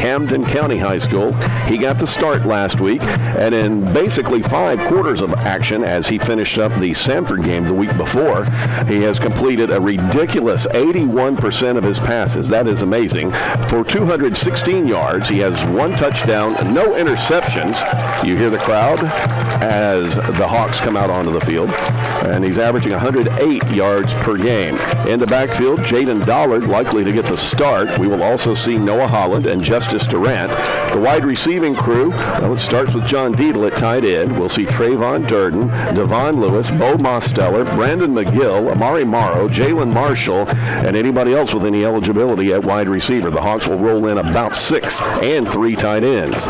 Camden County High School. He got the start last week, and in basically 5 quarters of action as he finished up the Sanford game the week before, he has completed a ridiculous 81% of his passes. That is amazing. For 216 yards, he has 1 touchdown, no interceptions. You hear the crowd as the Hawks come out onto the field, and he's averaging 108 yards per game. In the backfield, Jaden Dollard likely to get the start. We will also see Noah Holland and Justice Durant. The wide receiving crew, well, it starts with John Deedle at tight end. We'll see Trayvon Durden, Devon Lewis, Bo Mosteller, Brandon McGill, Amari Morrow, Jalen Marshall, and anybody else with any eligibility at wide receiver. The Hawks will roll in about 6 and 3 tight ends.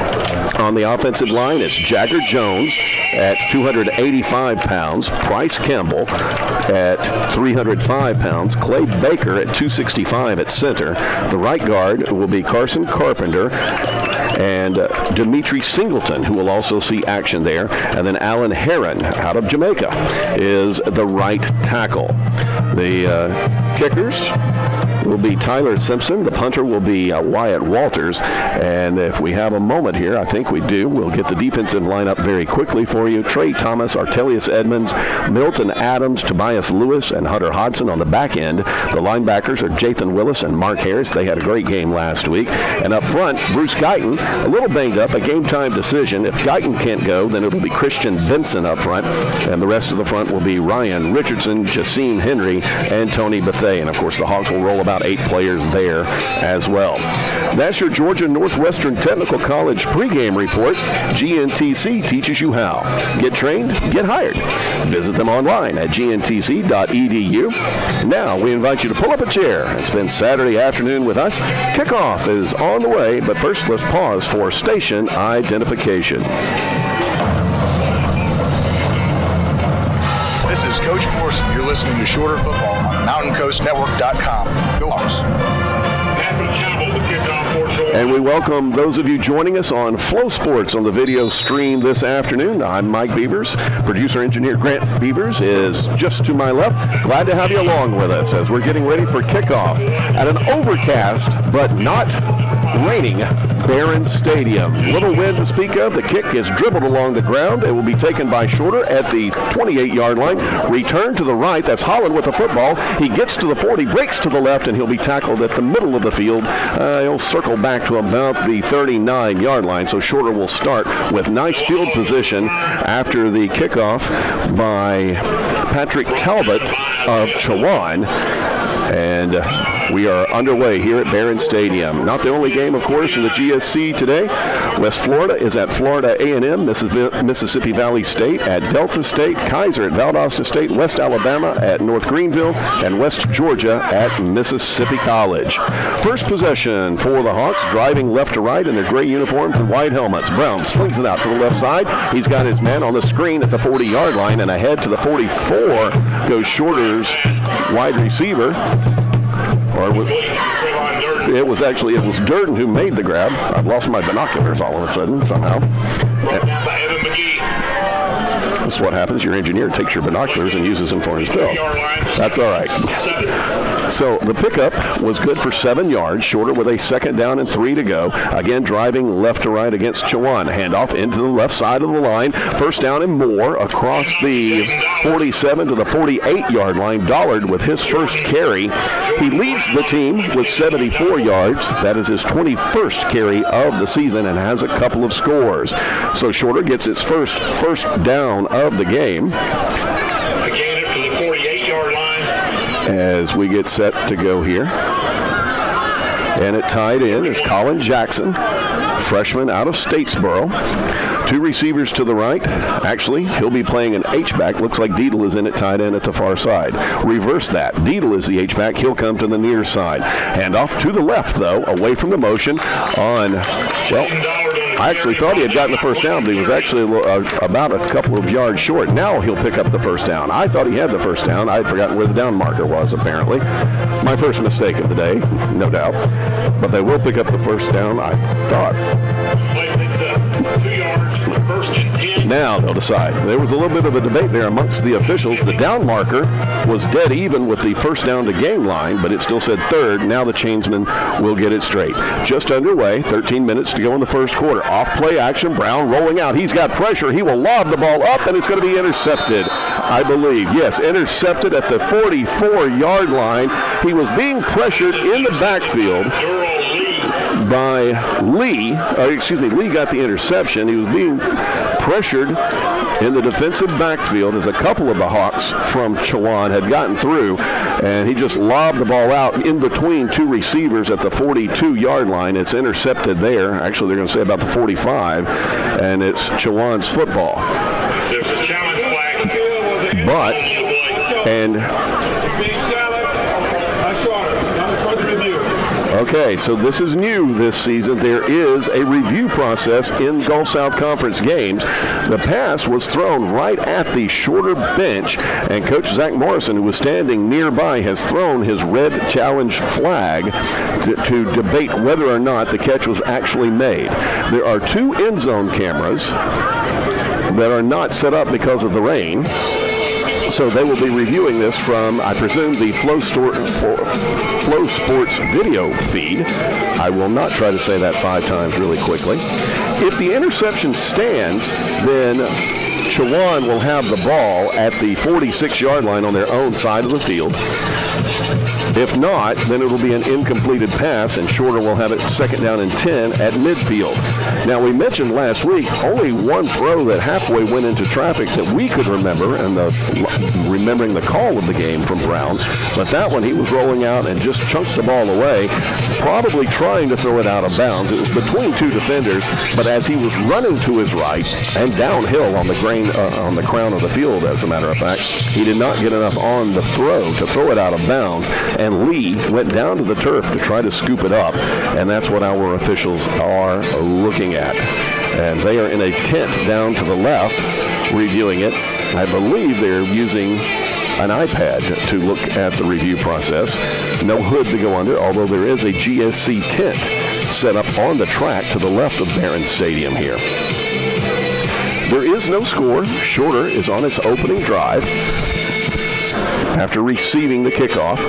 On the offensive line, it's Jagger Jones at 285 pounds, Bryce Campbell at 305 pounds, Clay Baker at 265 at center. The right guard will be Carson Carpenter and Dimitri Singleton, who will also see action there. And then Alan Heron out of Jamaica is the right tackle. The kickers will be Tyler Simpson. The punter will be Wyatt Walters. And if we have a moment here, I think we do, we'll get the defensive lineup very quickly for you. Trey Thomas, Artelius Edmonds, Milton Adams, Tobias Lewis, and Hunter Hodson on the back end. The linebackers are Jathan Willis and Mark Harris. They had a great game last week. And up front, Bruce Guyton, a little banged up, a game-time decision. If Guyton can't go, then it'll be Christian Benson up front. And the rest of the front will be Ryan Richardson, Jacine Henry, and Tony Bethea. And, of course, the Hawks will roll about 8 players there as well. That's your Georgia Northwestern Technical College pregame report. GNTC teaches you how. Get trained, get hired. Visit them online at gntc.edu. Now we invite you to pull up a chair and spend Saturday afternoon with us. Kickoff is on the way, but first let's pause for station identification. This is Coach Morrison. You're listening to Shorter Football on MountainCoastNetwork.com. Go Hawks. And we welcome those of you joining us on Flow Sports on the video stream this afternoon. I'm Mike Beavers. Producer engineer Grant Beavers is just to my left. Glad to have you along with us as we're getting ready for kickoff at an overcast but not raining Barron Stadium. Little wind to speak of. The kick is dribbled along the ground. It will be taken by Shorter at the 28-yard line. Return to the right. That's Holland with the football. He gets to the 40, breaks to the left, and he'll be tackled at the middle of the field. He'll circle back to about the 39-yard line. So Shorter will start with nice field position after the kickoff by Patrick Talbot of Chowan. And we are underway here at Barron Stadium. Not the only game, of course, in the GSC today. West Florida is at Florida A&M, Mississippi Valley State at Delta State, Kaiser at Valdosta State, West Alabama at North Greenville, and West Georgia at Mississippi College. First possession for the Hawks, driving left to right in their gray uniforms and white helmets. Brown slings it out to the left side. He's got his man on the screen at the 40-yard line, and ahead to the 44 goes Shorter's wide receiver. It was Durden who made the grab. I've lost my binoculars all of a sudden somehow. That's what happens. Your engineer takes your binoculars and uses them for his bill. That's all right. So the pickup was good for 7 yards. Shorter with a second down and 3 to go. Again, driving left to right against Chowan. Handoff into the left side of the line. First down and more across the 47 to the 48-yard line. Dollard with his first carry. He leads the team with 74 yards. That is his 21st carry of the season and has a couple of scores. So Shorter gets its first down of the game. Again, from the 48-yard line. As we get set to go here. And at tight end is Colin Jackson, freshman out of Statesboro. 2 receivers to the right. Actually, he'll be playing an H-back. Looks like Deedle is in at tight end at the far side. Reverse that. Deedle is the H-back. He'll come to the near side. Hand off to the left, though, away from the motion on, well, I actually thought he had gotten the first down, but he was actually about a couple of yards short. Now he'll pick up the first down. I thought he had the first down. I had forgotten where the down marker was, apparently. My first mistake of the day, no doubt. But they will pick up the first down, I thought. First and 10. Now they'll decide. There was a little bit of a debate there amongst the officials. The down marker was dead even with the first down to game line, but it still said third. Now the Chainsman will get it straight. Just underway, 13 minutes to go in the first quarter. Off play action, Brown rolling out. He's got pressure. He will lob the ball up, and it's going to be intercepted, I believe. Yes, intercepted at the 44-yard line. He was being pressured in the backfield by Lee. Lee got the interception. He was being pressured in the defensive backfield as a couple of the Hawks from Chowan had gotten through, and he just lobbed the ball out in between two receivers at the 42-yard line. It's intercepted there. Actually, they're going to say about the 45, and it's Chowan's football. There's a challenge flag. But, okay, so this is new this season. There is a review process in Gulf South Conference games. The pass was thrown right at the shorter bench, and Coach Zach Morrison, who was standing nearby, has thrown his red challenge flag to debate whether or not the catch was actually made. There are two end zone cameras that are not set up because of the rain. So they will be reviewing this from, I presume, the Flow Sports video feed. I will not try to say that 5 times really quickly. If the interception stands, then Chowan will have the ball at the 46-yard line on their own side of the field. If not, then it will be an incompleted pass, and Shorter will have it second down and 10 at midfield. Now, we mentioned last week only one throw that halfway went into traffic that we could remember, and remembering the call of the game from Brown. But that one, he was rolling out and just chunked the ball away, probably trying to throw it out of bounds. It was between two defenders, but as he was running to his right and downhill on the crown of the field, as a matter of fact, he did not get enough on the throw to throw it out of bounds. And Lee went down to the turf to try to scoop it up, and that's what our officials are looking at. And they are in a tent down to the left reviewing it. I believe they're using an iPad to look at the review process. No hood to go under, although there is a GSC tent set up on the track to the left of Barron Stadium here. There is no score. Shorter is on its opening drive after receiving the kickoff.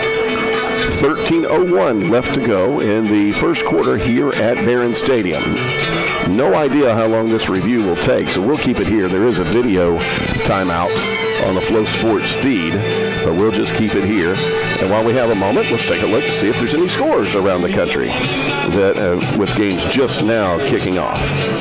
13:01 left to go in the first quarter here at Barron Stadium. No idea how long this review will take, so we'll keep it here. There is a video timeout on the Flow Sports feed, but we'll just keep it here. And while we have a moment, let's take a look to see if there's any scores around the country that with games just now kicking off.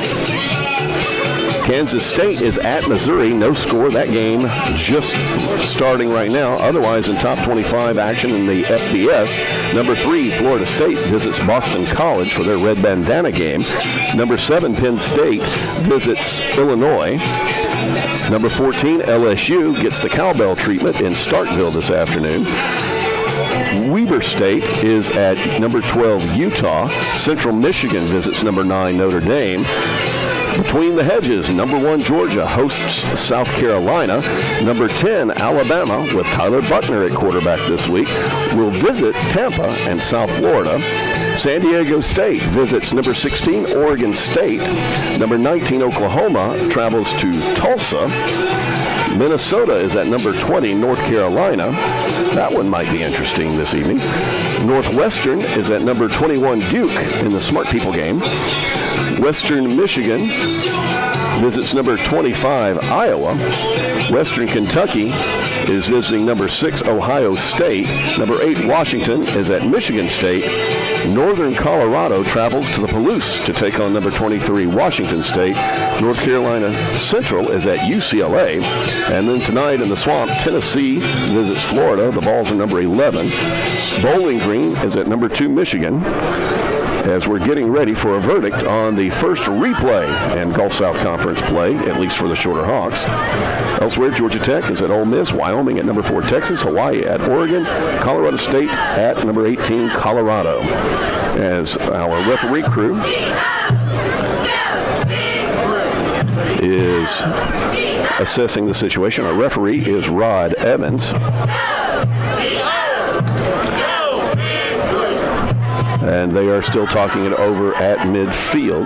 Kansas State is at Missouri. No score. That game just starting right now. Otherwise, in top 25 action in the FBS, number 3, Florida State visits Boston College for their red bandana game. Number 7, Penn State visits Illinois. Number 14, LSU gets the cowbell treatment in Starkville this afternoon. Weber State is at number 12, Utah. Central Michigan visits number 9, Notre Dame. Between the hedges, number 1, Georgia hosts South Carolina. Number 10, Alabama, with Tyler Buckner at quarterback this week, will visit Tampa and South Florida. San Diego State visits number 16, Oregon State. Number 19, Oklahoma, travels to Tulsa. Minnesota is at number 20, North Carolina. That one might be interesting this evening. Northwestern is at number 21, Duke, in the Smart People game. Western Michigan visits number 25, Iowa. Western Kentucky is visiting number 6, Ohio State. Number 8, Washington is at Michigan State. Northern Colorado travels to the Palouse to take on number 23, Washington State. North Carolina Central is at UCLA. And then tonight in the Swamp, Tennessee visits Florida. The Vols are number 11. Bowling Green is at number 2, Michigan, as we're getting ready for a verdict on the first replay in Gulf South Conference play, at least for the Shorter Hawks. Elsewhere, Georgia Tech is at Ole Miss, Wyoming at number 4, Texas, Hawaii at Oregon, Colorado State at number 18, Colorado. As our referee crew is assessing the situation, our referee is Rod And they are still talking it over at midfield.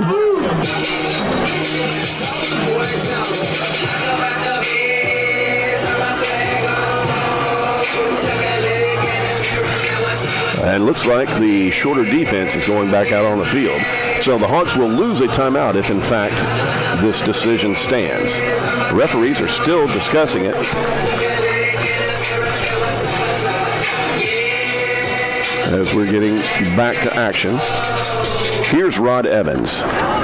And looks like the Shorter defense is going back out on the field. So the Hawks will lose a timeout if, in fact, this decision stands. The referees are still discussing it. As we're getting back to action, here's Rod Evans.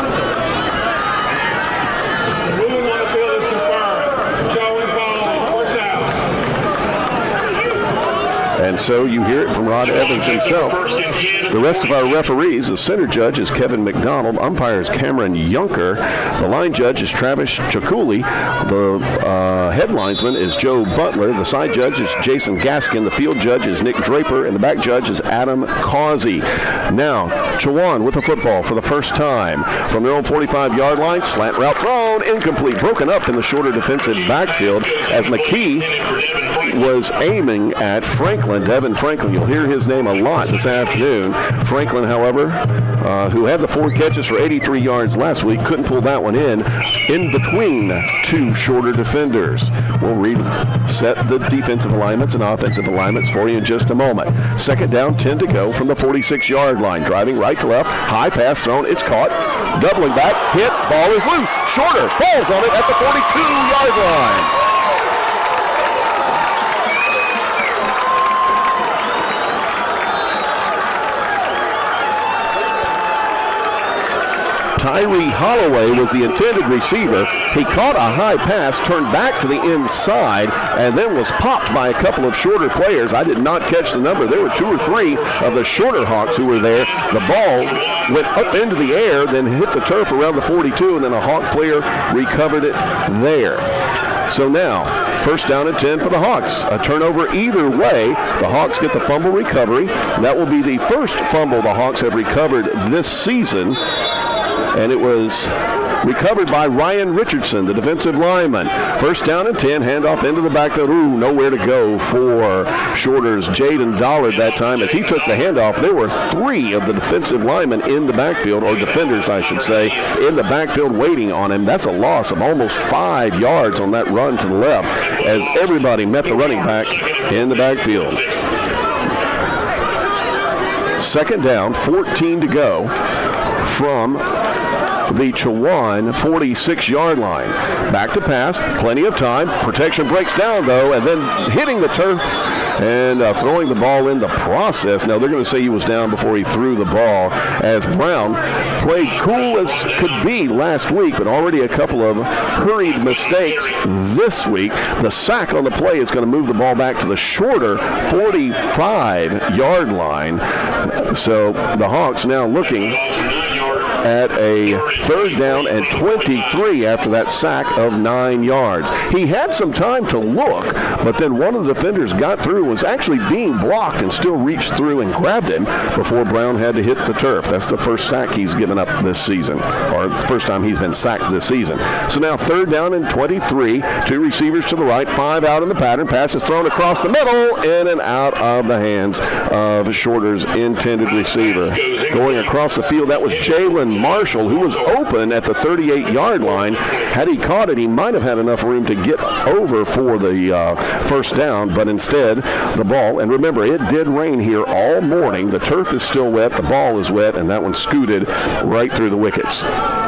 And so you hear it from Rod Evans himself. The rest of our referees, the center judge is Kevin McDonald, umpire is Cameron Yunker, the line judge is Travis Chakuli, the head linesman is Joe Butler, the side judge is Jason Gaskin, the field judge is Nick Draper, and the back judge is Adam Causey. Now, Chowan with the football for the first time from their own 45-yard line, slant route thrown, incomplete, broken up in the Shorter defensive backfield as McKee was aiming at Franklin, Devin Franklin. You'll hear his name a lot this afternoon. Franklin, however, who had the 4 catches for 83 yards last week, couldn't pull that one in between 2 Shorter defenders. We'll reset the defensive alignments and offensive alignments for you in just a moment. Second down, 10 to go from the 46-yard line. Driving right to left, high pass thrown, it's caught. Doubling back, hit, ball is loose. Shorter falls on it at the 42-yard line. Tyree Holloway was the intended receiver. He caught a high pass, turned back to the inside, and then was popped by a couple of Shorter players. I did not catch the number. There were 2 or 3 of the Shorter Hawks who were there. The ball went up into the air, then hit the turf around the 42, and then a Hawk player recovered it there. So now, first down and 10 for the Hawks. A turnover either way. The Hawks get the fumble recovery. That will be the first fumble the Hawks have recovered this season. And it was recovered by Ryan Richardson, the defensive lineman. First down and 10, handoff into the backfield. Ooh, nowhere to go for Shorter's Jaden Dollard that time. As he took the handoff, there were 3 of the defensive linemen in the backfield, or defenders, I should say, in the backfield waiting on him. That's a loss of almost 5 yards on that run to the left as everybody met the running back in the backfield. Second down, 14 to go from the Chowan 46-yard line. Back to pass, plenty of time. Protection breaks down, though, and then hitting the turf and throwing the ball in the process. Now, they're going to say he was down before he threw the ball, as Brown played cool as could be last week, but already a couple of hurried mistakes this week. The sack on the play is going to move the ball back to the Shorter 45-yard line. So the Hawks now looking at a third down and 23 after that sack of 9 yards. He had some time to look, but then one of the defenders got through, was actually being blocked, and still reached through and grabbed him before Brown had to hit the turf. That's the first sack he's given up this season, or the first time he's been sacked this season. So now third down and 23, 2 receivers to the right, 5 out in the pattern. Pass is thrown across the middle, in and out of the hands of Shorter's intended receiver. Going across the field, that was Jalen Marshall, who was open at the 38-yard line. Had he caught it, he might have had enough room to get over for the first down, but instead the ball, and remember, it did rain here all morning. The turf is still wet, the ball is wet, and that one scooted right through the wickets.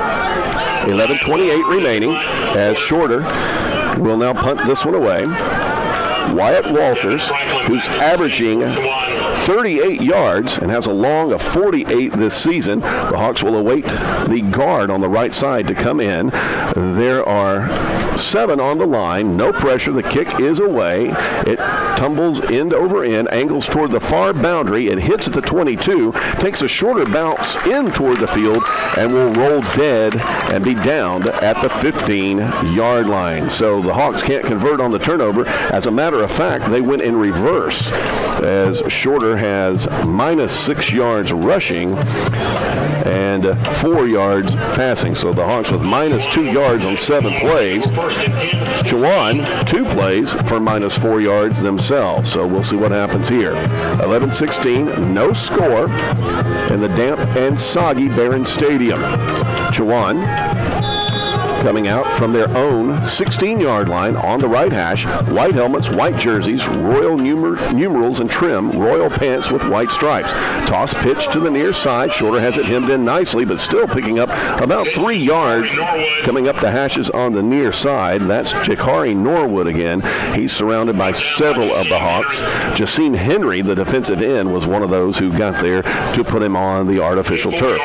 11:28 remaining as Shorter will now punt this one away. Wyatt Walters, who's averaging 38 yards and has a long of 48 this season. The Hawks will await the guard on the right side to come in. There are 7 on the line. No pressure. The kick is away. It tumbles end over end, angles toward the far boundary. It hits at the 22, takes a shorter bounce in toward the field, and will roll dead and be downed at the 15-yard line. So the Hawks can't convert on the turnover. As a matter of fact, they went in reverse as Shorter has -6 yards rushing, and and 4 yards passing. So the Hawks with minus 2 yards on 7 plays. Chowan, 2 plays for minus 4 yards themselves. So we'll see what happens here. 11-16, no score in the damp and soggy Barron Stadium. Chowan coming out from their own 16-yard line on the right hash. White helmets, white jerseys, royal numerals and trim, royal pants with white stripes. Toss pitch to the near side. Shorter has it hemmed in nicely, but still picking up about 3 yards coming up the hashes on the near side. That's Jakari Norwood again. He's surrounded by several of the Hawks. Jacine Henry, the defensive end, was one of those who got there to put him on the artificial turf.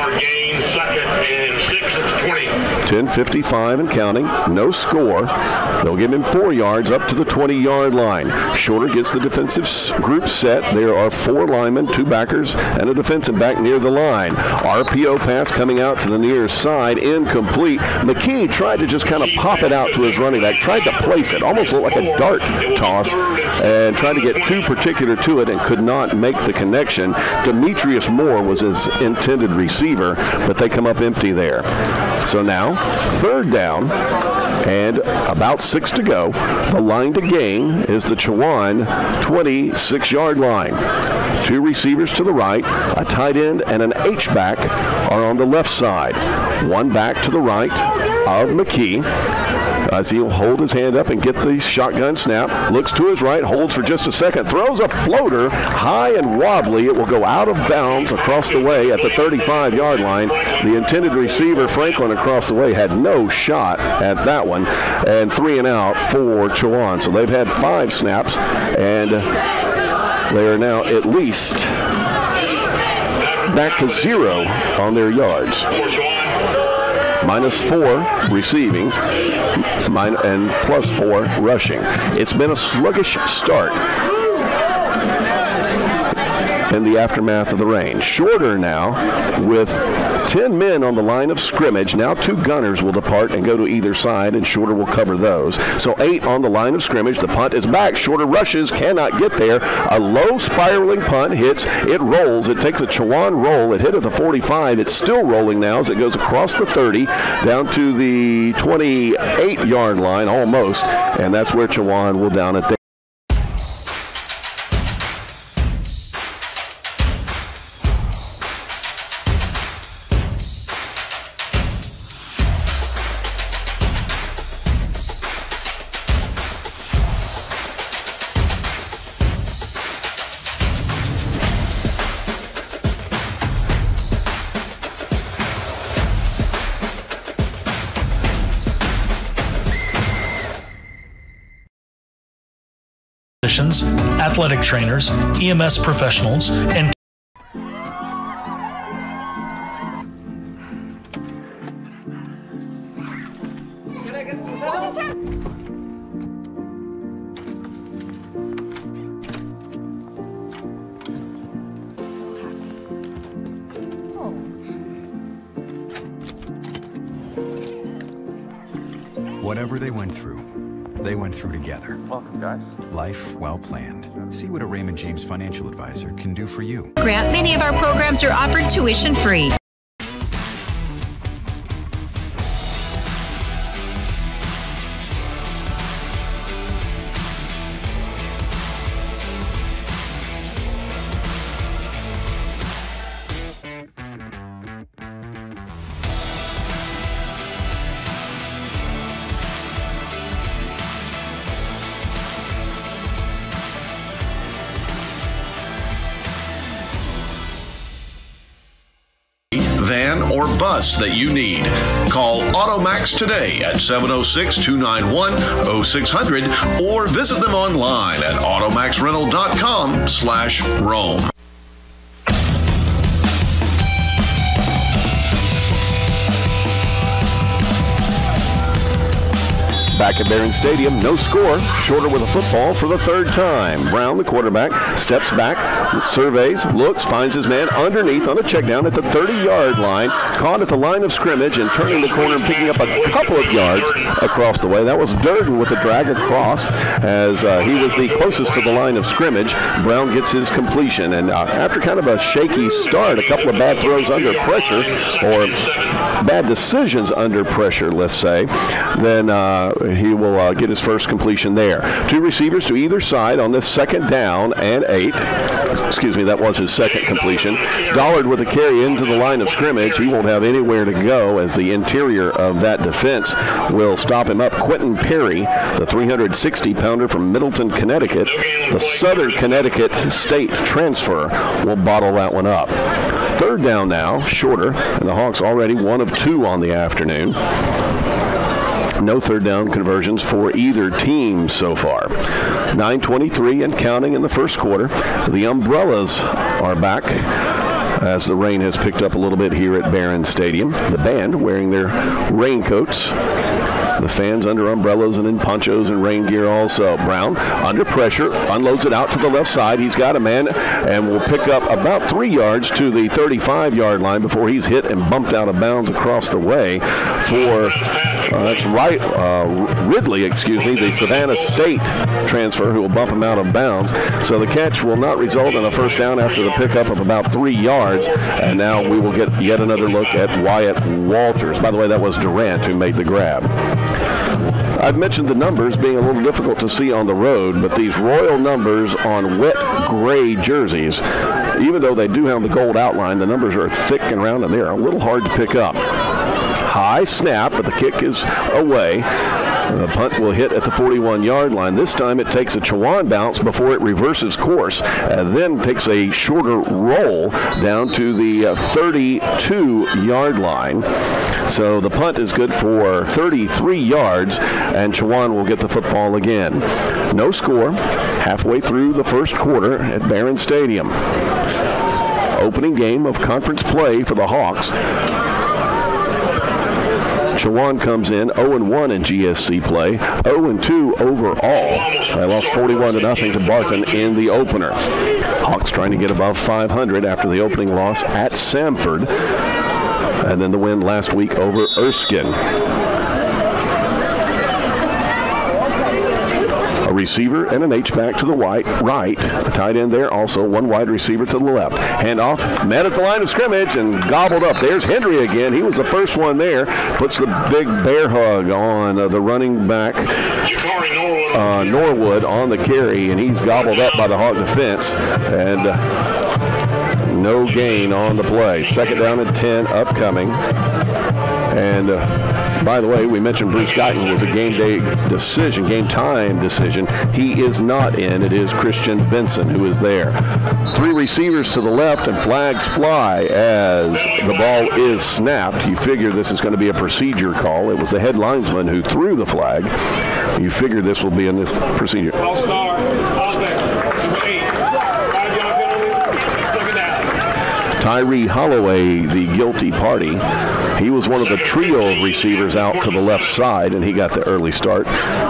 10:55 and counting, no score. They'll give him 4 yards up to the 20-yard line. Shorter gets the defensive group set. There are 4 linemen, 2 backers, and a defensive back near the line. RPO pass coming out to the near side, incomplete. McKee tried to just kind of pop it out to his running back, tried to place it, almost looked like a dart toss, and tried to get too particular to it and could not make the connection. Demetrius Moore was his intended receiver, but they come up empty there. So now, 3rd down, and about 6 to go. The line to gain is the Chowan 26-yard line. 2 receivers to the right, a tight end and an H-back are on the left side. 1 back to the right of McKee. As he'll hold his hand up and get the shotgun snap. Looks to his right, holds for just a second, throws a floater high and wobbly. It will go out of bounds across the way at the 35-yard line. The intended receiver, Franklin, across the way had no shot at that one. And 3 and out for Chowan. So they've had 5 snaps, and they are now at least back to 0 on their yards. Minus 4 receiving and plus 4 rushing. It's been a sluggish start in the aftermath of the rain. Shorter now with 10 men on the line of scrimmage. Now 2 gunners will depart and go to either side, and Shorter will cover those. So 8 on the line of scrimmage. The punt is back. Shorter rushes, cannot get there. A low spiraling punt hits. It rolls. It takes a Chowan roll. It hit at the 45. It's still rolling now as it goes across the 30 down to the 28-yard line almost, and that's where Chowan will down it there. Athletic trainers, EMS professionals, and whatever they went through together. Welcome, guys. Life well planned. See what a Raymond James financial advisor can do for you. Grant, many of our programs are offered tuition free. Van or bus that you need. Call AutoMax today at 706-291-0600 or visit them online at automaxrental.com/Rome. Back at Barron Stadium, no score. Shorter with a football for the 3rd time. Brown, the quarterback, steps back, Surveys, looks, finds his man underneath on a check down at the 30-yard line, caught at the line of scrimmage and turning the corner and picking up a couple of yards across the way. That was Durden with a drag across as he was the closest to the line of scrimmage. Brown gets his completion, and after kind of a shaky start, a couple of bad throws under pressure, or bad decisions under pressure, let's say, then he will get his first completion there. 2 receivers to either side on this 2nd down and 8. Excuse me, that was his second completion. Dollard with a carry into the line of scrimmage. He won't have anywhere to go as the interior of that defense will stop him up. Quentin Perry, the 360-pounder from Middleton, Connecticut, the Southern Connecticut State transfer, will bottle that one up. 3rd down now, shorter, and the Hawks already 1 of 2 on the afternoon. No 3rd down conversions for either team so far. 9:23 and counting in the first quarter. The Umbrellas are back as the rain has picked up a little bit here at Barron Stadium. The band wearing their raincoats. The fans under umbrellas and in ponchos and rain gear also. Brown under pressure, unloads it out to the left side. He's got a man and will pick up about 3 yards to the 35-yard line before he's hit and bumped out of bounds across the way for, that's right, Ridley, the Savannah State transfer, who will bump him out of bounds. So the catch will not result in a first down after the pickup of about 3 yards. And now we will get yet another look at Wyatt Walters. By the way, that was Durant who made the grab. I've mentioned the numbers being a little difficult to see on the road, but these royal numbers on wet gray jerseys, even though they do have the gold outline, the numbers are thick and round and they're a little hard to pick up. High snap, but the kick is away. The punt will hit at the 41-yard line. This time it takes a Chowan bounce before it reverses course and then takes a shorter roll down to the 32-yard line. So the punt is good for 33 yards, and Chowan will get the football again. No score halfway through the first quarter at Barron Stadium. Opening game of conference play for the Hawks. Chowan comes in 0-1 in GSC play, 0-2 overall. They lost 41-0 to Barton in the opener. Hawks trying to get above 500 after the opening loss at Samford, and then the win last week over Erskine. A receiver and an H-back to the right. A tight end there, also 1 wide receiver to the left. Handoff, met at the line of scrimmage and gobbled up. There's Hendry again. He was the first one there. Puts the big bear hug on the running back, Norwood, on the carry, and he's gobbled up by the Hawk defense. And no gain on the play. 2nd down and 10 upcoming. And by the way, we mentioned Bruce Guyton was a game time decision. He is not in. It is Christian Benson who is there. 3 receivers to the left, and flags fly as the ball is snapped. You figure this is going to be a procedure call. It was the head linesman who threw the flag. You figure this will be in this procedure. Tyree Holloway, the guilty party. He was one of the trio of receivers out to the left side, and he got the early start.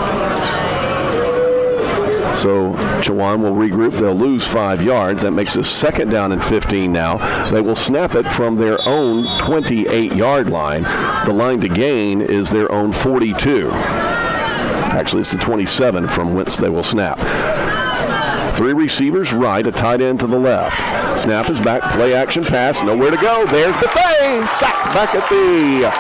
So Chowan will regroup. They'll lose 5 yards. That makes it 2nd down and 15 now. They will snap it from their own 28-yard line. The line to gain is their own 42. Actually, it's the 27 from whence they will snap. 3 receivers right, a tight end to the left. Snap is back, play action pass, nowhere to go. There's Buffet, sacked back at the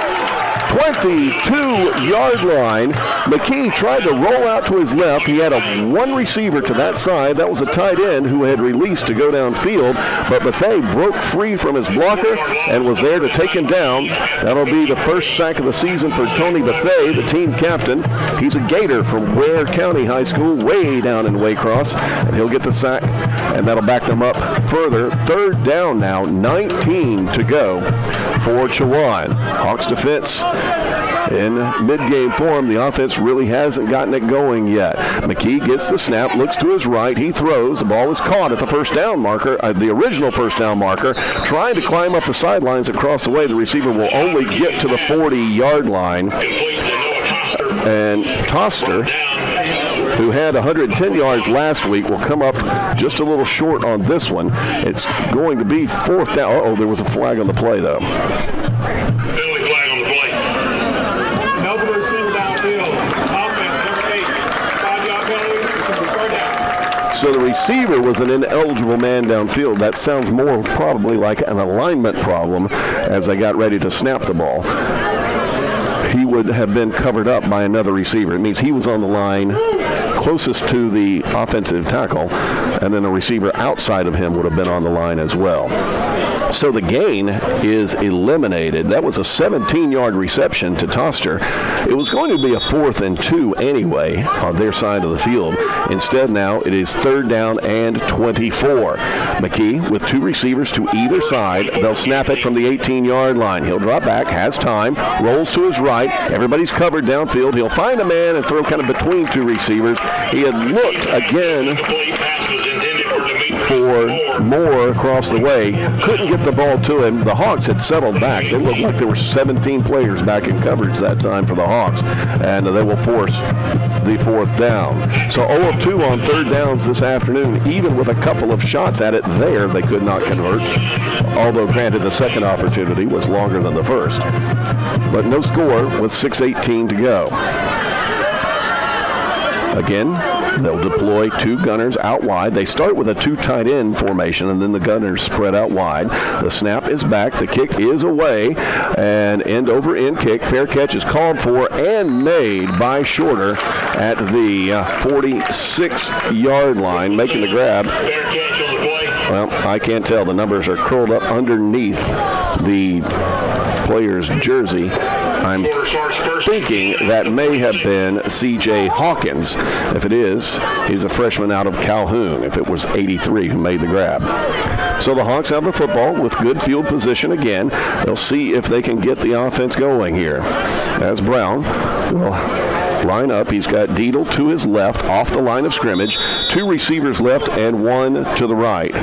22-yard line. McKee tried to roll out to his left. He had a 1 receiver to that side. That was a tight end who had released to go downfield, but Buffet broke free from his blocker and was there to take him down. That'll be the first sack of the season for Tony Buffet, the team captain. He's a Gator from Ware County High School, way down in Waycross, and he'll get the sack, and that'll back them up further. 3rd down now, 19 to go for Chowan. Hawks defense in mid-game form. The offense really hasn't gotten it going yet. McKee gets the snap, looks to his right, he throws. The ball is caught at the first down marker, the original first down marker, trying to climb up the sidelines across the way. The receiver will only get to the 40-yard line. And Toster who had 110 yards last week, will come up just a little short on this one. It's going to be 4th down. Uh-oh, there was a flag on the play, though. Penalty flag on the play. Help the receiver downfield. Offense, number 8. 5-yard penalty. Third down. So the receiver was an ineligible man downfield. That sounds more probably like an alignment problem as they got ready to snap the ball. He would have been covered up by another receiver. It means he was on the line closest to the offensive tackle, and then a receiver outside of him would have been on the line as well. So the gain is eliminated. That was a 17-yard reception to Toster. It was going to be a 4th and 2 anyway on their side of the field. Instead, now it is 3rd down and 24. McKee with 2 receivers to either side. They'll snap it from the 18-yard line. He'll drop back, has time, rolls to his right. Everybody's covered downfield. He'll find a man and throw kind of between 2 receivers. He had looked again for Moore across the way. Couldn't get the ball to him. The Hawks had settled back. They looked like there were 17 players back in coverage that time for the Hawks, and they will force the 4th down. So 0 of 2 on 3rd downs this afternoon. Even with a couple of shots at it there, they could not convert. Although, granted, the second opportunity was longer than the first. But no score with 6:18 to go. Again, they'll deploy 2 gunners out wide. They start with a 2 tight end formation, and then the gunners spread out wide. The snap is back. The kick is away. And end over end kick. Fair catch is called for and made by Shorter at the 46-yard line, making the grab. Well, I can't tell. The numbers are curled up underneath the player's jersey. I'm thinking that may have been C.J. Hawkins. If it is, he's a freshman out of Calhoun. If it was 83 who made the grab. So the Hawks have the football with good field position again. They'll see if they can get the offense going here. As Brown will line up. He's got Deedle to his left off the line of scrimmage. 2 receivers left and 1 to the right.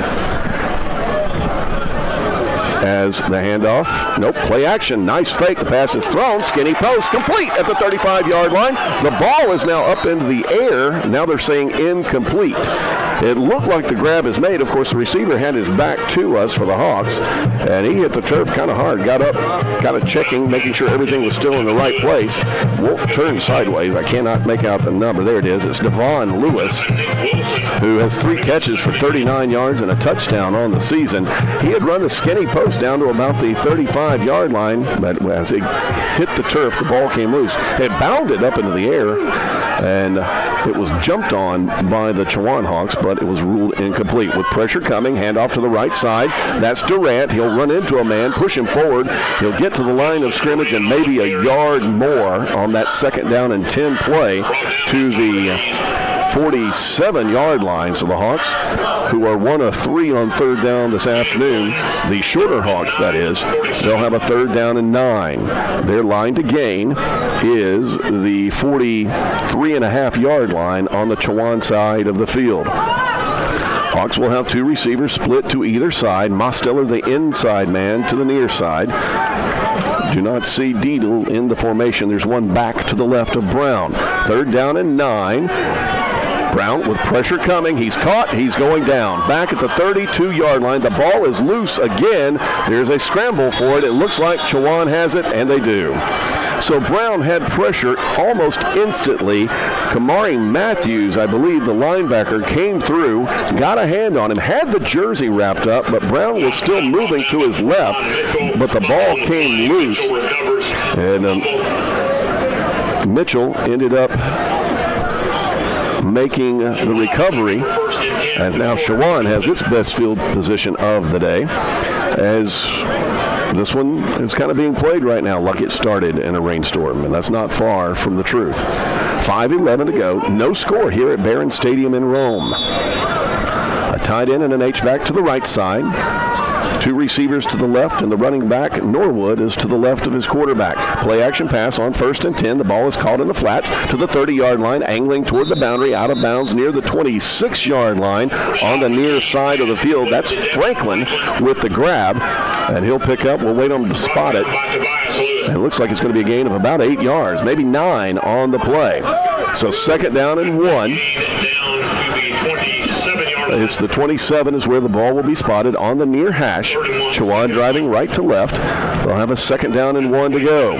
As the handoff, nope, play action, nice fake, the pass is thrown, skinny post, complete at the 35-yard line. The ball is now up into the air, now they're saying incomplete. It looked like the grab is made. Of course, the receiver had his back to us for the Hawks, and he hit the turf kind of hard, got up, kind of checking, making sure everything was still in the right place. Wolf turned sideways. I cannot make out the number. There it is. It's Devon Lewis, who has 3 catches for 39 yards and a touchdown on the season. He had run the skinny post down to about the 35-yard line, but as it hit the turf, the ball came loose. It bounded up into the air, and it was jumped on by the Chowan Hawks, but it was ruled incomplete. With pressure coming, handoff to the right side. That's Durant. He'll run into a man, push him forward. He'll get to the line of scrimmage and maybe a yard more on that 2nd down and 10 play to the 47-yard line. So the Hawks, who are 1 of 3 on 3rd down this afternoon, the Shorter Hawks, that is, they'll have a 3rd down and 9. Their line to gain is the 43.5-yard line on the Chowan side of the field. Hawks will have 2 receivers split to either side. Mosteller, the inside man, to the near side. Do not see Deedle in the formation. There's one back to the left of Brown. 3rd down and 9. Brown with pressure coming. He's caught. He's going down. Back at the 32-yard line. The ball is loose again. There's a scramble for it. It looks like Chowan has it, and they do. So Brown had pressure almost instantly. Kamari Matthews, I believe, the linebacker, came through, got a hand on him, had the jersey wrapped up, but Brown was still moving to his left, but the ball came loose. And Mitchell ended up making the recovery, as now Chowan has its best field position of the day, as this one is kind of being played right now like it started in a rainstorm, and that's not far from the truth. 5:11 to go. No score here at Barron Stadium in Rome. A tight end and an H-back to the right side. 2 receivers to the left, and the running back, Norwood, is to the left of his quarterback. Play action pass on 1st and 10. The ball is caught in the flats to the 30-yard line, angling toward the boundary, out of bounds near the 26-yard line on the near side of the field. That's Franklin with the grab. And he'll pick up. We'll wait on him to spot it. And it looks like it's going to be a gain of about 8 yards, maybe 9 on the play. So second down and 1. It's the 27 is where the ball will be spotted on the near hash. Chowan driving right to left. They'll have a second down and 1 to go.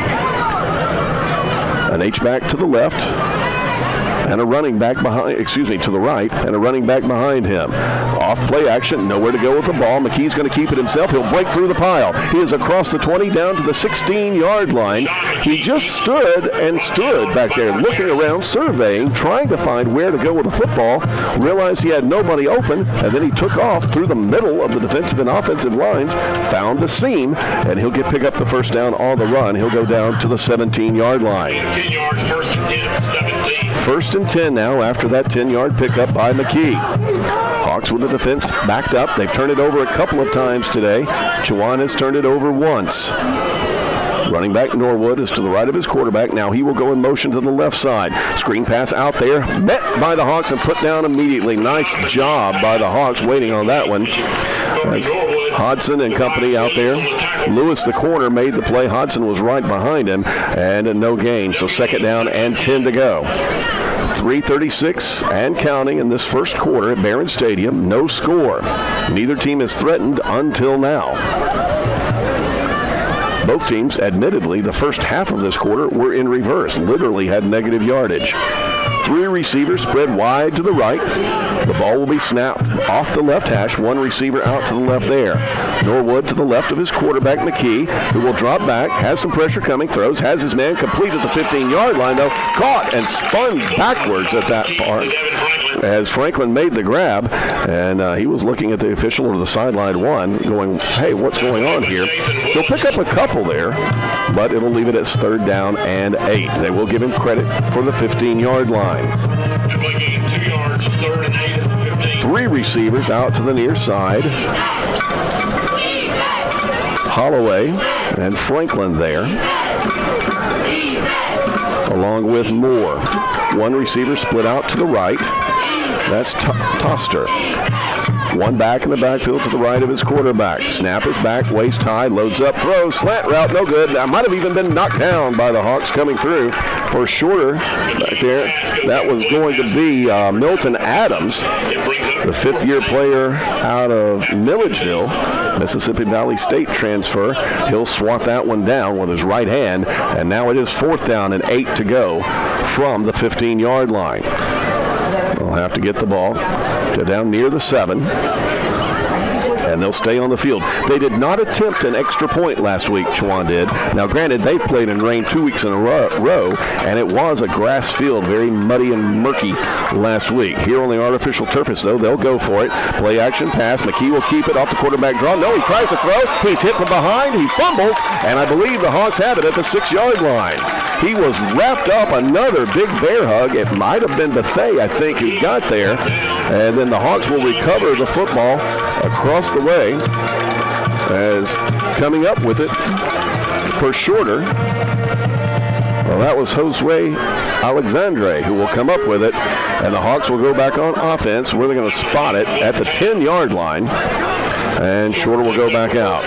An H-back to the left. And a running back behind, to the right, and a running back behind him. Off play action, nowhere to go with the ball. McKee's going to keep it himself. He'll break through the pile. He is across the 20 down to the 16-yard line. He just stood back there looking around, surveying, trying to find where to go with the football. Realized he had nobody open, and then he took off through the middle of the defensive and offensive lines, found a seam, and he'll pick up the first down on the run. He'll go down to the 17-yard line. 10 yards, first and 10, 17. First and 10 now after that 10-yard pickup by McKee. Hawks with the defense backed up. They've turned it over a couple of times today. Chowan has turned it over once. Running back Norwood is to the right of his quarterback. Now he will go in motion to the left side. Screen pass out there. Met by the Hawks and put down immediately. Nice job by the Hawks waiting on that one. As Hodson and company out there. Lewis, the corner, made the play. Hodson was right behind him, and no gain. So second down and 10 to go. 3:36 and counting in this first quarter at Barron Stadium. No score. Neither team has threatened until now. Both teams, admittedly, the first half of this quarter were in reverse, literally had negative yardage. 3 receivers spread wide to the right. The ball will be snapped off the left hash. 1 receiver out to the left there. Norwood to the left of his quarterback, McKee, who will drop back, has some pressure coming, throws, has his man complete at the 15-yard line, though, caught and spun backwards at that part as Franklin made the grab, and he was looking at the official or the sideline one, going, hey, what's going on here? He'll pick up a couple there, but it'll leave it as third down and 8. They will give him credit for the 15-yard line. 2 yards, third and 8, 15. 3 receivers out to the near side. Holloway and Franklin there, along with Moore. 1 receiver split out to the right. That's Toster. 1 back in the backfield to the right of his quarterback. Snap is back, waist high, loads up, throws, slant route, no good. That might have even been knocked down by the Hawks coming through for shorter back there. That was going to be Milton Adams, the 5th-year player out of Milledgeville, Mississippi Valley State transfer. He'll swat that one down with his right hand, and now it is 4th down and 8 to go from the 15-yard line. They'll have to get the ball to down near the 7, and they'll stay on the field. They did not attempt an extra point last week, Chowan did. Now, granted, they've played in rain 2 weeks in a row, and it was a grass field, very muddy and murky last week. Here on the artificial surface, though, they'll go for it. Play action pass. McKee will keep it off the quarterback draw. No, he tries to throw. He's hit from behind. He fumbles, and I believe the Hawks have it at the 6-yard line. He was wrapped up, another big bear hug. It might have been Bethay, I think, who got there. And then the Hawks will recover the football across the way as coming up with it for shorter. Well, that was Josue Alexandre who will come up with it. And the Hawks will go back on offense where they're going to spot it at the 10-yard line. And Shorter will go back out.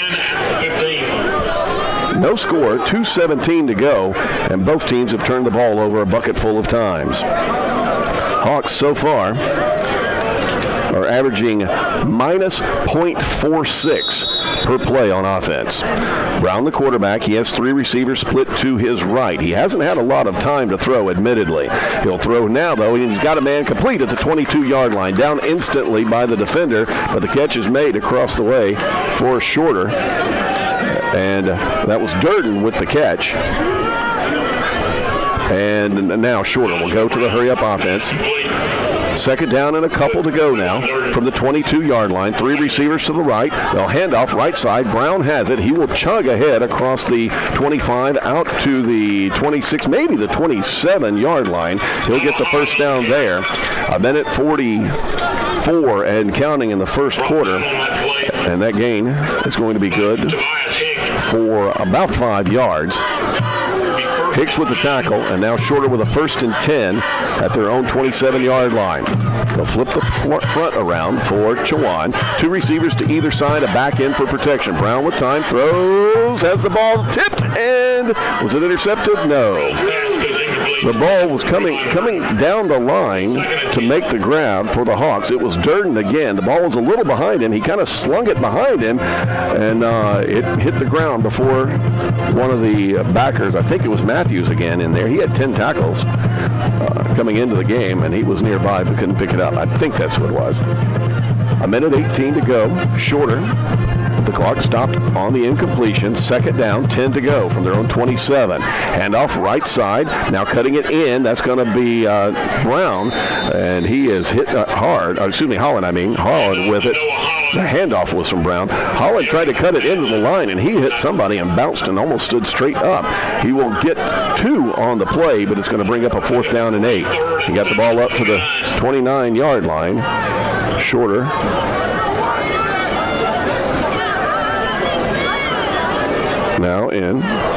No score, 2:17 to go, and both teams have turned the ball over a bucket full of times. Hawks so far are averaging minus .46 per play on offense. Brown, the quarterback, he has 3 receivers split to his right. He hasn't had a lot of time to throw, admittedly. He'll throw now, though, and he's got a man complete at the 22-yard line, down instantly by the defender, but the catch is made across the way for Shorter. And that was Durden with the catch. And now Shorter will go to the hurry-up offense. Second down and a couple to go now from the 22-yard line. 3 receivers to the right. They'll hand off right side. Brown has it. He will chug ahead across the 25 out to the 26, maybe the 27-yard line. He'll get the first down there. A minute 44 and counting in the first quarter. And that gain is going to be good for about 5 yards. Hicks with the tackle, and now Shorter with a 1st and 10 at their own 27-yard line. They'll flip the front around for Chowan. 2 receivers to either side, a back end for protection. Brown with time, throws, has the ball tipped, and was it intercepted? No. The ball was coming down the line to make the grab for the Hawks. It was Durden again. The ball was a little behind him. He kind of slung it behind him, and it hit the ground before one of the backers, I think it was Matthews again in there. He had 10 tackles coming into the game, and he was nearby but couldn't pick it up. I think that's what it was. 1:18 to go. Shorter. The clock stopped on the incompletion. 2nd down, 10 to go from their own 27. Handoff right side. Now cutting it in. That's going to be Brown, and he is hit hard. Holland, Holland with it. The handoff was from Brown. Holland tried to cut it into the line, and he hit somebody and bounced and almost stood straight up. He will get 2 on the play, but it's going to bring up a 4th down and 8. He got the ball up to the 29-yard line. Shorter. Now in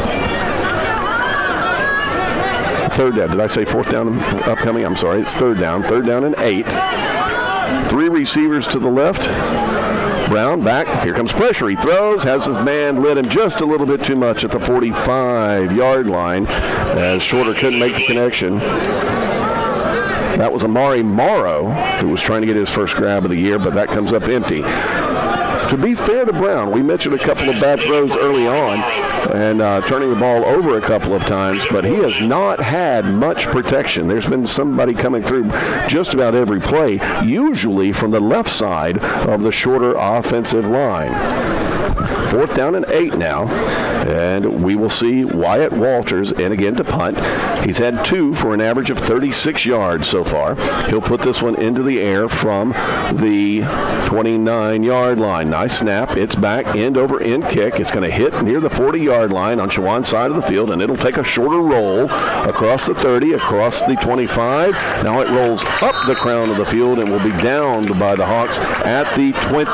3rd down. Did I say 4th down upcoming? I'm sorry. It's 3rd down. 3rd down and 8. 3 receivers to the left. Brown back. Here comes pressure. He throws. Has his man led him just a little bit too much at the 45-yard line as Shorter couldn't make the connection. That was Amari Morrow who was trying to get his first grab of the year, but that comes up empty. To be fair to Brown, we mentioned a couple of bad throws early on and turning the ball over a couple of times, but he has not had much protection. There's been somebody coming through just about every play, usually from the left side of the Shorter offensive line. 4th down and 8 now, and we will see Wyatt Walters in again to punt. He's had 2 for an average of 36 yards so far. He'll put this one into the air from the 29-yard line. Nice snap. It's back, end over end kick. It's going to hit near the 40-yard line on Chowan's side of the field, and it'll take a shorter roll across the 30, across the 25. Now it rolls up the crown of the field and will be downed by the Hawks at the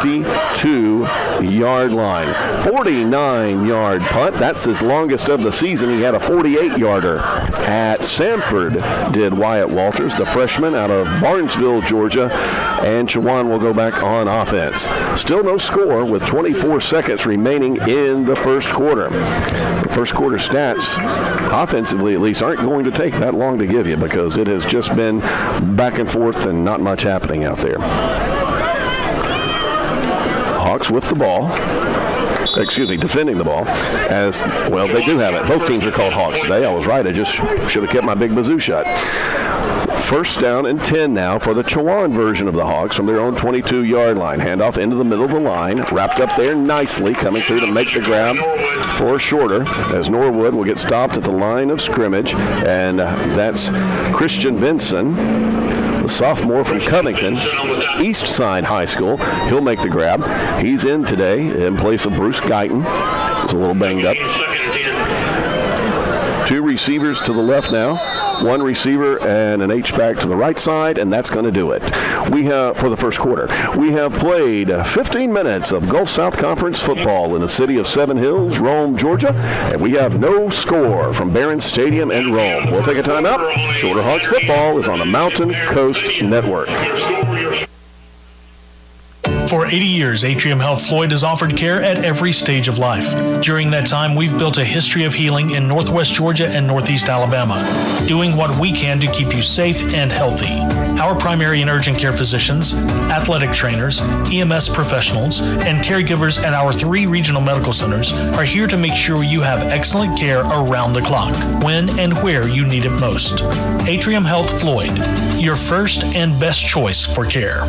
22-yard line. 49-yard punt. That's his longest of the season. He had a 48-yarder at Samford, did Wyatt Walters, the freshman out of Barnesville, Georgia, and Chowan will go back on offense. Still no score with 24 seconds remaining in the first quarter. The first quarter stats, offensively at least, aren't going to take that long to give you because it has just been back and forth and not much happening out there. Hawks with the ball. Defending the ball. As well, they do have it. Both teams are called Hawks today. I was right. I just should have kept my big bazoo shut. 1st down and 10 now for the Chowan version of the Hawks from their own 22-yard line. Handoff into the middle of the line. Wrapped up there nicely. Coming through to make the grab for Shorter as Norwood will get stopped at the line of scrimmage. And that's Christian Benson, the sophomore from Covington, East Side High School. He'll make the grab. He's in today in place of Bruce Guyton. He's a little banged up. 2 receivers to the left now. 1 receiver and an H-back to the right side, and that's going to do it. We have, for the first quarter, we have played 15 minutes of Gulf South Conference football in the city of Seven Hills, Rome, Georgia, and we have no score from Barron Stadium in Rome. We'll take a timeout. Shorter Hawks football is on the Mountain Coast Network. For 80 years, Atrium Health Floyd has offered care at every stage of life. During that time, we've built a history of healing in Northwest Georgia and Northeast Alabama, doing what we can to keep you safe and healthy. Our primary and urgent care physicians, athletic trainers, EMS professionals, and caregivers at our 3 regional medical centers are here to make sure you have excellent care around the clock, when and where you need it most. Atrium Health Floyd, your first and best choice for care.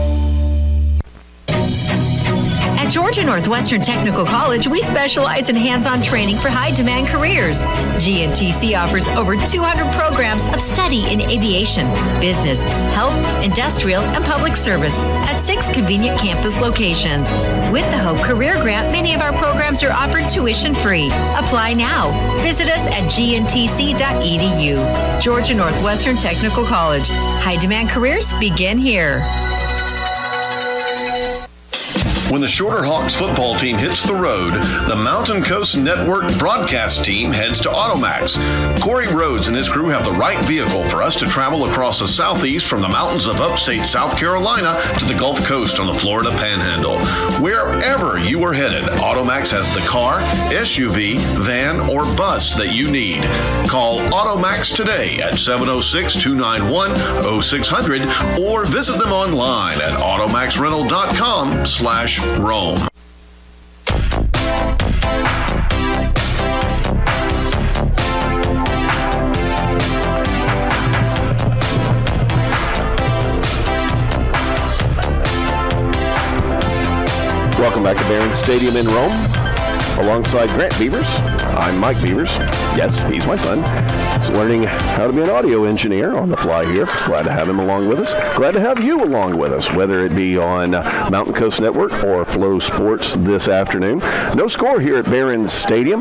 At Georgia Northwestern Technical College, we specialize in hands-on training for high-demand careers. GNTC offers over 200 programs of study in aviation, business, health, industrial, and public service at 6 convenient campus locations. With the Hope Career Grant, many of our programs are offered tuition-free. Apply now. Visit us at gntc.edu. Georgia Northwestern Technical College. High-demand careers begin here. When the Shorter Hawks football team hits the road, the Mountain Coast Network broadcast team heads to Automax. Corey Rhodes and his crew have the right vehicle for us to travel across the southeast from the mountains of upstate South Carolina to the Gulf Coast on the Florida Panhandle. Wherever you are headed, Automax has the car, SUV, van, or bus that you need. Call Automax today at 706-291-0600 or visit them online at automaxrental.com/Rome. Welcome back to Barron's Stadium in Rome. Alongside Grant Beavers, I'm Mike Beavers. Yes, he's my son. He's learning how to be an audio engineer on the fly here. Glad to have him along with us. Glad to have you along with us, whether it be on Mountain Coast Network or Flow Sports this afternoon. No score here at Barron's Stadium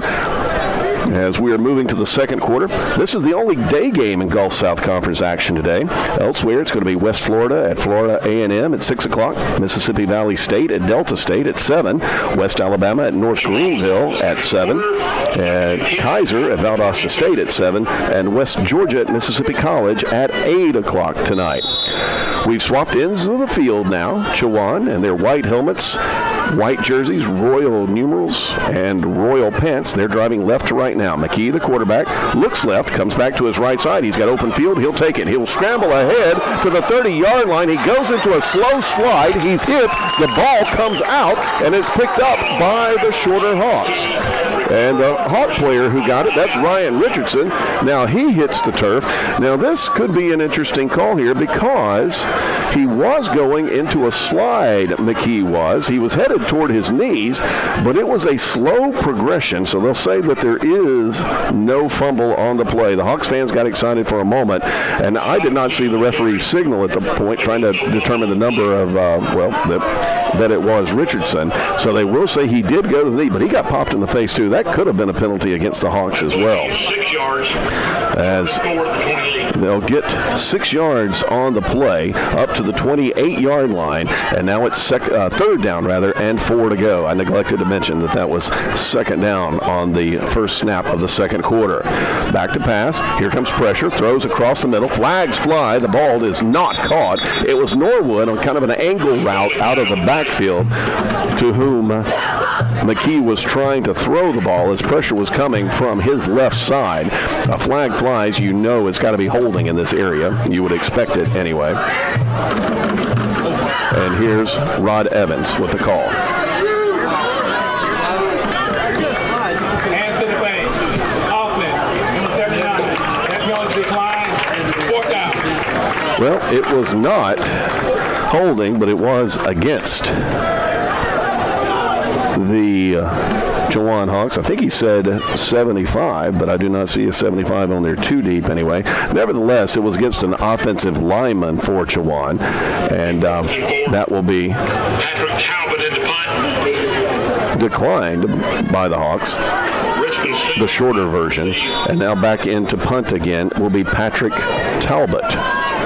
as we are moving to the second quarter. This is the only day game in Gulf South Conference action today. Elsewhere, it's going to be West Florida at Florida A&M at 6 o'clock, Mississippi Valley State at Delta State at 7, West Alabama at North Greenville at 7, and Kaiser at Valdosta State at 7, and West Georgia at Mississippi College at 8 o'clock tonight. We've swapped ends of the field now. Chowan and their white helmets, white jerseys, royal numerals, and royal pants. They're driving left to right now. McKee, the quarterback, looks left, comes back to his right side. He's got open field. He'll take it. He'll scramble ahead to the 30-yard line. He goes into a slow slide. He's hit. The ball comes out, and it's picked up by the Shorter Hawks. And the Hawk player who got it, that's Ryan Richardson. Now he hits the turf. Now this could be an interesting call here because he was going into a slide, McKee was. He was headed toward his knees, but it was a slow progression, so they'll say that there is no fumble on the play. The Hawks fans got excited for a moment, and I did not see the referee signal at the point trying to determine the number of, that it was Richardson. So they will say he did go to the knee, but he got popped in the face too. That could have been a penalty against the Hawks as well. 6 yards. As they'll get 6 yards on the play up to the 28-yard line, and now it's third down and 4 to go. I neglected to mention that was second down on the first snap of the second quarter. Back to pass. Here comes pressure. Throws across the middle. Flags fly. The ball is not caught. It was Norwood on kind of an angle route out of the backfield to whom McKee was trying to throw the ball as pressure was coming from his left side. A flag flies. You know it's got to be holding in this area. You would expect it anyway. And here's Rod Evans with the call. Hands to the face. Offense. Number 79. That's going to decline. 4th down. Well, it was not holding, but it was against the Chowan Hawks. I think he said 75, but I do not see a 75 on there too deep anyway. Nevertheless, it was against an offensive lineman for Chowan, and that will be Patrick Talbot in the punt. declined by the Hawks, the shorter version. And now back into punt again will be Patrick Talbot.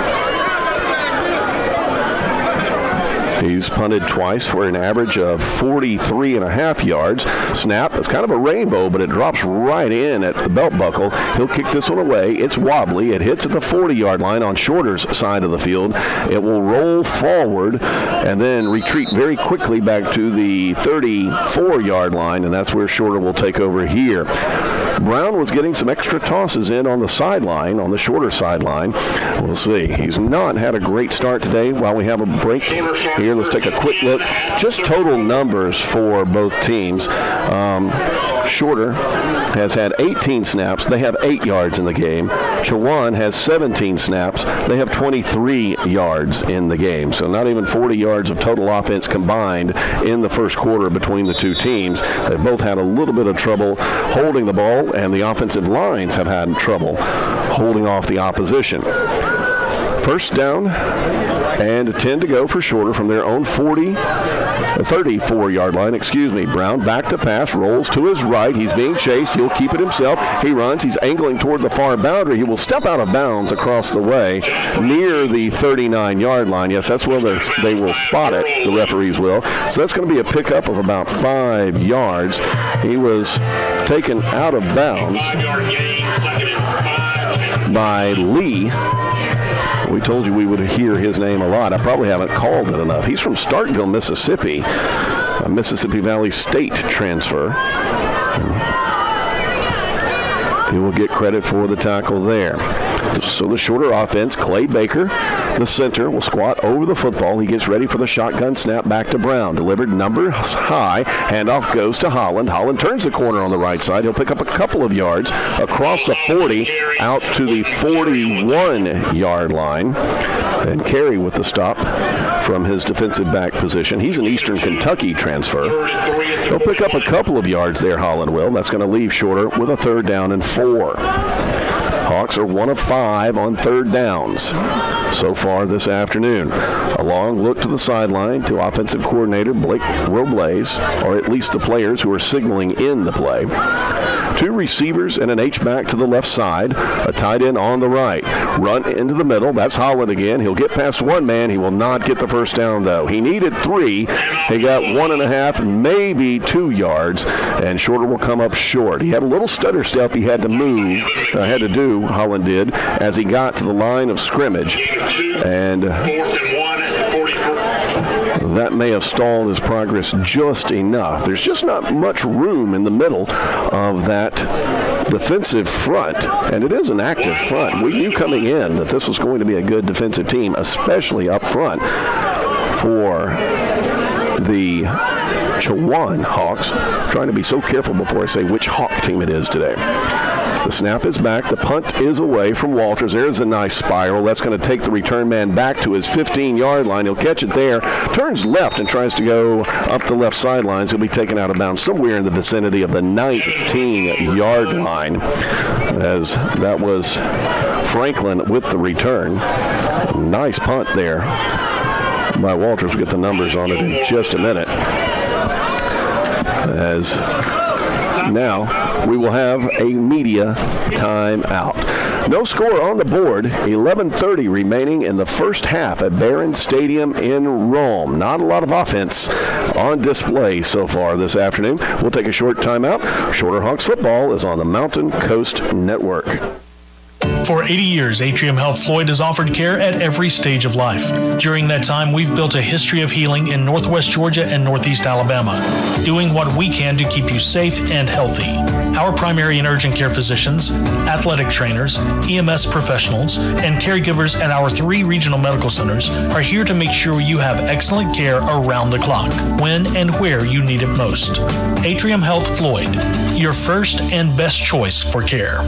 He's punted twice for an average of 43.5 yards. Snap, it's kind of a rainbow, but it drops right in at the belt buckle. He'll kick this one away. It's wobbly. It hits at the 40-yard line on Shorter's side of the field. It will roll forward and then retreat very quickly back to the 34-yard line, and that's where Shorter will take over here. Brown was getting some extra tosses in on the sideline, on the Shorter sideline. We'll see. He's not had a great start today. While we have a break here, let's take a quick look. Just total numbers for both teams. Shorter has had 18 snaps. They have 8 yards in the game. Chowan has 17 snaps. They have 23 yards in the game. So not even 40 yards of total offense combined in the first quarter between the two teams. They both had a little bit of trouble holding the ball, and the offensive lines have had trouble holding off the opposition. First down and 10 to go for Shorter from their own 40. 34-yard line, Brown back to pass, rolls to his right. He's being chased. He'll keep it himself. He runs. He's angling toward the far boundary. He will step out of bounds across the way near the 39-yard line. Yes, that's where they will spot it, the referees will. So that's going to be a pickup of about 5 yards. He was taken out of bounds by Lee. We told you we would hear his name a lot. I probably haven't called it enough. He's from Starkville, Mississippi, a Mississippi Valley State transfer. He will get credit for the tackle there. So the shorter offense, Clay Baker, the center, will squat over the football. He gets ready for the shotgun snap back to Brown. Delivered numbers high. Handoff goes to Holland. Holland turns the corner on the right side. He'll pick up a couple of yards across the 40 out to the 41-yard line. And Carey with the stop from his defensive back position. He's an Eastern Kentucky transfer. He'll pick up a couple of yards there, Holland will. That's going to leave Shorter with a 3rd down and 4. Hawks are 1 of 5 on 3rd downs so far this afternoon. A long look to the sideline to offensive coordinator Blake Robles, or at least the players who are signaling in the play. 2 receivers and an H-back to the left side. A tight end on the right. Run into the middle. That's Holland again. He'll get past one man. He will not get the first down, though. He needed 3. He got 1.5, maybe 2 yards, and Shorter will come up short. He had a little stutter step he had to do, Holland did, as he got to the line of scrimmage. And that may have stalled his progress just enough. There's just not much room in the middle of that defensive front, and it is an active front. We knew coming in that this was going to be a good defensive team, especially up front for the Chowan Hawks. I'm trying to be so careful before I say which Hawk team it is today. The snap is back. The punt is away from Walters. There's a nice spiral. That's going to take the return man back to his 15-yard line. He'll catch it there, turns left and tries to go up the left sidelines. He'll be taken out of bounds somewhere in the vicinity of the 19-yard line, as that was Franklin with the return. Nice punt there by Walters. We'll get the numbers on it in just a minute. As now we will have a media timeout. No score on the board. 11:30 remaining in the first half at Barron Stadium in Rome. Not a lot of offense on display so far this afternoon. We'll take a short timeout. Shorter Hawks football is on the Mountain Coast Network. For 80 years, Atrium Health Floyd has offered care at every stage of life. During that time, we've built a history of healing in Northwest Georgia and Northeast Alabama, doing what we can to keep you safe and healthy. Our primary and urgent care physicians, athletic trainers, EMS professionals, and caregivers at our 3 regional medical centers are here to make sure you have excellent care around the clock, when and where you need it most. Atrium Health Floyd, your first and best choice for care.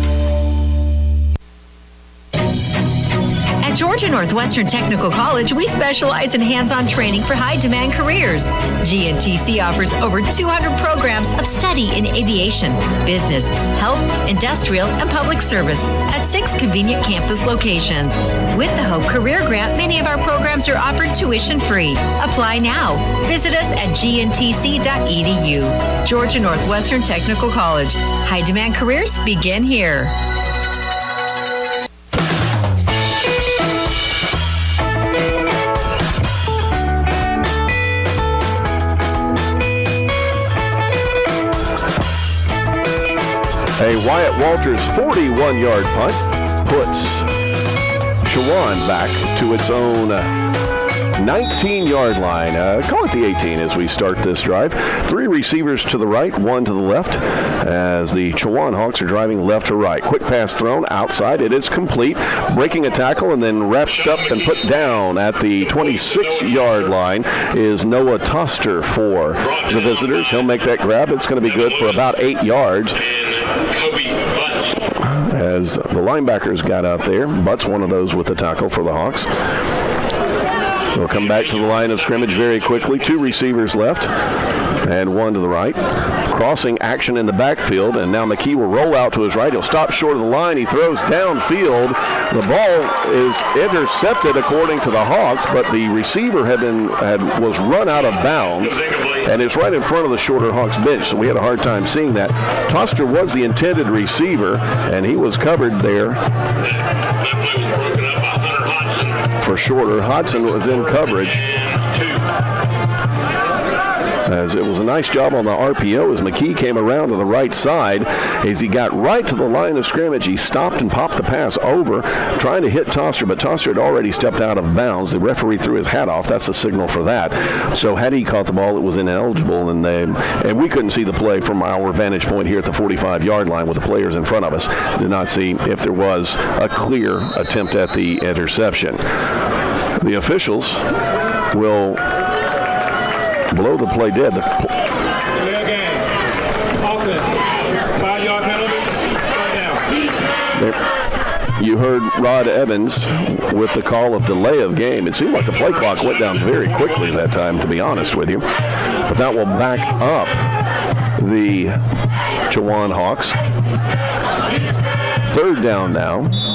At Georgia Northwestern Technical College, we specialize in hands-on training for high-demand careers. GNTC offers over 200 programs of study in aviation, business, health, industrial, and public service at 6 convenient campus locations. With the Hope Career Grant, many of our programs are offered tuition-free. Apply now. Visit us at gntc.edu. Georgia Northwestern Technical College. High-demand careers begin here. A Wyatt Walters 41-yard punt puts Chowan back to its own 19-yard line. Call it the 18 as we start this drive. 3 receivers to the right, 1 to the left, as the Chowan Hawks are driving left to right. Quick pass thrown outside. It is complete. Breaking a tackle and then wrapped up and put down at the 26-yard line is Noah Toster for the visitors. He'll make that grab. It's going to be good for about 8 yards. As the linebackers got out there, Butts one of those with the tackle for the Hawks. We'll come back to the line of scrimmage very quickly. 2 receivers left and 1 to the right. crossing action in the backfield, and now McKee will roll out to his right. He'll stop short of the line. He throws downfield. The ball is intercepted according to the Hawks, but the receiver was run out of bounds, and it's right in front of the Shorter Hawks bench, so we had a hard time seeing that. Toster was the intended receiver, and he was covered there for Shorter. Hodson was in coverage. As it was a nice job on the RPO as McKee came around to the right side. As he got right to the line of scrimmage, he stopped and popped the pass over, trying to hit Toster, but Toster had already stepped out of bounds. The referee threw his hat off. That's a signal for that. So had he caught the ball, it was ineligible, and we couldn't see the play from our vantage point here at the 45-yard line with the players in front of us. Did not see if there was a clear attempt at the interception. The officials will blow the play dead. You heard Rod Evans with the call of delay of game. It seemed like the play clock went down very quickly that time, to be honest with you. But that will back up the Chowan Hawks. Third down now,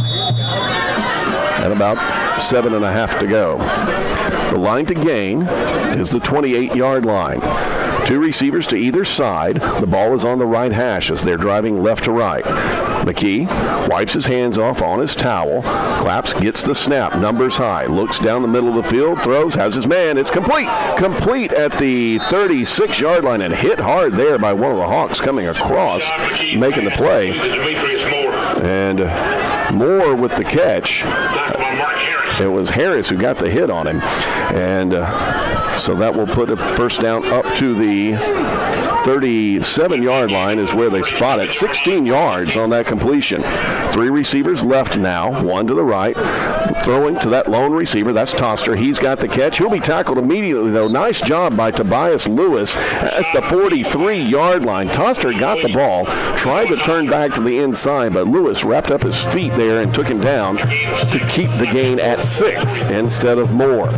and about 7.5 to go. The line to gain is the 28-yard line. Two receivers to either side. The ball is on the right hash as they're driving left to right. McKee wipes his hands off on his towel, claps, gets the snap, numbers high, looks down the middle of the field, throws, has his man. It's complete. Complete at the 36-yard line and hit hard there by one of the Hawks coming across, making the play. And Moore with the catch. It was Harris who got the hit on him. And so that will put a first down up to the 37-yard line is where they spot it. 16 yards on that completion. Three receivers left now, one to the right. Throwing to that lone receiver, that's Toster. He's got the catch. He'll be tackled immediately, though. Nice job by Tobias Lewis at the 43-yard line. Toster got the ball, tried to turn back to the inside, but Lewis wrapped up his feet there and took him down to keep the gain at 6 instead of more.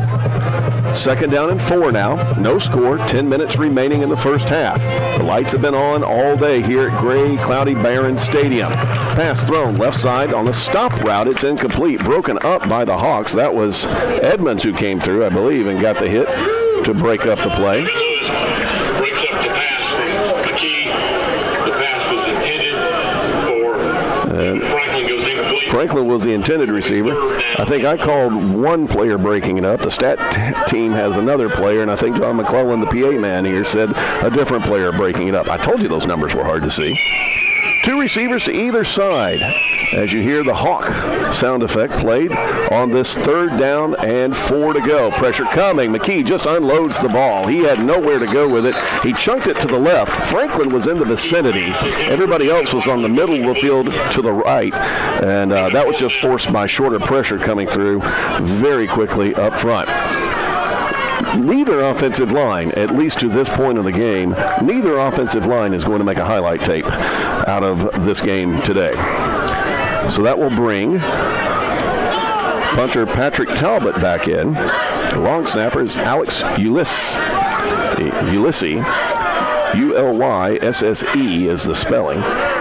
Second down and 4 now. No score. 10 minutes remaining in the first half. The lights have been on all day here at gray, cloudy Barron Stadium. Pass thrown left side on the stop route. It's incomplete. Broken up by the Hawks. That was Edmonds who came through, I believe, and got the hit to break up the play. Breaks up the pass. McKee, the pass was intended for Franklin goes incomplete. Franklin was the intended receiver. I think I called one player breaking it up. The stat team has another player, and I think John McClellan, the PA man here, said a different player breaking it up. I told you those numbers were hard to see. Two receivers to either side as you hear the Hawk sound effect played on this third down and 4 to go. Pressure coming. McKee just unloads the ball. He had nowhere to go with it. He chunked it to the left. Franklin was in the vicinity. Everybody else was on the middle of the field to the right, and that was just forced by Shorter pressure coming through very quickly up front. Neither offensive line, at least to this point of the game, neither offensive line is going to make a highlight tape out of this game today. So that will bring punter Patrick Talbot back in. The long snapper is Alex Ulysses. Ulyssse is the spelling.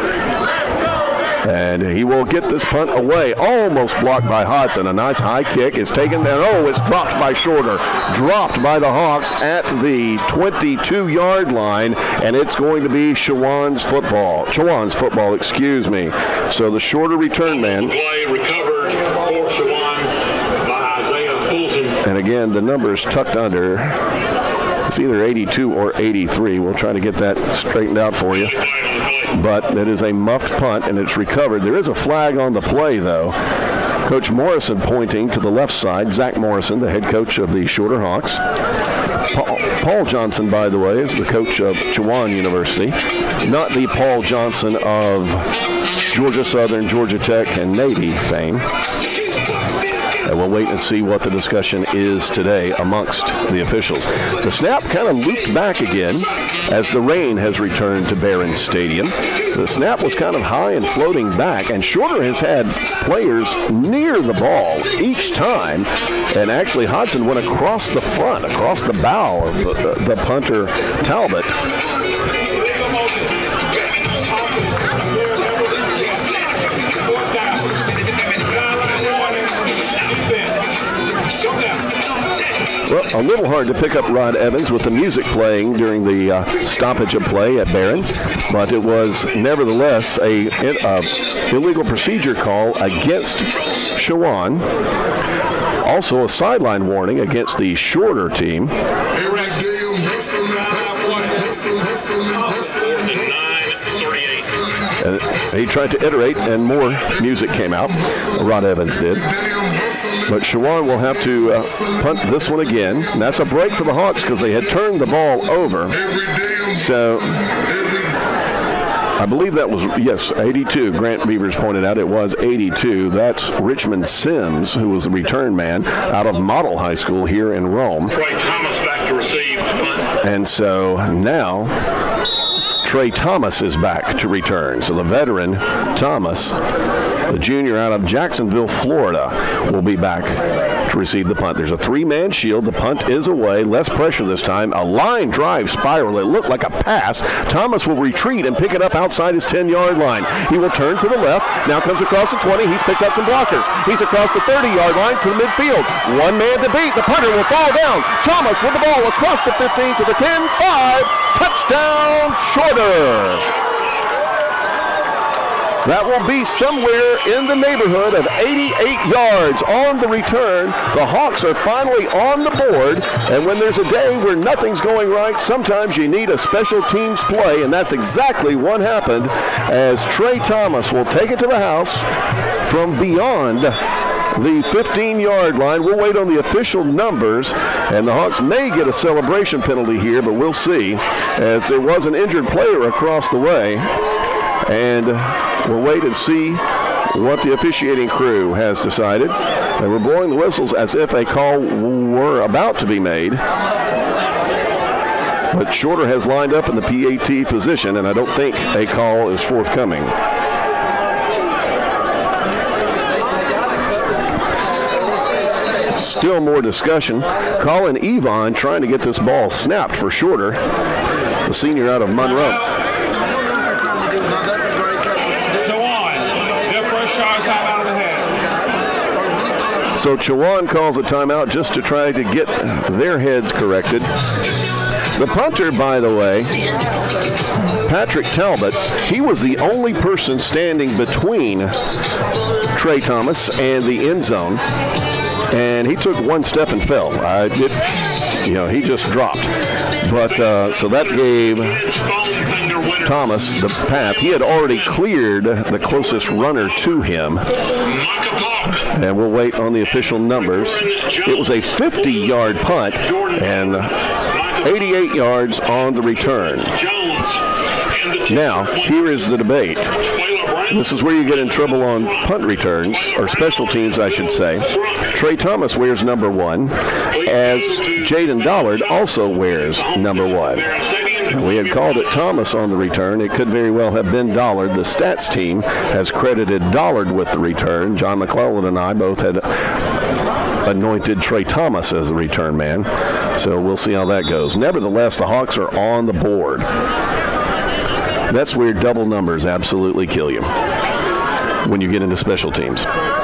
And he will get this punt away. Almost blocked by Hodson. A nice high kick is taken there. Oh, it's dropped by Shorter. Dropped by the Hawks at the 22-yard line. And it's going to be Chowan's football, excuse me. So the Shorter return man. Play recovered for Chowan by Isaiah Fulton. And again, the number's tucked under. It's either 82 or 83. We'll try to get that straightened out for you. But it is a muffed punt, and it's recovered. There is a flag on the play, though. Coach Morrison pointing to the left side. Zach Morrison, the head coach of the Shorter Hawks. Paul Johnson, by the way, is the coach of Chowan University. Not the Paul Johnson of Georgia Southern, Georgia Tech, and Navy fame. And we'll wait and see what the discussion is today amongst the officials. The snap kind of looped back again as the rain has returned to Barron Stadium. The snap was kind of high and floating back, and Shorter has had players near the ball each time. And actually, Hodson went across the front, across the bow of the punter Talbot. Well, a little hard to pick up Rod Evans with the music playing during the stoppage of play at Barron, but it was nevertheless a illegal procedure call against Chowan. Also a sideline warning against the shorter team. And he tried to iterate, and more music came out. Rod Evans did. But Chowan will have to punt this one again. And that's a break for the Hawks because they had turned the ball over. So I believe that was, yes, 82. Grant Beavers pointed out it was 82. That's Richmond Sims, who was the return man out of Model High School here in Rome. Trey Thomas back to receive. And so now Trey Thomas is back to return. So the veteran Thomas, the junior out of Jacksonville, Florida, will be back to receive the punt. There's a three-man shield. The punt is away. Less pressure this time. A line drive spiral. It looked like a pass. Thomas will retreat and pick it up outside his 10-yard line. He will turn to the left. Now comes across the 20. He's picked up some blockers. He's across the 30-yard line to the midfield. One man to beat. The punter will fall down. Thomas with the ball across the 15 to the 10. 5. Touchdown, Shorter. That will be somewhere in the neighborhood of 88 yards on the return. The Hawks are finally on the board, and when there's a day where nothing's going right, sometimes you need a special teams play, and that's exactly what happened as Trey Thomas will take it to the house from beyond the 15-yard line. We'll wait on the official numbers, and the Hawks may get a celebration penalty here, but we'll see, as there was an injured player across the way, and we'll wait and see what the officiating crew has decided. They were blowing the whistles as if a call were about to be made. But Shorter has lined up in the PAT position, and I don't think a call is forthcoming. Still more discussion. Colin Evon trying to get this ball snapped for Shorter, the senior out of Monroe. So Chowan calls a timeout just to try to get their heads corrected. The punter, by the way, Patrick Talbot, he was the only person standing between Trey Thomas and the end zone, and he took one step and fell. He just dropped. But so that gave Thomas the path. He had already cleared the closest runner to him. And we'll wait on the official numbers. It was a 50-yard punt and 88 yards on the return. Now, here is the debate. This is where you get in trouble on punt returns, or special teams, I should say. Trey Thomas wears number 1, as Jaden Dollard also wears number 1. We had called it Thomas on the return. It could very well have been Dollard. The stats team has credited Dollard with the return. John McClellan and I both had anointed Trey Thomas as the return man. So we'll see how that goes. Nevertheless, the Hawks are on the board. That's where double numbers absolutely kill you when you get into special teams.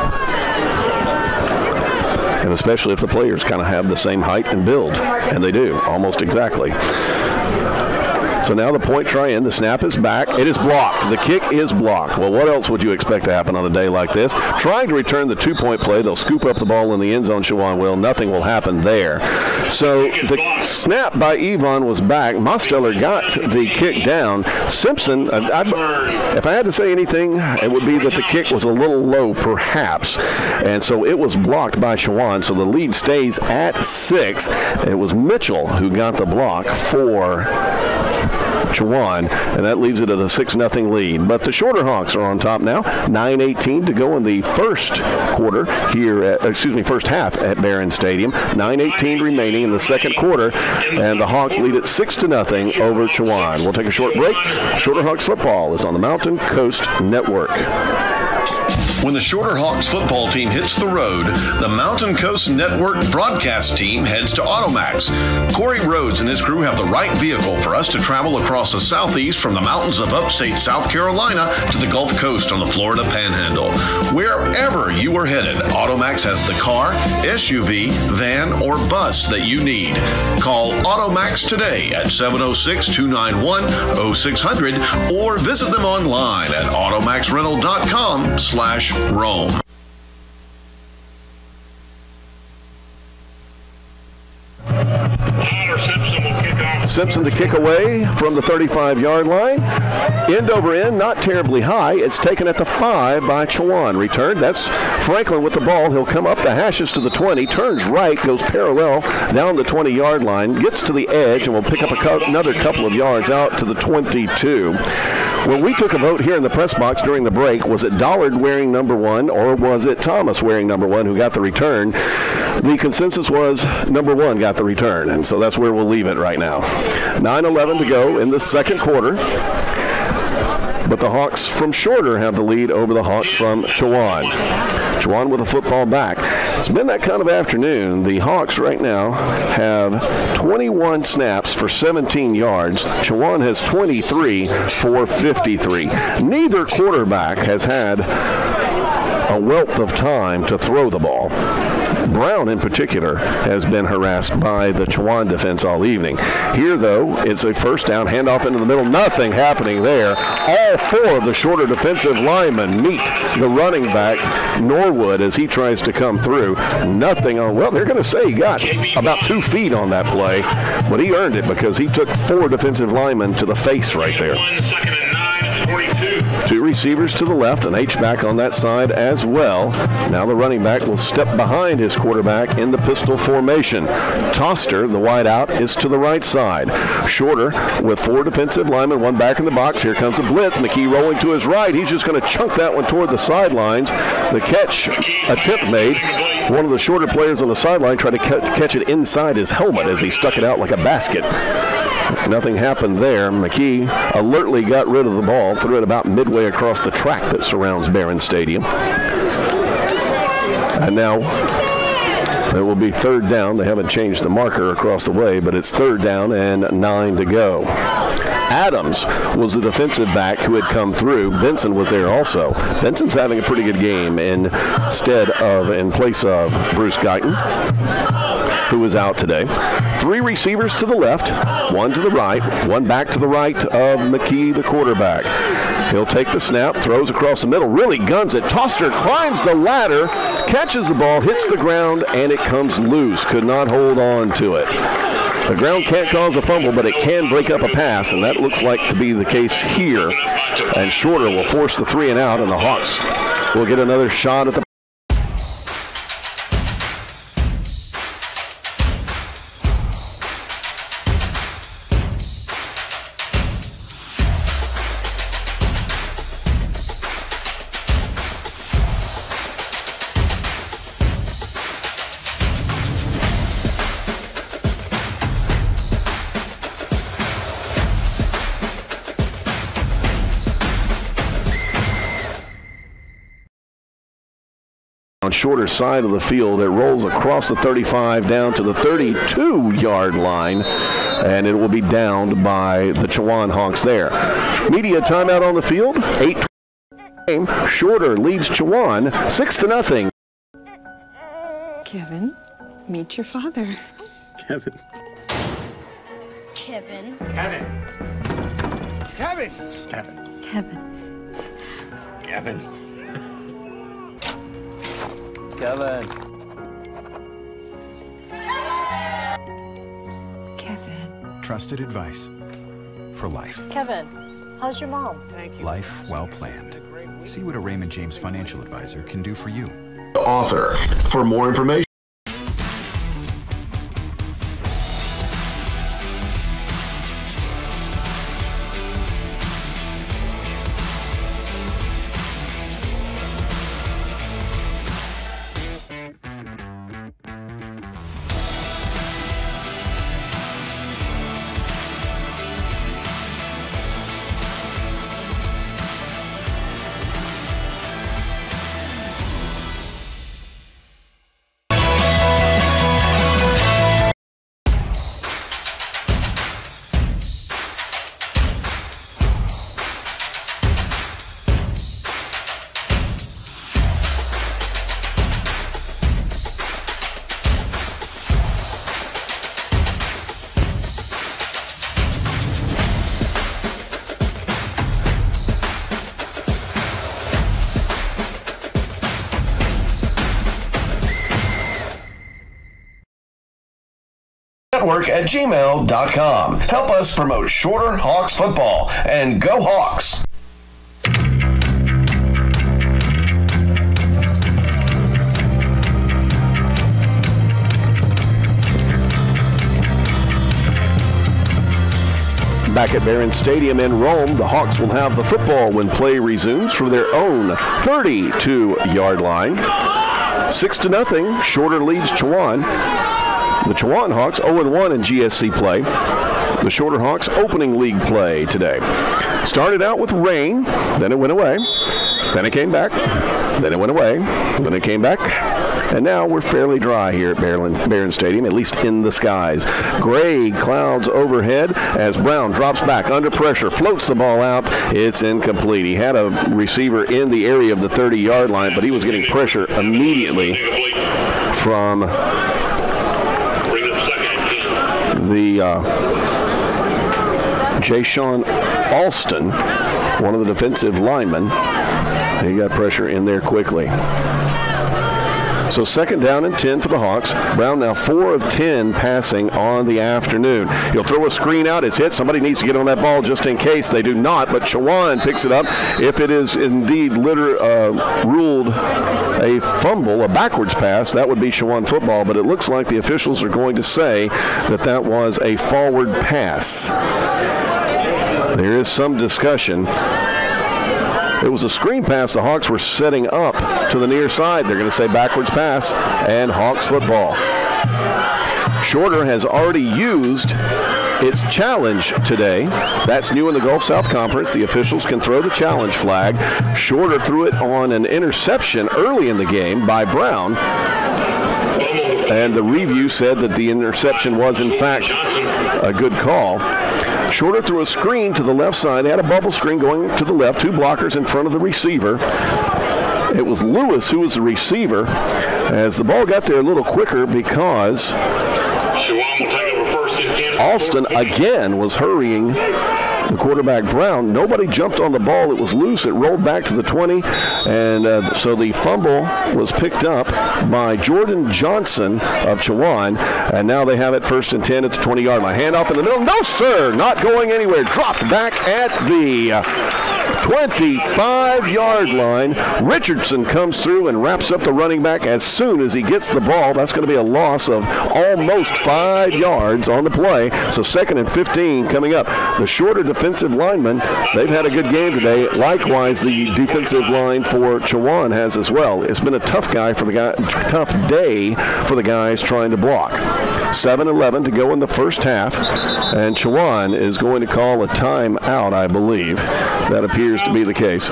And especially if the players kind of have the same height and build. And they do, almost exactly. So now the point try in. The snap is back. It is blocked. The kick is blocked. Well, what else would you expect to happen on a day like this? Trying to return the two-point play. They'll scoop up the ball in the end zone. Chowan will. Nothing will happen there. So the snap by Evon was back. Mosteller got the kick down. Simpson, if I had to say anything, it would be that the kick was a little low, perhaps. And so it was blocked by Chowan. So the lead stays at 6. It was Mitchell who got the block for Chowan, and that leaves it at a 6-0 lead. But the Shorter Hawks are on top now. 9:18 to go in the first quarter here first half at Barron Stadium. 9:18 remaining in the second quarter, and the Hawks lead it 6-0 over Chowan. We'll take a short break. Shorter Hawks football is on the Mountain Coast Network. When the Shorter Hawks football team hits the road, the Mountain Coast Network broadcast team heads to Automax. Corey Rhodes and his crew have the right vehicle for us to travel across the southeast from the mountains of upstate South Carolina to the Gulf Coast on the Florida Panhandle. Wherever you are headed, Automax has the car, SUV, van, or bus that you need. Call Automax today at 706-291-0600 or visit them online at automaxrental.com/Rome. Simpson to kick away from the 35-yard line. End over end, not terribly high. It's taken at the 5 by Chowan. Return. That's Franklin with the ball. He'll come up the hashes to the 20, turns right, goes parallel down the 20-yard line, gets to the edge, and will pick up another couple of yards out to the 22. When we took a vote here in the press box during the break, was it Dollard wearing number 1 or was it Thomas wearing number 1 who got the return? The consensus was number 1 got the return, and so that's where we'll leave it right now. 9:11 to go in the second quarter. But the Hawks from Shorter have the lead over the Hawks from Chowan. Chowan with a football back. It's been that kind of afternoon. The Hawks right now have 21 snaps for 17 yards. Chowan has 23 for 53. Neither quarterback has had a wealth of time to throw the ball. Brown, in particular, has been harassed by the Chowan defense all evening. Here, though, it's a first down, handoff into the middle. Nothing happening there. All 4 of the Shorter defensive linemen meet the running back, Norwood, as he tries to come through. Nothing on. Well, they're going to say he got about 2 feet on that play, but he earned it because he took 4 defensive linemen to the face right there. 2nd and 9, 42. 2 receivers to the left, an H-back on that side as well. Now the running back will step behind his quarterback in the pistol formation. Toster, the wide out, is to the right side. Shorter with 4 defensive linemen, 1 back in the box. Here comes the blitz. McKee rolling to his right. He's just going to chunk that one toward the sidelines. The catch attempt made. One of the Shorter players on the sideline tried to catch it inside his helmet as he stuck it out like a basket. Nothing happened there. McKee alertly got rid of the ball, threw it about midway across the track that surrounds Barron Stadium. And now it will be 3rd down. They haven't changed the marker across the way, but it's 3rd down and 9 to go. Adams was the defensive back who had come through. Benson was there also. Benson's having a pretty good game in place of Bruce Guyton, who was out today. 3 receivers to the left, 1 to the right, 1 back to the right of McKee, the quarterback. He'll take the snap, throws across the middle, really guns it. Toster climbs the ladder, catches the ball, hits the ground, and it comes loose. Could not hold on to it. The ground can't cause a fumble, but it can break up a pass, and that looks like to be the case here. And Shorter will force the 3 and out, and the Hawks will get another shot at the on Shorter side of the field. It rolls across the 35 down to the 32-yard line, and it will be downed by the Chowan Hawks there. Media timeout on the field. 8 game. Shorter leads Chowan 6-0. Kevin, meet your father. Kevin. Kevin. Kevin. Kevin. Kevin. Kevin. Kevin. Kevin. Trusted advice for life. Kevin, how's your mom? Thank you. Life well planned. See what a Raymond James financial advisor can do for you. Author. For more information. hawksnetwork@gmail.com. Help us promote Shorter Hawks football, and go Hawks! Back at Barron Stadium in Rome, the Hawks will have the football when play resumes from their own 32-yard line. 6-0, Shorter leads Chowan. The Chowan Hawks 0-1 in GSC play. The Shorter Hawks opening league play today. Started out with rain, then it went away, then it came back, then it went away, then it came back. And now we're fairly dry here at Barron Stadium, at least in the skies. Gray clouds overhead as Brown drops back under pressure, floats the ball out. It's incomplete. He had a receiver in the area of the 30-yard line, but he was getting pressure immediately from the Jay-Sean Alston, one of the defensive linemen. He got pressure in there quickly. So 2nd down and 10 for the Hawks. Brown now 4 of 10 passing on the afternoon. He'll throw a screen out. It's hit. Somebody needs to get on that ball just in case. They do not, but Chowan picks it up. If it is indeed ruled a fumble, a backwards pass, that would be Chowan football, but it looks like the officials are going to say that that was a forward pass. There is some discussion. It was a screen pass the Hawks were setting up to the near side. They're going to say backwards pass and Hawks football. Shorter has already used its challenge today. That's new in the Gulf South Conference. The officials can throw the challenge flag. Shorter threw it on an interception early in the game by Brown. And the review said that the interception was, in fact, a good call. Shorter threw a screen to the left side. They had a bubble screen going to the left, 2 blockers in front of the receiver. It was Lewis who was the receiver, as the ball got there a little quicker because Alston again was hurrying the quarterback Brown. Nobody jumped on the ball. It was loose. It rolled back to the 20, and so the fumble was picked up by Jordan Johnson of Chowan, and now they have it 1st and 10 at the 20-yard line. Handoff in the middle. No, sir, not going anywhere. Dropped back at the 25-yard line. Richardson comes through and wraps up the running back as soon as he gets the ball. That's going to be a loss of almost 5 yards on the play. So 2nd and 15 coming up. The Shorter defensive linemen, they've had a good game today. Likewise, the defensive line for Chowan has as well. It's been a tough day for the guys trying to block. 7-11 to go in the first half, and Chowan is going to call a timeout, I believe. That appears to be the case.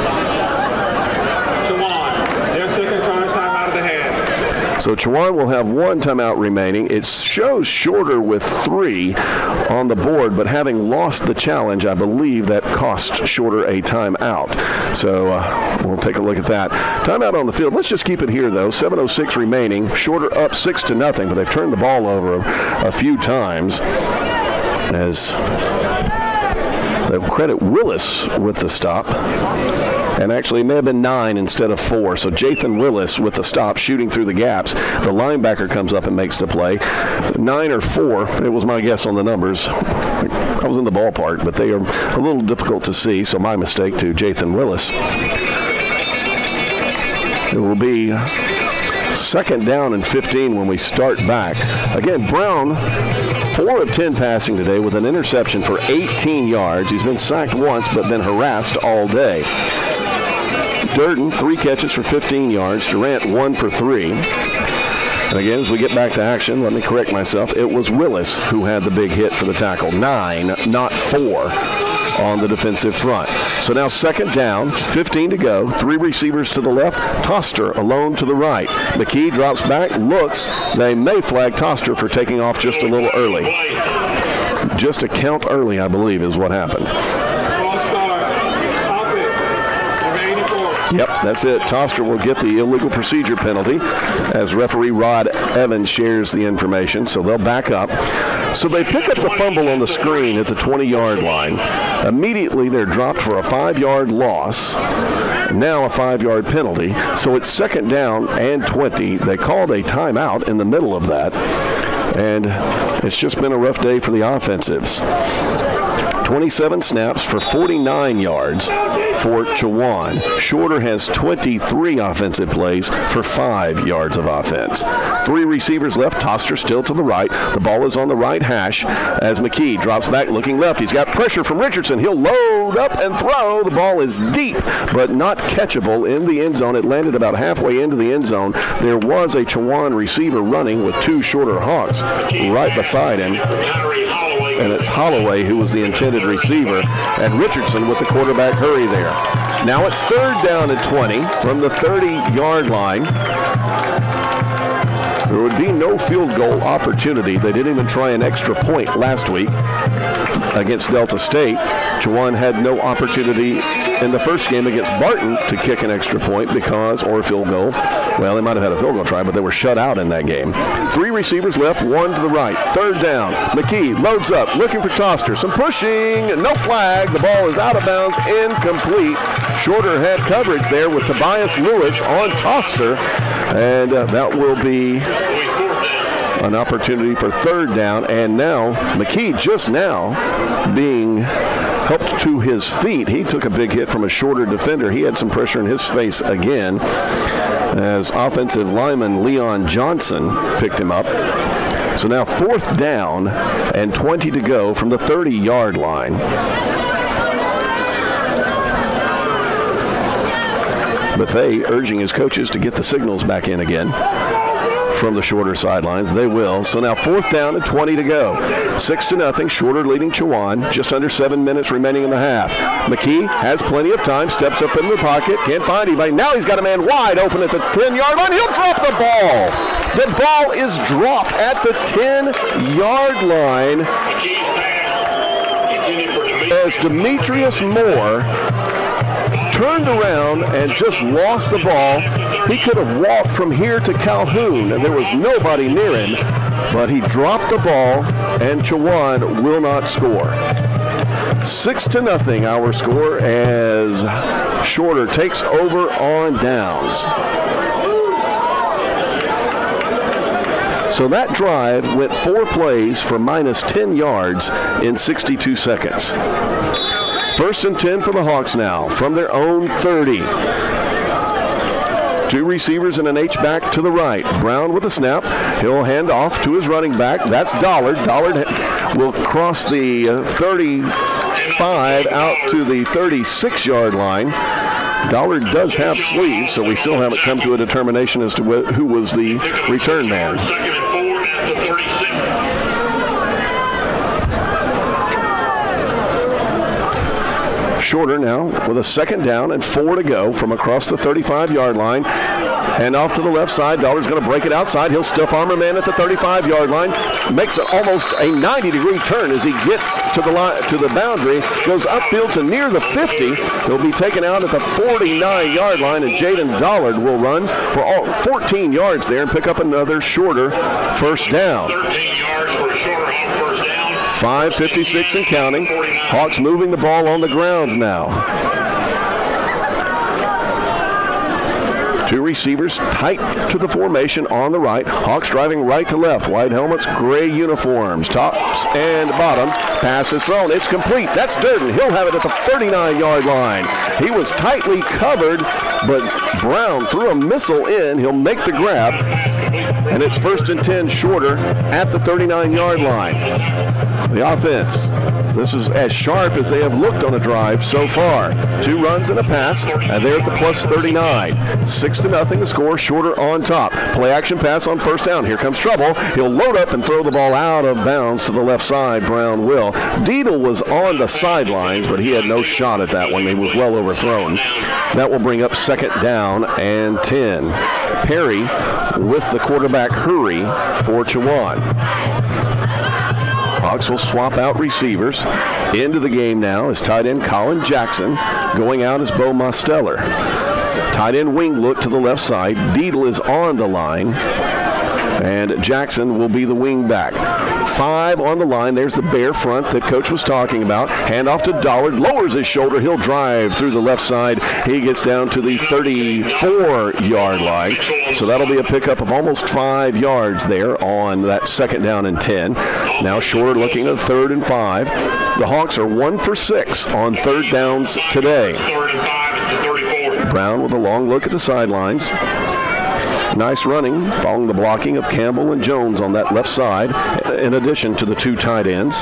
So Chowan will have 1 timeout remaining. It shows Shorter with 3 on the board, but having lost the challenge, I believe that cost Shorter a timeout. So we'll take a look at that. Timeout on the field. Let's just keep it here, though. 7:06 remaining. Shorter up 6-0, but they've turned the ball over a few times as they credit Willis with the stop. And actually, it may have been 9 instead of 4. So Jathan Willis with the stop, shooting through the gaps. The linebacker comes up and makes the play. 9 or 4, it was my guess on the numbers. I was in the ballpark, but they are a little difficult to see, so my mistake to Jathan Willis. It will be 2nd down and 15 when we start back. Again, Brown, 4 of 10 passing today with an interception for 18 yards. He's been sacked once but been harassed all day. Durden, 3 catches for 15 yards. Durant, 1 for 3. And again, as we get back to action, let me correct myself. It was Willis who had the big hit for the tackle. 9, not 4 on the defensive front. So now 2nd down, 15 to go. 3 receivers to the left. Toster alone to the right. McKee drops back, looks. They may flag Toster for taking off just a little early. Just a count early, I believe, is what happened. Yep, that's it. Toster will get the illegal procedure penalty as referee Rod Evans shares the information, so they'll back up. So they pick up the fumble on the screen at the 20-yard line. Immediately, they're dropped for a 5-yard loss. Now a 5-yard penalty. So it's 2nd down and 20. They called a timeout in the middle of that. And it's just been a rough day for the offensives. 27 snaps for 49 yards for Chowan. Shorter has 23 offensive plays for 5 yards of offense. 3 receivers left. Toster still to the right. The ball is on the right hash as McKee drops back looking left. He's got pressure from Richardson. He'll load up and throw. The ball is deep but not catchable in the end zone. It landed about halfway into the end zone. There was a Chowan receiver running with 2 shorter Hawks right beside him. And it's Holloway who was the intended receiver, and Richardson with the quarterback hurry there. Now it's 3rd down and 20 from the 30-yard line. There would be no field goal opportunity. They didn't even try an extra point last week against Delta State. Chowan had no opportunity in the first game against Barton to kick an extra point or a field goal. Well, they might have had a field goal try, but they were shut out in that game. 3 receivers left, 1 to the right. 3rd down. McKee loads up, looking for Toster. Some pushing, no flag. The ball is out of bounds, incomplete. Shorter had coverage there with Tobias Lewis on Toster, and that will be an opportunity for 3rd down. And now McKee just now being helped to his feet. He took a big hit from a shorter defender. He had some pressure in his face again as offensive lineman Leon Johnson picked him up. So now 4th down and 20 to go from the 30-yard line. Buffet urging his coaches to get the signals back in again from the shorter sidelines. They will. So now 4th down and 20 to go. 6-0. Shorter leading Chowan. Just under 7 minutes remaining in the half. McKee has plenty of time. Steps up in the pocket. Can't find anybody. Now he's got a man wide open at the 10-yard line. He'll drop the ball. The ball is dropped at the 10-yard line as Demetrius Moore turned around and just lost the ball. He could have walked from here to Calhoun, and there was nobody near him, but he dropped the ball, and Chowan will not score. 6-0 our score as Shorter takes over on downs. So that drive went 4 plays for minus 10 yards in 62 seconds. 1st and 10 for the Hawks now from their own 30. 2 receivers and an H-back to the right. Brown with a snap. He'll hand off to his running back. That's Dollard. Dollard will cross the 35 out to the 36-yard line. Dollard does have sleeves, so we still haven't come to a determination as to who was the return man. Shorter now with a 2nd down and 4 to go from across the 35-yard line. And off to the left side. Dollar's going to break it outside. He'll stiff arm a man at the 35-yard line. Makes it almost a 90-degree turn as he gets to the line, to the boundary. Goes upfield to near the 50. He'll be taken out at the 49-yard line, and Jaden Dollard will run for all 14 yards there and pick up another shorter 1st down. 13 yards for a shorter Hawk 1st down. 5:56 and counting. Hawks moving the ball on the ground now. 2 receivers tight to the formation on the right. Hawks driving right to left. White helmets, gray uniforms. Tops and bottom. Pass is thrown. It's complete. That's Durden. He'll have it at the 39-yard line. He was tightly covered, but Brown threw a missile in. He'll make the grab. And it's 1st and 10 Shorter at the 39-yard line. The offense, this is as sharp as they have looked on a drive so far. 2 runs and a pass, and they're at the plus 39. 6-0 the score, Shorter on top. Play action pass on 1st down. Here comes trouble. He'll load up and throw the ball out of bounds to the left side. Brown will. Deedle was on the sidelines, but he had no shot at that one. He was well overthrown. That will bring up 2nd down and 10. Perry with the quarterback hurry for Chowan. Hawks will swap out receivers. Into the game now is tight end Colin Jackson. Going out is Bo Mosteller. Tight end wing look to the left side. Deedle is on the line. And Jackson will be the wing back. 5 on the line. There's the bare front that Coach was talking about. Handoff to Dollard. Lowers his shoulder. He'll drive through the left side. He gets down to the 34-yard line. So that'll be a pickup of almost 5 yards there on that 2nd down and 10. Now Shorter looking at 3rd and 5. The Hawks are 1 for 6 on 3rd downs today. Brown with a long look at the sidelines. Nice running, following the blocking of Campbell and Jones on that left side, in addition to the 2 tight ends.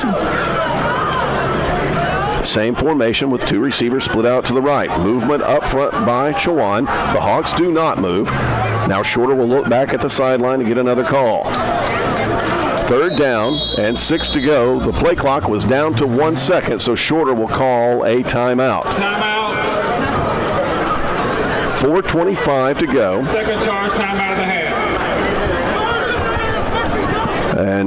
Same formation with 2 receivers split out to the right. Movement up front by Chowan. The Hawks do not move. Now Shorter will look back at the sideline to get another call. 3rd down and 6 to go. The play clock was down to 1 second, so Shorter will call a timeout. Timeout. 4:25 to go. Second charge, timeout of the half. And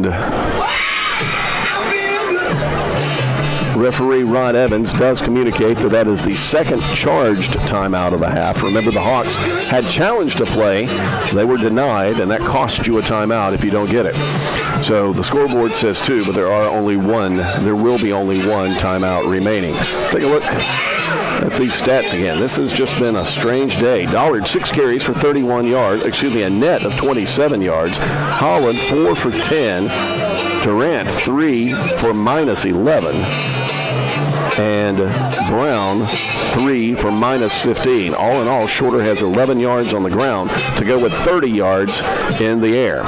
referee Rod Evans does communicate that is the second charged timeout of the half. Remember, the Hawks had challenged a play. They were denied, and that costs you a timeout if you don't get it. So the scoreboard says 2, but there will be only one timeout remaining. Take a look at these stats again. This has just been a strange day. Dollard 6 carries for 31 yards, a net of 27 yards. Holland 4 for 10. Durant 3 for minus 11. And Brown 3 for minus 15. All in all, Shorter has 11 yards on the ground to go with 30 yards in the air.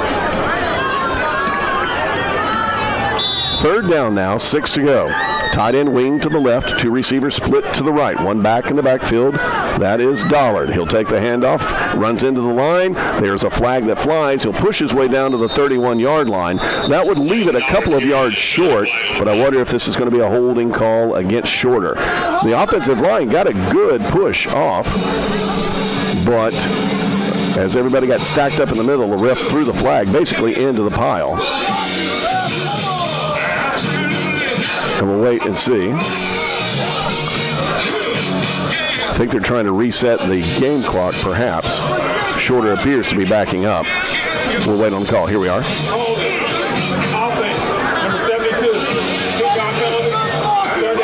3rd down now, 6 to go. Tight end wing to the left, 2 receivers split to the right. One back in the backfield. That is Dollard. He'll take the handoff, runs into the line. There's a flag that flies. He'll push his way down to the 31-yard line. That would leave it a couple of yards short, but I wonder if this is going to be a holding call against Shorter. The offensive line got a good push off, but as everybody got stacked up in the middle, the ref threw the flag basically into the pile. And we'll wait and see. I think they're trying to reset the game clock, perhaps. Shorter appears to be backing up. We'll wait on the call. Here we are. Offense, number 72. Kickoff penalty. 3rd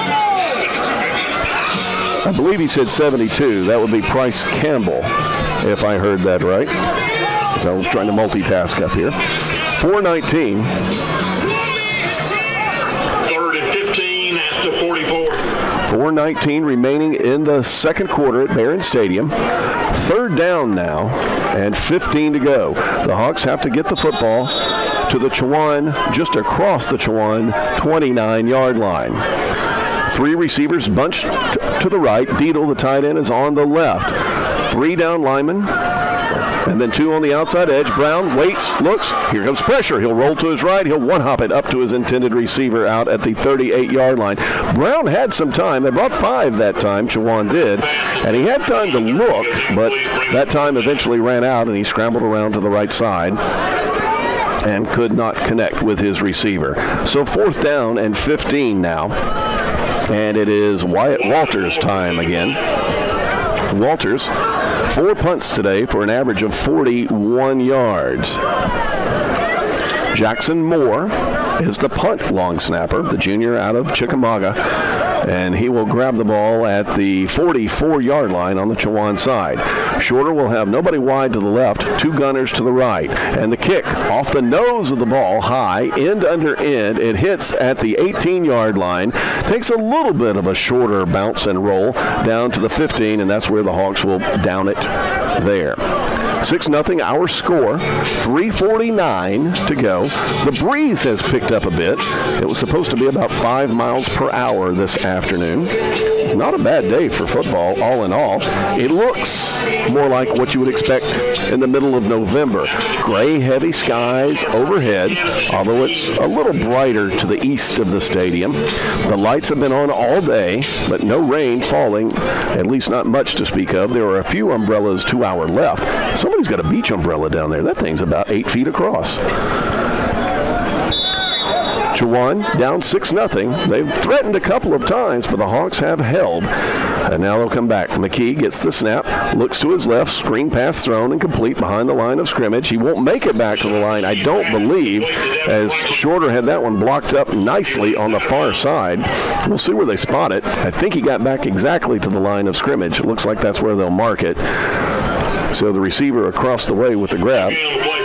down. I believe he said 72. That would be Price Campbell, if I heard that right. So I was trying to multitask up here. 4:19. 4:19 remaining in the 2nd quarter at Barron Stadium. 3rd down now and 15 to go. The Hawks have to get the football to the Chowan, just across the Chowan 29-yard line. 3 receivers bunched to the right. Deedle, the tight end, is on the left. 3 down linemen. And then 2 on the outside edge. Brown waits, looks. Here comes pressure. He'll roll to his right. He'll one-hop it up to his intended receiver out at the 38-yard line. Brown had some time. They brought 5 that time, Chowan did. And he had time to look, but that time eventually ran out, and he scrambled around to the right side and could not connect with his receiver. So 4th down and 15 now. And it is Wyatt Walters' time again. Walters, 4 punts today for an average of 41 yards. Jackson Moore is the punt long snapper, the junior out of Chickamauga, and he will grab the ball at the 44-yard line on the Chowan side. Shorter will have nobody wide to the left, 2 gunners to the right, and the kick off the nose of the ball, high, end under end. It hits at the 18-yard line, takes a little bit of a shorter bounce and roll down to the 15, and that's where the Hawks will down it there. 6-0 our score, 3:49 to go. The breeze has picked up a bit. It was supposed to be about 5 miles per hour this afternoon. Not a bad day for football, all in all. It looks more like what you would expect in the middle of November. Gray, heavy skies overhead, although it's a little brighter to the east of the stadium. The lights have been on all day, but no rain falling, at least not much to speak of. There are a few umbrellas to our left. Somebody's got a beach umbrella down there. That thing's about 8 feet across. Chowan down 6-0. They've threatened a couple of times, but the Hawks have held. And now they'll come back. McKee gets the snap, looks to his left, screen pass thrown and complete behind the line of scrimmage. He won't make it back to the line, I don't believe, as Shorter had that one blocked up nicely on the far side. We'll see where they spot it. I think he got back exactly to the line of scrimmage. It looks like that's where they'll mark it. So the receiver across the way with the grab.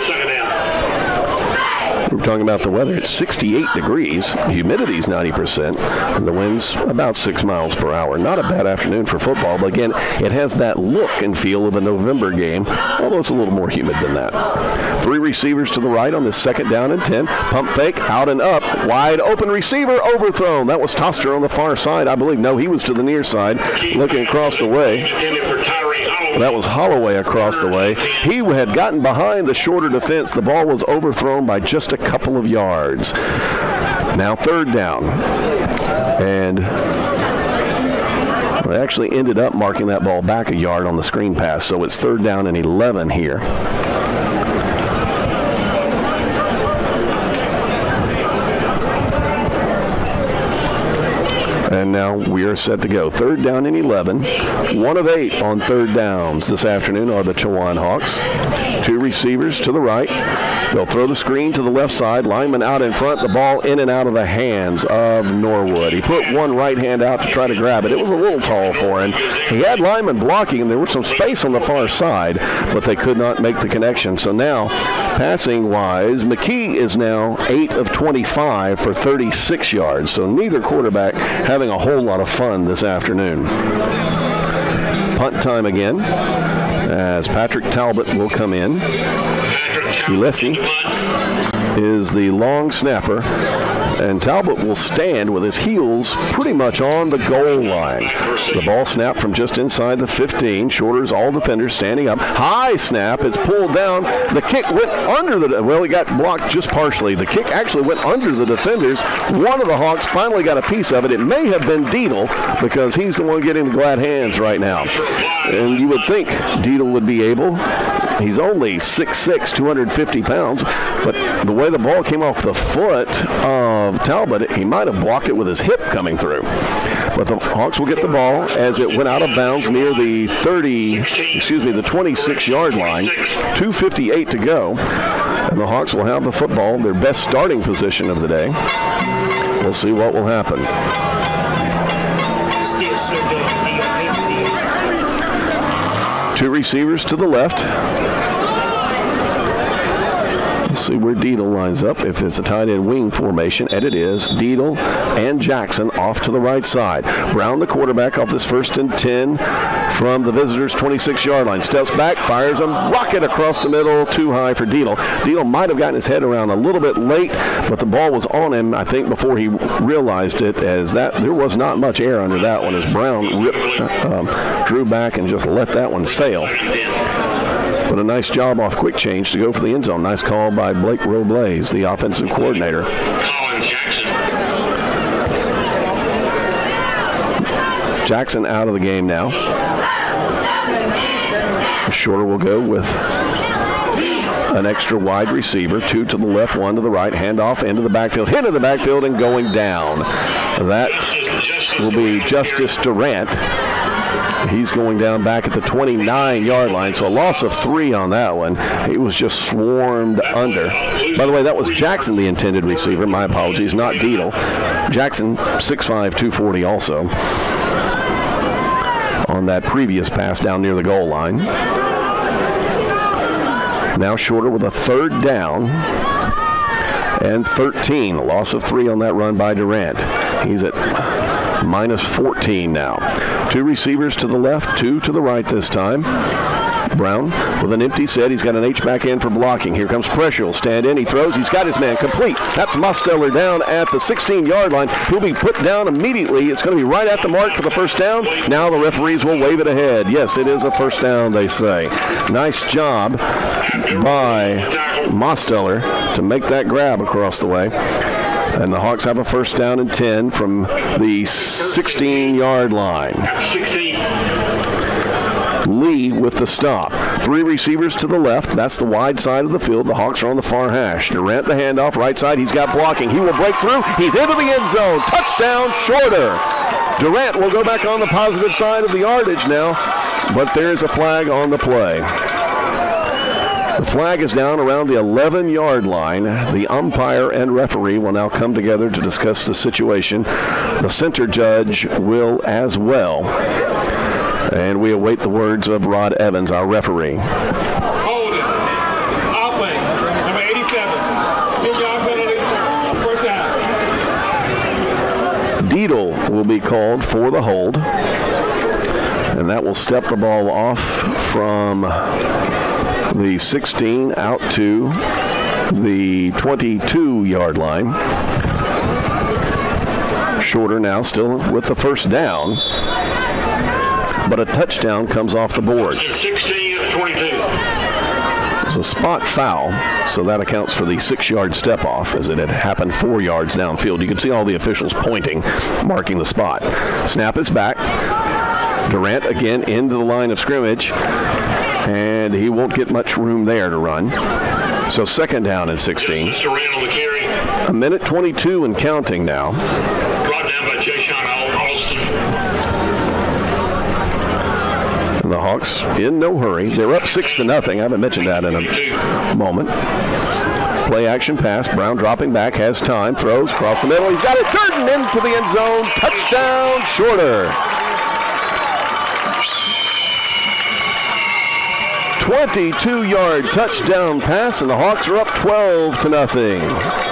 We're talking about the weather. It's 68 degrees. Humidity's 90%. And the wind's about 6 miles per hour. Not a bad afternoon for football. But again, it has that look and feel of a November game, although it's a little more humid than that. 3 receivers to the right on this 2nd down and 10. Pump fake, out and up. Wide open receiver, overthrown. That was Toster on the far side, I believe. No, he was to the near side, looking across the way. That was Holloway across the way. He had gotten behind the Shorter defense. The ball was overthrown by just a couple of yards. Now 3rd down. And they actually ended up marking that ball back a yard on the screen pass. So it's 3rd down and 11 here. And now we are set to go. 3rd down and 11. 1 of 8 on 3rd downs this afternoon are the Chowan Hawks. 2 receivers to the right. They'll throw the screen to the left side. Lineman out in front. The ball in and out of the hands of Norwood. He put one right hand out to try to grab it. It was a little tall for him. He had lineman blocking, and there was some space on the far side, but they could not make the connection. So now, passing-wise, McKee is now 8 of 25 for 36 yards. So neither quarterback having a whole lot of fun this afternoon. Punt time again, as Patrick Talbot will come in. Ulysses is the long snapper, and Talbot will stand with his heels pretty much on the goal line. The ball snapped from just inside the 15. Shorter's all defenders standing up. High snap. It's pulled down. The kick went under the, well, he got blocked just partially. The kick actually went under the defenders. One of the Hawks finally got a piece of it. It may have been Deedle, because he's the one getting the glad hands right now. And you would think Deedle would be able. He's only 6'6", 250 pounds, but the way the ball came off the foot of Talbot, he might have blocked it with his hip coming through. But the Hawks will get the ball as it went out of bounds near the 26-yard line. 2:58 to go. And the Hawks will have the football, their best starting position of the day. We'll see what will happen. Two receivers to the left. Let's see where Deedle lines up. If it's a tight end wing formation, and it is, Deedle and Jackson off to the right side. Brown, the quarterback, off this 1st and 10 from the visitors' 26-yard line. Steps back, fires a rocket across the middle, too high for Deedle. Deedle might have gotten his head around a little bit late, but the ball was on him, I think, before he realized it, as that there was not much air under that one, as Brown drew back and just let that one sail. But a nice job off quick change to go for the end zone. Nice call by Blake Robles, the offensive coordinator. Jackson out of the game now. Shorter will go with an extra wide receiver. 2 to the left, 1 to the right. Handoff into the backfield. Into the backfield and going down. That will be Justice Durant. He's going down back at the 29-yard line, so a loss of 3 on that one. He was just swarmed under. By the way, that was Jackson, the intended receiver. My apologies, not Deedle. Jackson, 6'5", 240 also on that previous pass down near the goal line. Now Shorter with a 3rd down and 13. A loss of 3 on that run by Durant. He's at minus 14 now. 2 receivers to the left, 2 to the right this time. Brown with an empty set. He's got an H-back in for blocking. Here comes pressure. He'll stand in. He throws. He's got his man complete. That's Mosteller down at the 16-yard line. He'll be put down immediately. It's going to be right at the mark for the 1st down. Now the referees will wave it ahead. Yes, it is a 1st down, they say. Nice job by Mosteller to make that grab across the way. And the Hawks have a 1st down and 10 from the 16-yard line. Lee with the stop. 3 receivers to the left. That's the wide side of the field. The Hawks are on the far hash. Durant the handoff, right side. He's got blocking. He will break through. He's into the end zone. Touchdown, Shorter. Durant will go back on the positive side of the yardage now, but there's a flag on the play. The flag is down around the 11-yard line. The umpire and referee will now come together to discuss the situation. The center judge will as well. And we await the words of Rod Evans, our referee. Hold it. Offense. Number 87. 10-yard penalty. First down. Deedle will be called for the hold. And that will step the ball off from the 16 out to the 22-yard line. Shorter now, still with the first down. But a touchdown comes off the board. 16-22. It's a spot foul, so that accounts for the 6-yard step off, as it had happened 4 yards downfield. You can see all the officials pointing, marking the spot. Snap is back. Durant again into the line of scrimmage, and he won't get much room there to run. So second down and 16. Just Durant on the carry. A minute 22 and counting now. Brought down by Jayshon Alston. And the Hawks in no hurry. They're up 6-0. I haven't mentioned that in a moment. Play action pass. Brown dropping back, has time, throws across the middle. He's got it. Durden into the end zone. Touchdown, Shorter. 22-yard touchdown pass, and the Hawks are up 12-0.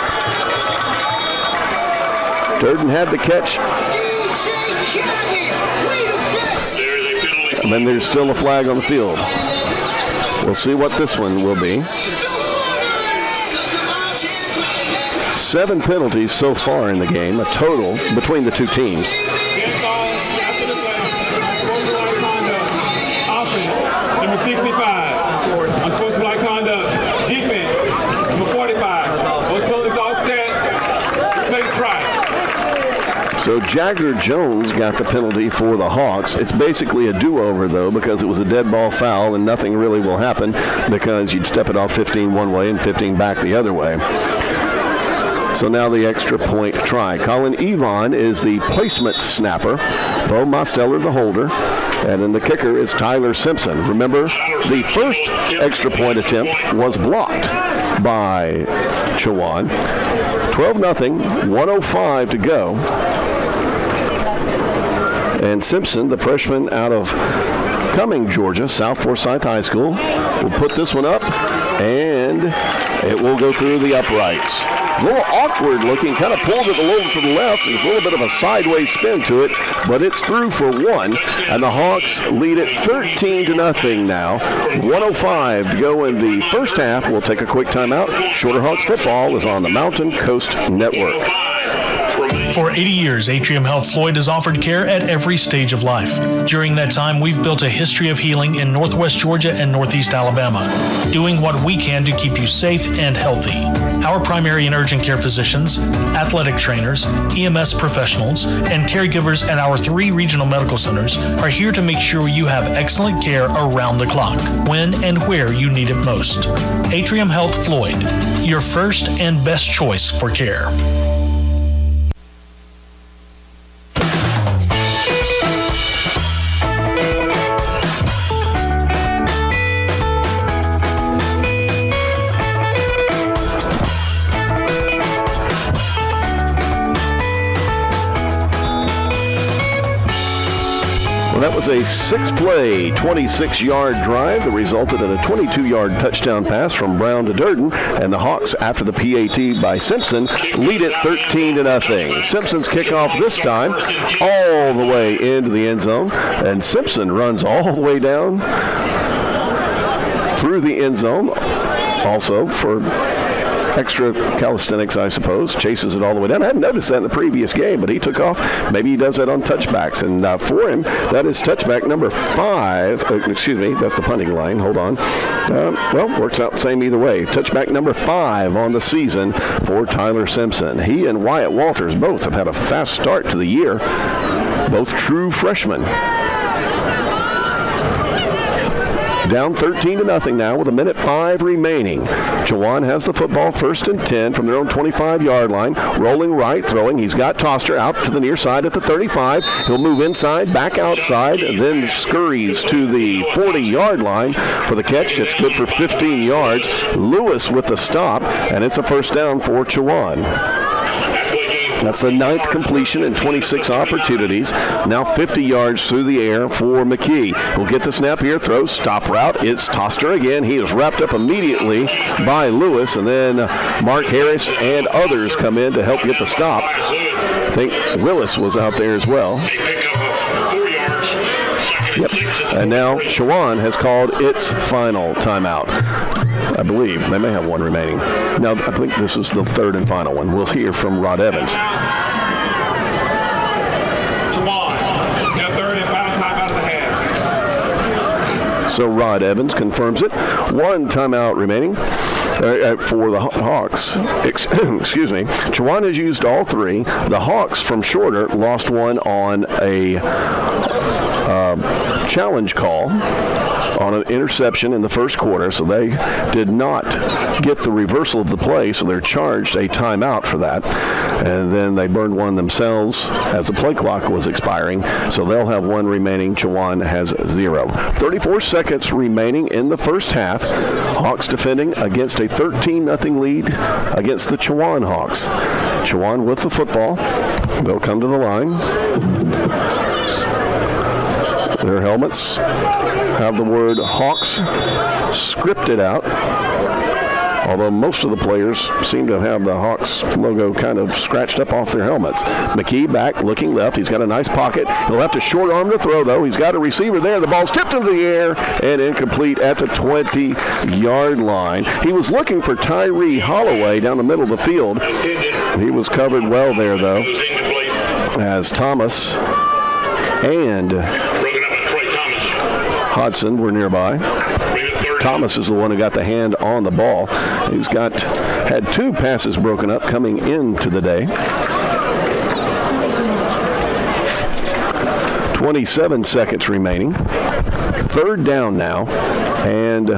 Durden had the catch. And then there's still a flag on the field. We'll see what this one will be. 7 penalties so far in the game, a total between the two teams. Number 65, unsportsmanlike conduct. Defense, number 45. Those penalties all set. Make it try. So Jagger Jones got the penalty for the Hawks. It's basically a do-over, though, because it was a dead ball foul, and nothing really will happen because you'd step it off 15 one way and 15 back the other way. So now the extra point try. Colin Evon is the placement snapper. Bo Mosteller the holder. And then the kicker is Tyler Simpson. Remember, the first extra point attempt was blocked by Chowan. 12-0, 1:05 to go. And Simpson, the freshman out of Cumming, Georgia, South Forsyth High School, will put this one up, and it will go through the uprights. A little awkward looking, kind of pulled it a little to the left. There's a little bit of a sideways spin to it, but it's through for one, and the Hawks lead it 13-0 now. 1:05 to go in the first half. We'll take a quick timeout. Shorter Hawks football is on the Mountain Coast Network. For 80 years, Atrium Health Floyd has offered care at every stage of life. During that time, we've built a history of healing in Northwest Georgia and Northeast Alabama, doing what we can to keep you safe and healthy. Our primary and urgent care physicians, athletic trainers, EMS professionals, and caregivers at our 3 regional medical centers are here to make sure you have excellent care around the clock, when and where you need it most. Atrium Health Floyd, your first and best choice for care. That was a 6-play, 26-yard drive that resulted in a 22-yard touchdown pass from Brown to Durden, and the Hawks, after the PAT by Simpson, lead it 13-0. Simpson's kickoff this time all the way into the end zone, and Simpson runs all the way down through the end zone, also for extra calisthenics, I suppose. Chases it all the way down. I hadn't noticed that in the previous game, but he took off. Maybe he does that on touchbacks. And for him, that is touchback number 5. Excuse me, that's the punting line. Hold on. Well, works out the same either way. Touchback number 5 on the season for Tyler Simpson. He and Wyatt Walters both have had a fast start to the year. Both true freshmen. Down 13-0 now with 1:05 remaining. Chowan has the football, 1st and 10 from their own 25-yard line. Rolling right, throwing. He's got Toster out to the near side at the 35. He'll move inside, back outside, and then scurries to the 40-yard line for the catch. It's good for 15 yards. Lewis with the stop, and it's a first down for Chowan. That's the 9th completion in 26 opportunities. Now 50 yards through the air for McKee. We'll get the snap here, throws, stop route. It's Toster again. He is wrapped up immediately by Lewis, and then Mark Harris and others come in to help get the stop. I think Willis was out there as well. Yep. And now Chowan has called its final timeout. I believe they may have one remaining. Now, I think this is the 3rd and final one. We'll hear from Rod Evans. So Rod Evans confirms it. One timeout remaining for the Hawks. Excuse me. Chowan has used all 3. The Hawks from Shorter lost one on a challenge call on an interception in the first quarter, so they did not get the reversal of the play, so they're charged a timeout for that. And then they burned one themselves as the play clock was expiring, so they'll have one remaining. Chowan has 0. 34 seconds remaining in the first half. Hawks defending against a 13-0 lead against the Chowan Hawks. Chowan with the football. They'll come to the line. Their helmets have the word Hawks scripted out, although most of the players seem to have the Hawks logo kind of scratched up off their helmets. McKee back, looking left. He's got a nice pocket. He'll have to short arm the throw, though. He's got a receiver there. The ball's tipped into the air and incomplete at the 20-yard line. He was looking for Tyree Holloway down the middle of the field. He was covered well there, though, as Thomas and Hodson were nearby. Thomas is the one who got the hand on the ball. He's had 2 passes broken up coming into the day. 27 seconds remaining. 3rd down now, and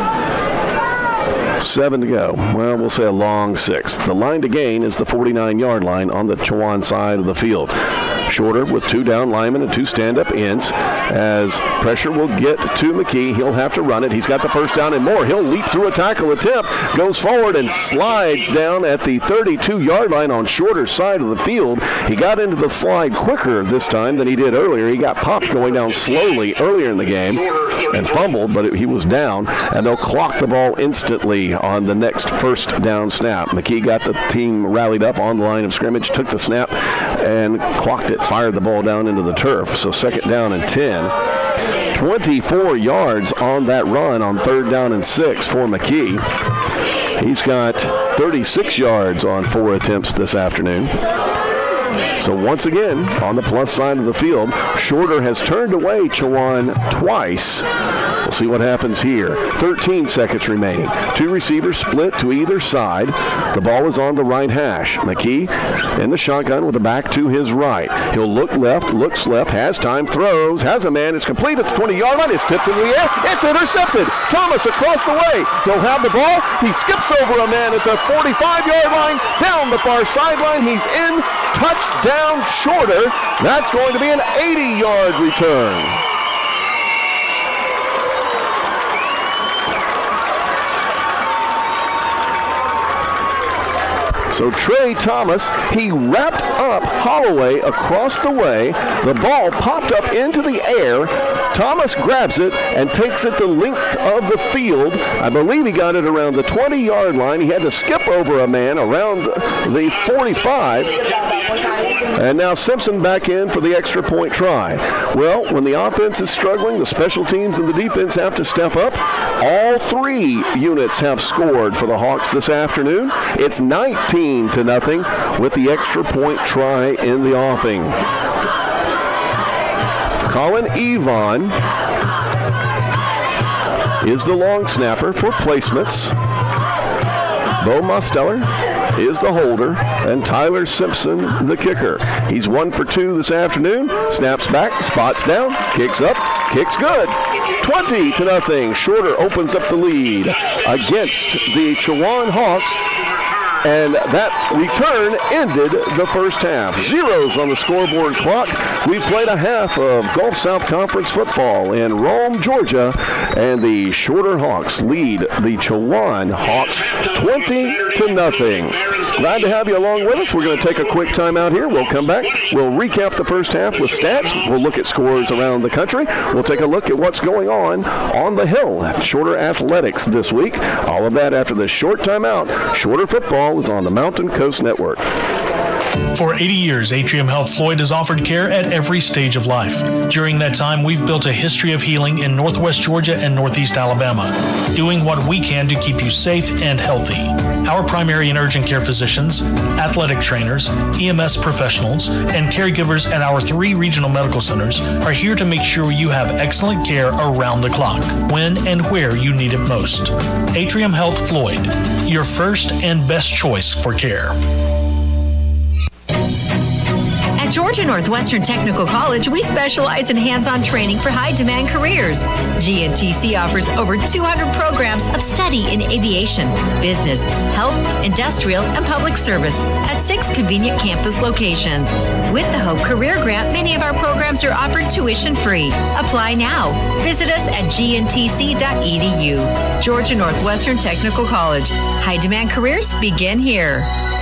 7 to go. Well, we'll say a long 6. The line to gain is the 49-yard line on the Chowan side of the field. Shorter with 2 down linemen and 2 stand-up ends. As pressure will get to McKee, he'll have to run it. He's got the first down and more. He'll leap through a tackle attempt, goes forward and slides down at the 32-yard line on Shorter's side of the field. He got into the slide quicker this time than he did earlier. He got popped going down slowly earlier in the game and fumbled, but he was down, and they'll clock the ball instantly on the next first down snap. McKee got the team rallied up on the line of scrimmage, took the snap, and clocked it, fired the ball down into the turf. So 2nd down and 10. 24 yards on that run on 3rd down and 6 for McKee. He's got 36 yards on 4 attempts this afternoon. So once again, on the plus side of the field, Shorter has turned away Chowan twice. We'll see what happens here. 13 seconds remaining. 2 receivers split to either side. The ball is on the right hash. McKee in the shotgun with the back to his right. He'll look left, looks left, has time, throws, has a man. It's complete at the 20-yard line. It's tipped in the air. It's intercepted. Thomas across the way. He'll have the ball. He skips over a man at the 45-yard line. Down the far sideline. He's in. Touchdown Shorter. That's going to be an 80-yard return. So Trey Thomas, he wrapped up Holloway across the way. The ball popped up into the air. Thomas grabs it and takes it the length of the field. I believe he got it around the 20-yard line. He had to skip over a man around the 45. And now Simpson back in for the extra point try. Well, when the offense is struggling, the special teams and the defense have to step up. All 3 units have scored for the Hawks this afternoon. It's 19-0 with the extra point try in the offing. Colin Evon is the long snapper for placements. Bo Mosteller is the holder, and Tyler Simpson the kicker. He's 1 for 2 this afternoon. Snaps back, spots down, kicks up, kicks good. 20-0. Shorter opens up the lead against the Chowan Hawks. And that return ended the first half. Zeros on the scoreboard clock. We've played a half of Gulf South Conference football in Rome, Georgia, and the Shorter Hawks lead the Chowan Hawks 20-0. Glad to have you along with us. We're going to take a quick time out here. We'll come back. We'll recap the first half with stats. We'll look at scores around the country. We'll take a look at what's going on the Hill. Shorter athletics this week. All of that after this short timeout. Shorter football is on the Mountain Coast Network. For 80 years, Atrium Health Floyd has offered care at every stage of life. During that time, we've built a history of healing in Northwest Georgia and Northeast Alabama, doing what we can to keep you safe and healthy. Our primary and urgent care physicians, athletic trainers, EMS professionals, and caregivers at our 3 regional medical centers are here to make sure you have excellent care around the clock, when and where you need it most. Atrium Health Floyd, your first and best choice for care. At Georgia Northwestern Technical College, we specialize in hands-on training for high-demand careers. GNTC offers over 200 programs of study in aviation, business, health, industrial, and public service at 6 convenient campus locations. With the Hope Career Grant, many of our programs are offered tuition-free. Apply now. Visit us at gntc.edu. Georgia Northwestern Technical College. High-demand careers begin here.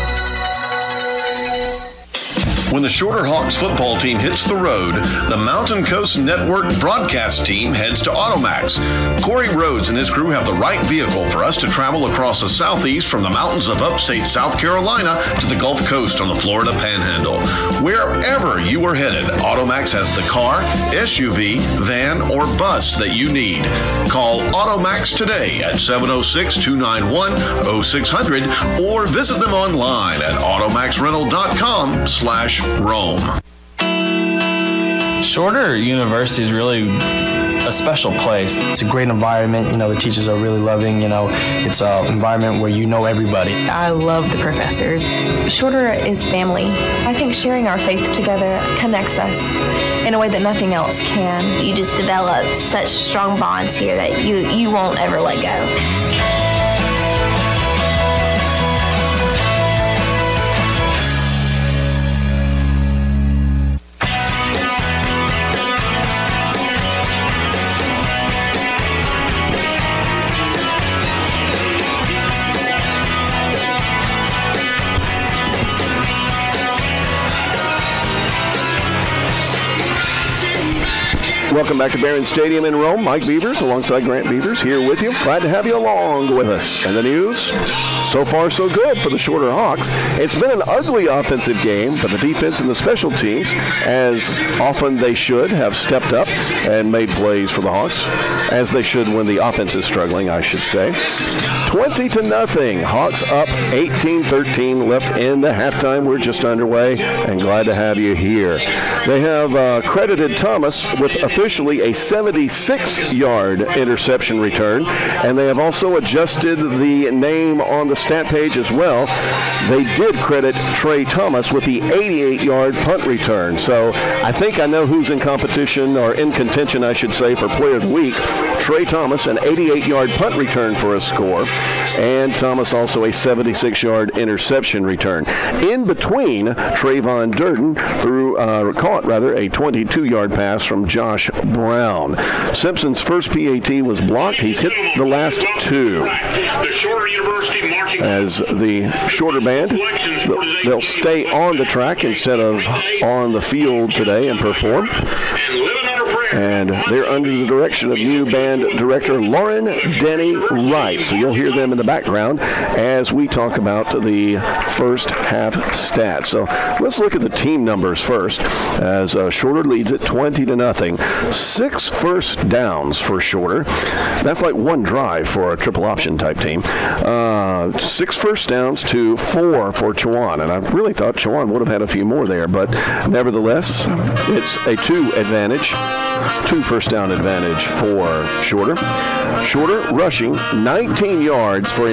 When the Shorter Hawks football team hits the road, the Mountain Coast Network broadcast team heads to Automax. Corey Rhodes and his crew have the right vehicle for us to travel across the southeast from the mountains of upstate South Carolina to the Gulf Coast on the Florida Panhandle. Wherever you are headed, Automax has the car, SUV, van, or bus that you need. Call Automax today at 706-291-0600 or visit them online at automaxrental.com/Rome. Shorter University is really a special place. It's a great environment. You know, the teachers are really loving. You know, it's an environment where you know everybody. I love the professors. Shorter is family. I think sharing our faith together connects us in a way that nothing else can. You just develop such strong bonds here that you won't ever let go. Welcome back to Barron Stadium in Rome. Mike Beavers alongside Grant Beavers here with you. Glad to have you along with us. And the news, so far so good for the Shorter Hawks. It's been an ugly offensive game, but the defense and the special teams, as often they should, have stepped up and made plays for the Hawks, as they should when the offense is struggling, I should say. 20-0. Hawks up 18-13 left in the halftime. We're just underway, and glad to have you here. They have credited Thomas with officially a 76-yard interception return, and they have also adjusted the name on the stat page as well. They did credit Trey Thomas with the 88-yard punt return. So I think I know who's in competition, or in contention, I should say, for Player of the Week. Trey Thomas, an 88-yard punt return for a score, and Thomas also a 76-yard interception return. In between, Trayvon Durden caught a 22-yard pass from Josh Brown. Simpson's first PAT was blocked. He's hit the last 2. As the Shorter band, they'll stay on the track instead of on the field today and perform. And they're under the direction of new band director Lauren Denny Wright. So you'll hear them in the background as we talk about the first half stats. So let's look at the team numbers first, as Shorter leads it 20-0. 6 first downs for Shorter. That's like one drive for a triple option type team. 6 first downs to 4 for Chowan. And I really thought Chowan would have had a few more there, but nevertheless, it's a 2 advantage. 2 first down advantage for Shorter. Shorter rushing 19 attempts for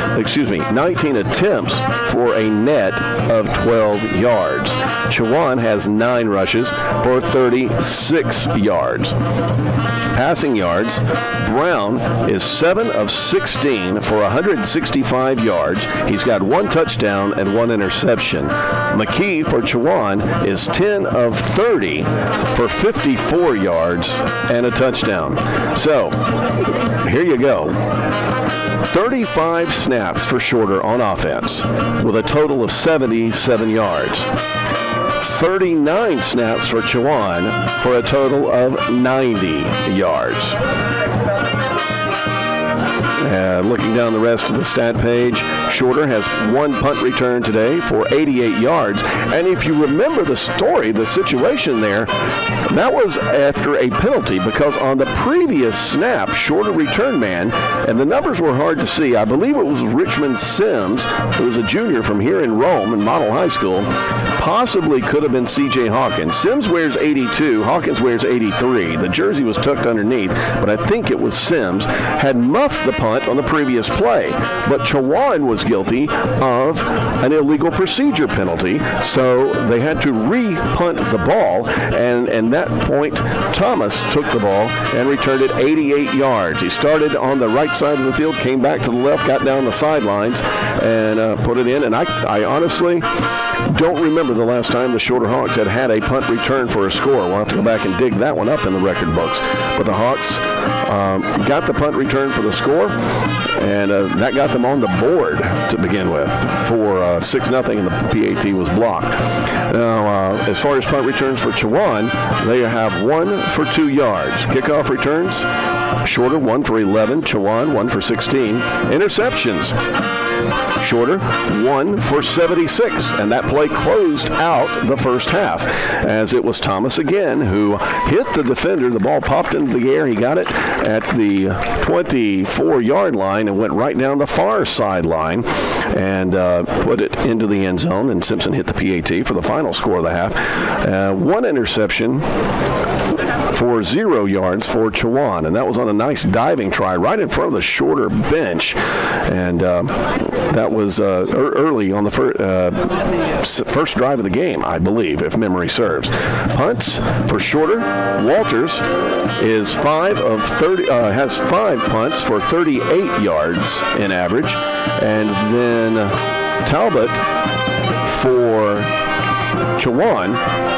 a net of 12 yards. Chowan has 9 rushes for 36 yards. Passing yards, Brown is 7 of 16 for 165 yards. He's got 1 touchdown and 1 interception. McKee for Chowan is 10 of 30 for 54 yards and a touchdown. So, here you go. 35 snaps for Shorter on offense with a total of 77 yards. 39 snaps for Chowan for a total of 90 yards. Looking down the rest of the stat page, Shorter has 1 punt return today for 88 yards. And if you remember the story, the situation there, that was after a penalty because on the previous snap, Shorter return man, and the numbers were hard to see. I believe it was Richmond Sims, who was a junior from here in Rome in Model High School. Possibly could have been C.J. Hawkins. Sims wears 82. Hawkins wears 83. The jersey was tucked underneath, but I think it was Sims. Had muffed the punt on the previous play, but Chowan was guilty of an illegal procedure penalty, so they had to re-punt the ball, and at that point, Thomas took the ball and returned it 88 yards. He started on the right side of the field, came back to the left, got down the sidelines, and put it in, and I honestly don't remember the last time the Shorter Hawks had a punt return for a score. We'll have to go back and dig that one up in the record books. But the Hawks got the punt return for the score, and that got them on the board to begin with for 6-0, and the PAT was blocked. Now, as far as punt returns for Chowan, they have 1 for 2 yards. Kickoff returns, Shorter 1 for 11, Chowan 1 for 16. Interceptions, Shorter 1 for 76, and that play closed out the first half as it was Thomas again who hit the defender. The ball popped into the air. He got it at the 24-yard line and went right down the far sideline and put it into the end zone, and Simpson hit the PAT for the final score of the half. 1 interception for 0 yards for Chowan, and that was on a nice diving try right in front of the Shorter bench, and that was early on the first drive of the game, I believe, if memory serves. Punts for Shorter, Walters is 5 of 30, has 5 punts for 38 yards in average, and then Talbot for Chowan,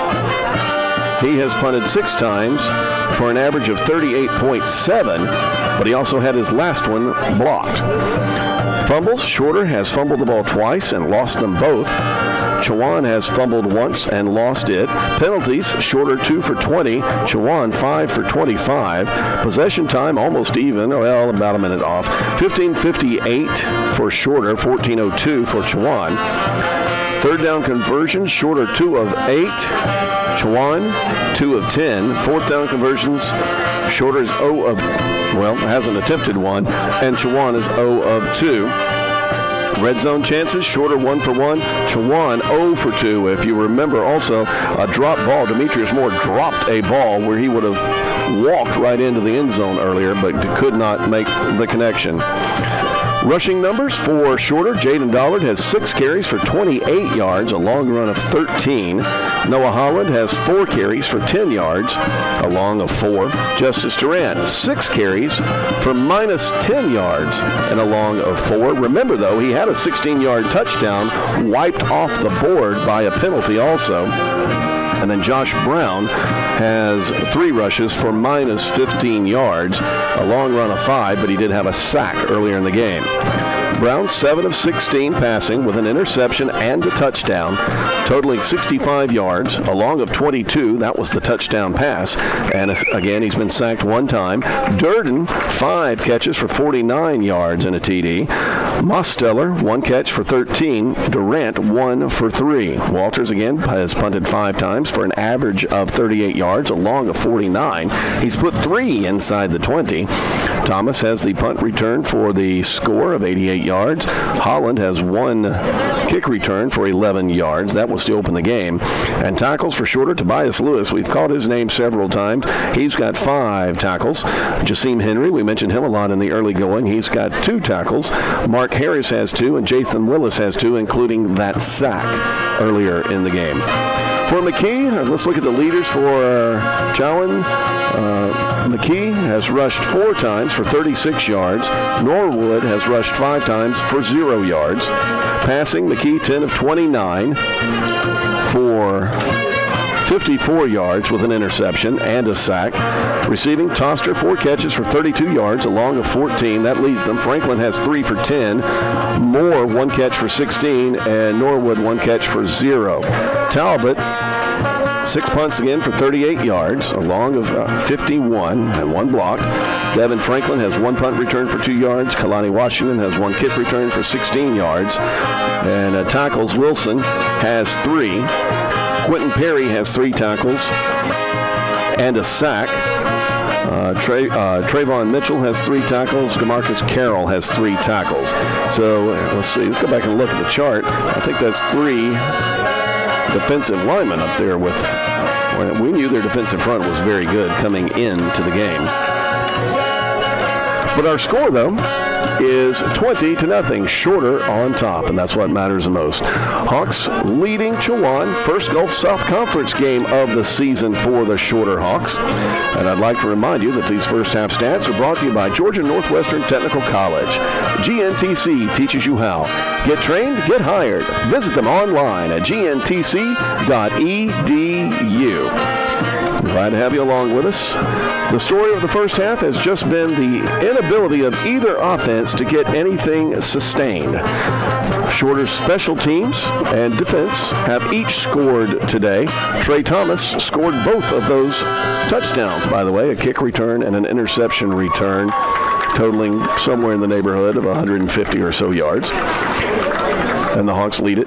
he has punted 6 times for an average of 38.7, but he also had his last one blocked. Fumbles, Shorter has fumbled the ball twice and lost them both. Chowan has fumbled once and lost it. Penalties, Shorter 2 for 20, Chowan 5 for 25. Possession time almost even, well, about a minute off. 15:58 for Shorter, 14:02 for Chowan. Third down conversions, Shorter 2 of 8, Chowan 2 of 10. Fourth down conversions, Shorter is 0 of, well, hasn't attempted one, and Chowan is 0 of 2. Red zone chances, Shorter 1 for 1, Chowan 0 for 2. If you remember also, a drop ball, Demetrius Moore dropped a ball where he would have walked right into the end zone earlier, but could not make the connection. Rushing numbers for Shorter, Jaden Dollard has 6 carries for 28 yards, a long run of 13. Noah Holland has 4 carries for 10 yards, a long of 4. Justice Durant, 6 carries for minus 10 yards and a long of 4. Remember, though, he had a 16-yard touchdown wiped off the board by a penalty also. And then Josh Brown has 3 rushes for minus 15 yards, a long run of 5, but he did have a sack earlier in the game. Brown 7 of 16 passing with an interception and a touchdown, totaling 65 yards, a long of 22. That was the touchdown pass. And again, he's been sacked 1 time. Durden, 5 catches for 49 yards and a TD. Mosteller, 1 catch for 13. Durant, 1 for 3. Walters, again, has punted 5 times for an average of 38 yards, a long of 49. He's put 3 inside the 20. Thomas has the punt return for the score of 88 yards. Holland has one kick return for 11 yards. That will still open the game. And tackles for Shorter, Tobias Lewis. We've called his name several times. He's got 5 tackles. Jaseem Henry, we mentioned him a lot in the early going. He's got 2 tackles. Mark Harris has 2, and Jathan Willis has 2, including that sack earlier in the game. For McKee, let's look at the leaders for Chowan. McKee has rushed 4 times for 36 yards. Norwood has rushed 5 times for 0 yards. Passing, McKee 10 of 29 for 54 yards with an interception and a sack. Receiving, Toster 4 catches for 32 yards, along of 14. That leads them. Franklin has 3 for 10. Moore 1 catch for 16, and Norwood 1 catch for 0. Talbot 6 punts again for 38 yards, along of 51 and 1 block. Devin Franklin has 1 punt return for 2 yards. Kalani Washington has 1 kick return for 16 yards. And tackles, Wilson has 3. Quentin Perry has 3 tackles and a sack. Trayvon Mitchell has 3 tackles. DeMarcus Carroll has 3 tackles. So let's see. Let's go back and look at the chart. I think that's 3 defensive linemen up there with. Well, we knew their defensive front was very good coming into the game. But our score, though, is 20-0. Shorter on top, and that's what matters the most. Hawks leading Chowan. First Gulf South Conference game of the season for the Shorter Hawks. And I'd like to remind you that these first half stats are brought to you by Georgia Northwestern Technical College. GNTC teaches you how. Get trained, get hired. Visit them online at gntc.edu. Glad to have you along with us. The story of the first half has just been the inability of either offense to get anything sustained. Shorter's special teams and defense have each scored today. Trey Thomas scored both of those touchdowns, by the way, a kick return and an interception return, totaling somewhere in the neighborhood of 150 or so yards. And the Hawks lead it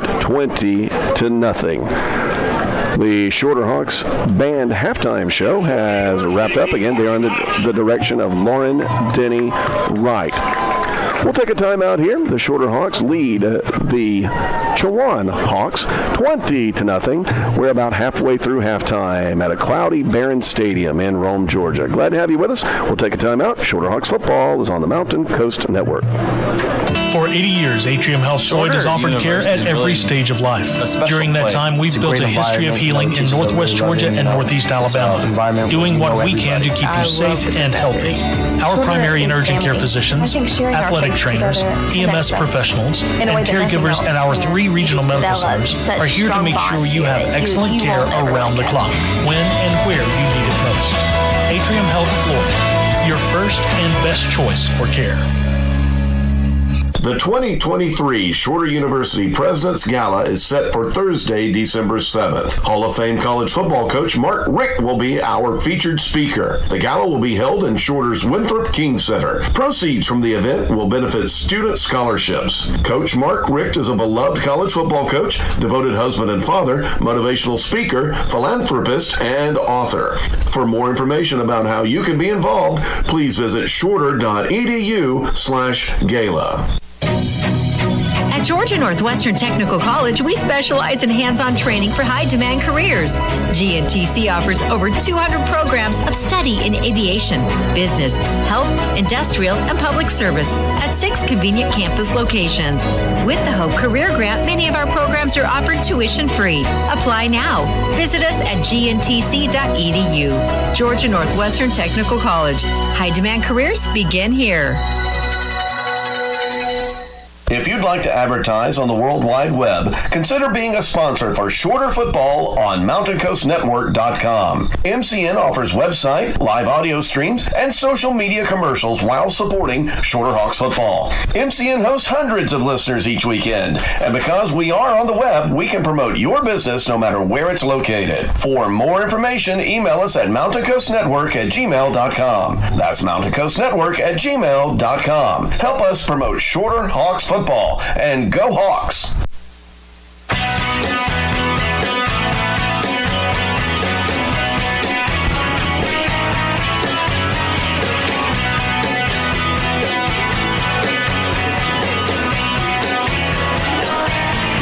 20-0. The Shorter Hawks band halftime show has wrapped up. Again, they are under the direction of Lauren Denny Wright. We'll take a time out here. The Shorter Hawks lead the Chowan Hawks 20-0. We're about halfway through halftime at a cloudy Barron Stadium in Rome, Georgia. Glad to have you with us. We'll take a time out. Shorter Hawks football is on the Mountain Coast Network. For 80 years, Atrium Health Floyd has offered care at every stage of life. During that time, we've built a history of healing in Northwest Georgia and Northeast Alabama, doing what we can to keep you safe and healthy. Our primary and urgent care physicians, athletic trainers, EMS professionals, and caregivers at our 3 regional medical centers are here to make sure you have excellent care around the clock, when and where you need it most. Atrium Health Floyd, your first and best choice for care. The 2023 Shorter University President's Gala is set for Thursday, December 7th. Hall of Fame college football coach Mark Richt will be our featured speaker. The gala will be held in Shorter's Winthrop King Center. Proceeds from the event will benefit student scholarships. Coach Mark Richt is a beloved college football coach, devoted husband and father, motivational speaker, philanthropist, and author. For more information about how you can be involved, please visit shorter.edu/gala. At Georgia Northwestern Technical College, we specialize in hands-on training for high-demand careers. GNTC offers over 200 programs of study in aviation, business, health, industrial, and public service at 6 convenient campus locations. With the Hope Career Grant, many of our programs are offered tuition-free. Apply now. Visit us at gntc.edu. Georgia Northwestern Technical College. High-demand careers begin here. If you'd like to advertise on the World Wide Web, consider being a sponsor for Shorter Football on MountainCoastNetwork.com. MCN offers website, live audio streams, and social media commercials while supporting Shorter Hawks football. MCN hosts hundreds of listeners each weekend, and because we are on the web, we can promote your business no matter where it's located. For more information, email us at MountainCoastNetwork@gmail.com. That's MountainCoastNetwork@gmail.com. Help us promote Shorter Hawks football, and go Hawks!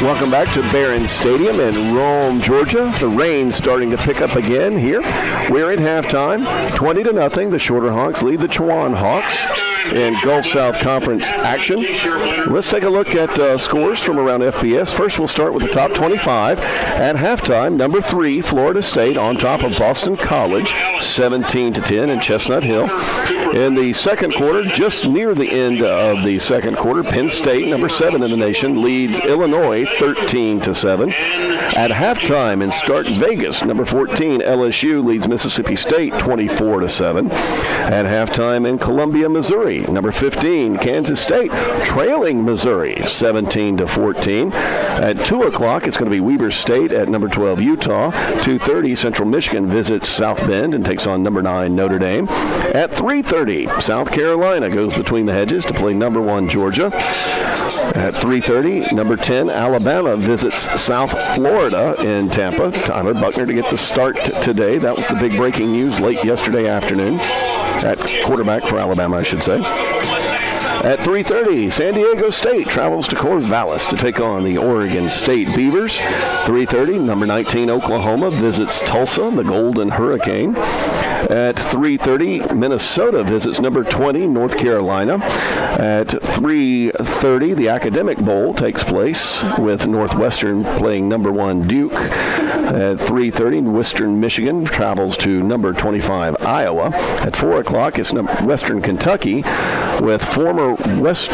Welcome back to Barron Stadium in Rome, Georgia. The rain's starting to pick up again here. We're at halftime, 20-0. The Shorter Hawks lead the Chowan Hawks in Gulf South Conference action. Let's take a look at scores from around FBS. First, we'll start with the top 25. At halftime, number 3, Florida State on top of Boston College, 17-10 in Chestnut Hill. In the second quarter, just near the end of the second quarter, Penn State, number 7 in the nation, leads Illinois 13-7. At halftime in Stark Vegas, number 14, LSU leads Mississippi State 24-7. At halftime in Columbia, Missouri, number 15, Kansas State, trailing Missouri 17-14. At 2 o'clock, it's going to be Weber State at number 12, Utah. 2:30, Central Michigan visits South Bend and takes on number 9, Notre Dame. At 3:30, South Carolina goes between the hedges to play number 1, Georgia. At 3:30, number 10, Alabama visits South Florida in Tampa. Tyler Buckner to get the start today. That was the big breaking news late yesterday afternoon. At quarterback for Alabama, I should say. At 3:30, San Diego State travels to Corvallis to take on the Oregon State Beavers. 3:30, number 19, Oklahoma visits Tulsa, the Golden Hurricane. At 3:30, Minnesota visits number 20, North Carolina. At 3:30, the Academic Bowl takes place with Northwestern playing number 1, Duke. At 3:30, Western Michigan travels to number 25, Iowa. At 4 o'clock, it's Western Kentucky with former West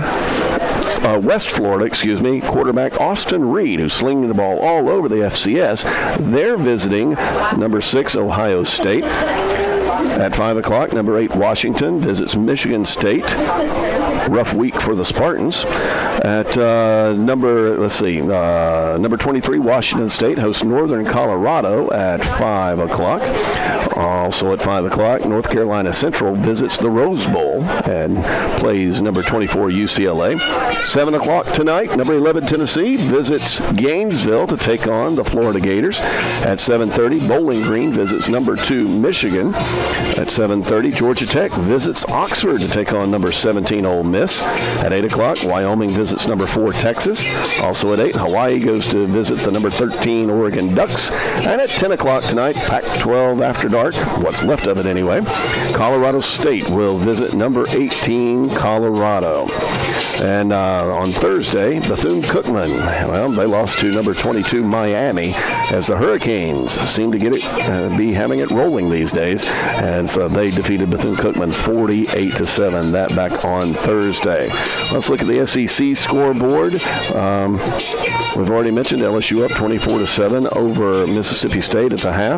Florida, quarterback Austin Reed, who's slinging the ball all over the FCS. They're visiting number 6, Ohio State. At 5 o'clock, number 8, Washington visits Michigan State. Rough week for the Spartans. At number 23, Washington State hosts Northern Colorado at 5 o'clock. Also at 5 o'clock, North Carolina Central visits the Rose Bowl and plays number 24, UCLA. 7 o'clock tonight, number 11, Tennessee visits Gainesville to take on the Florida Gators. At 7:30, Bowling Green visits number 2, Michigan. At 7:30, Georgia Tech visits Oxford to take on number 17, Ole Miss. At 8 o'clock, Wyoming visits number 4, Texas. Also at 8, Hawaii goes to visit the number 13, Oregon Ducks. And at 10 o'clock tonight, Pac-12 After Dark, what's left of it anyway, Colorado State will visit number 18, Colorado. And on Thursday, Bethune-Cookman, well, they lost to number 22, Miami, as the Hurricanes seem to get it, be having it rolling these days. And so they defeated Bethune-Cookman 48-7, that back on Thursday. Let's look at the SEC scoreboard. We've already mentioned LSU up 24-7 over Mississippi State at the half.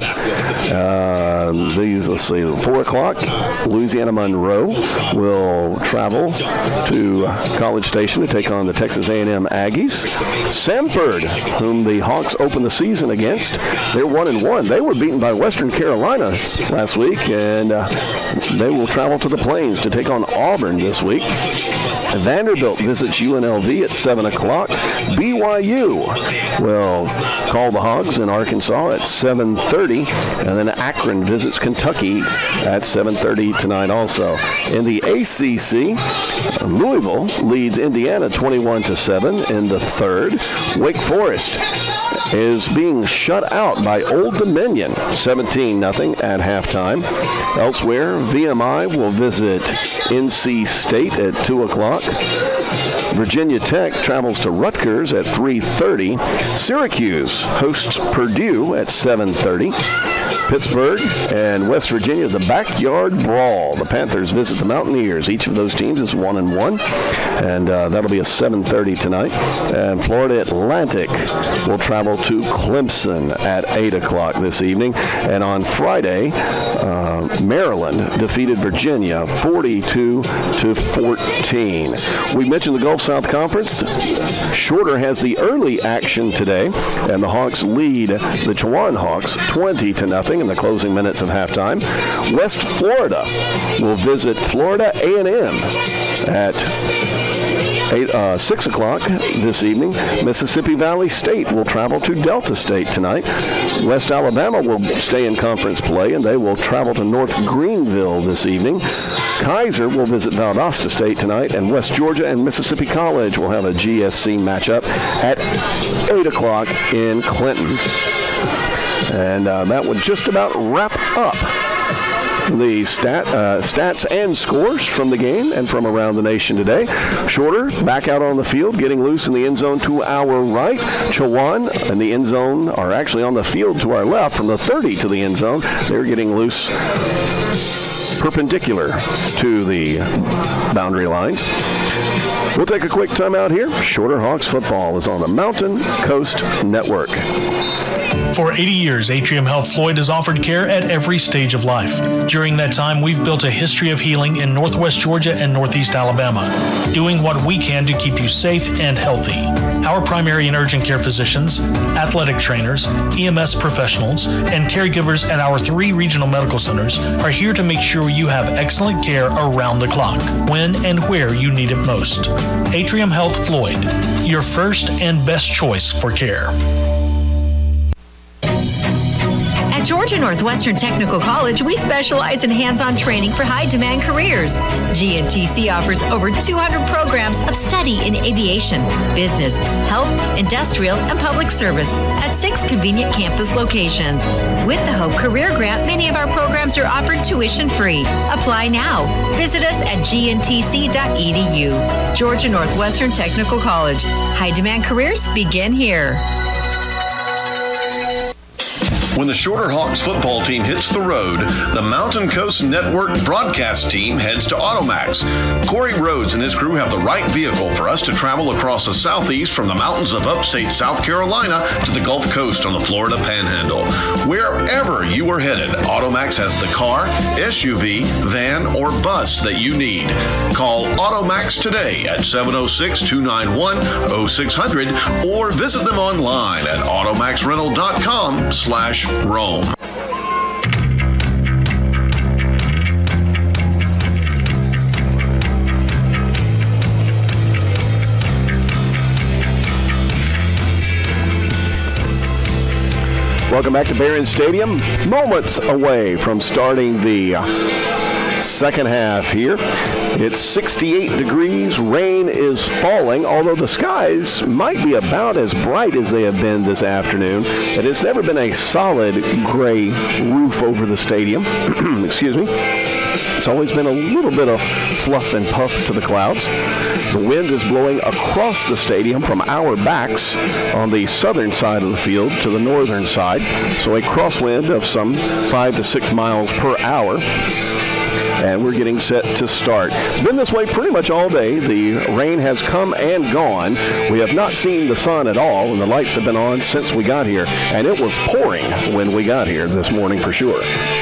Let's see, 4 o'clock, Louisiana Monroe will travel to College Station to take on the Texas A&M Aggies. Samford, whom the Hawks opened the season against, they're 1-1. They were beaten by Western Carolina last week, and they will travel to the Plains to take on Auburn this week. Vanderbilt visits UNLV at 7 o'clock. BYU will call the Hogs in Arkansas at 7:30, and then Akron visits Kentucky at 7:30 tonight also. In the ACC, Louisville leads Indiana 21-7 in the third. Wake Forest is being shut out by Old Dominion, 17-0 at halftime. Elsewhere, VMI will visit NC State at 2 o'clock. Virginia Tech travels to Rutgers at 3:30. Syracuse hosts Purdue at 7:30. Pittsburgh and West Virginia is a backyard brawl. The Panthers visit the Mountaineers. Each of those teams is 1-1, and that'll be a 7:30 tonight. And Florida Atlantic will travel to Clemson at 8 o'clock this evening. And on Friday, Maryland defeated Virginia 42-14. We mentioned the Gulf South Conference. Shorter has the early action today, and the Hawks lead the Chowan Hawks 20-0 in the closing minutes of halftime. West Florida will visit Florida A&M at 6 o'clock this evening. Mississippi Valley State will travel to Delta State tonight. West Alabama will stay in conference play, and they will travel to North Greenville this evening. Kaiser will visit Valdosta State tonight, and West Georgia and Mississippi College will have a GSC matchup at 8 o'clock in Clinton. And that would just about wrap up the stats and scores from the game and from around the nation today. Shorter back out on the field, getting loose in the end zone to our right. Chowan and the end zone are actually on the field to our left from the 30 to the end zone. They're getting loose perpendicular to the boundary lines. We'll take a quick timeout here. Shorter Hawks football is on the Mountain Coast Network. For 80 years, Atrium Health Floyd has offered care at every stage of life. During that time, we've built a history of healing in Northwest Georgia and Northeast Alabama, doing what we can to keep you safe and healthy. Our primary and urgent care physicians, athletic trainers, EMS professionals, and caregivers at our 3 regional medical centers are here to make sure you have excellent care around the clock, when and where you need it most. Atrium Health Floyd, your first and best choice for care. At Georgia Northwestern Technical College, we specialize in hands-on training for high-demand careers. GNTC offers over 200 programs of study in aviation, business, health, industrial, and public service at 6 convenient campus locations. With the Hope Career Grant, many of our programs are offered tuition-free. Apply now. Visit us at gntc.edu. Georgia Northwestern Technical College. High-demand careers begin here. When the Shorter Hawks football team hits the road, the Mountain Coast Network broadcast team heads to Automax. Corey Rhodes and his crew have the right vehicle for us to travel across the southeast from the mountains of upstate South Carolina to the Gulf Coast on the Florida Panhandle. Wherever you are headed, Automax has the car, SUV, van, or bus that you need. Call Automax today at 706-291-0600 or visit them online at automaxrental.com/Rome. Welcome back to Barron Stadium. Moments away from starting the second half here. It's 68 degrees. Rain is falling, although the skies might be about as bright as they have been this afternoon. And it's never been a solid gray roof over the stadium. Excuse me. It's always been a little bit of fluff and puff to the clouds. The wind is blowing across the stadium from our backs on the southern side of the field to the northern side. So a crosswind of some 5 to 6 miles per hour. And we're getting set to start. It's been this way pretty much all day. The rain has come and gone. We have not seen the sun at all, and the lights have been on since we got here. And it was pouring when we got here this morning for sure.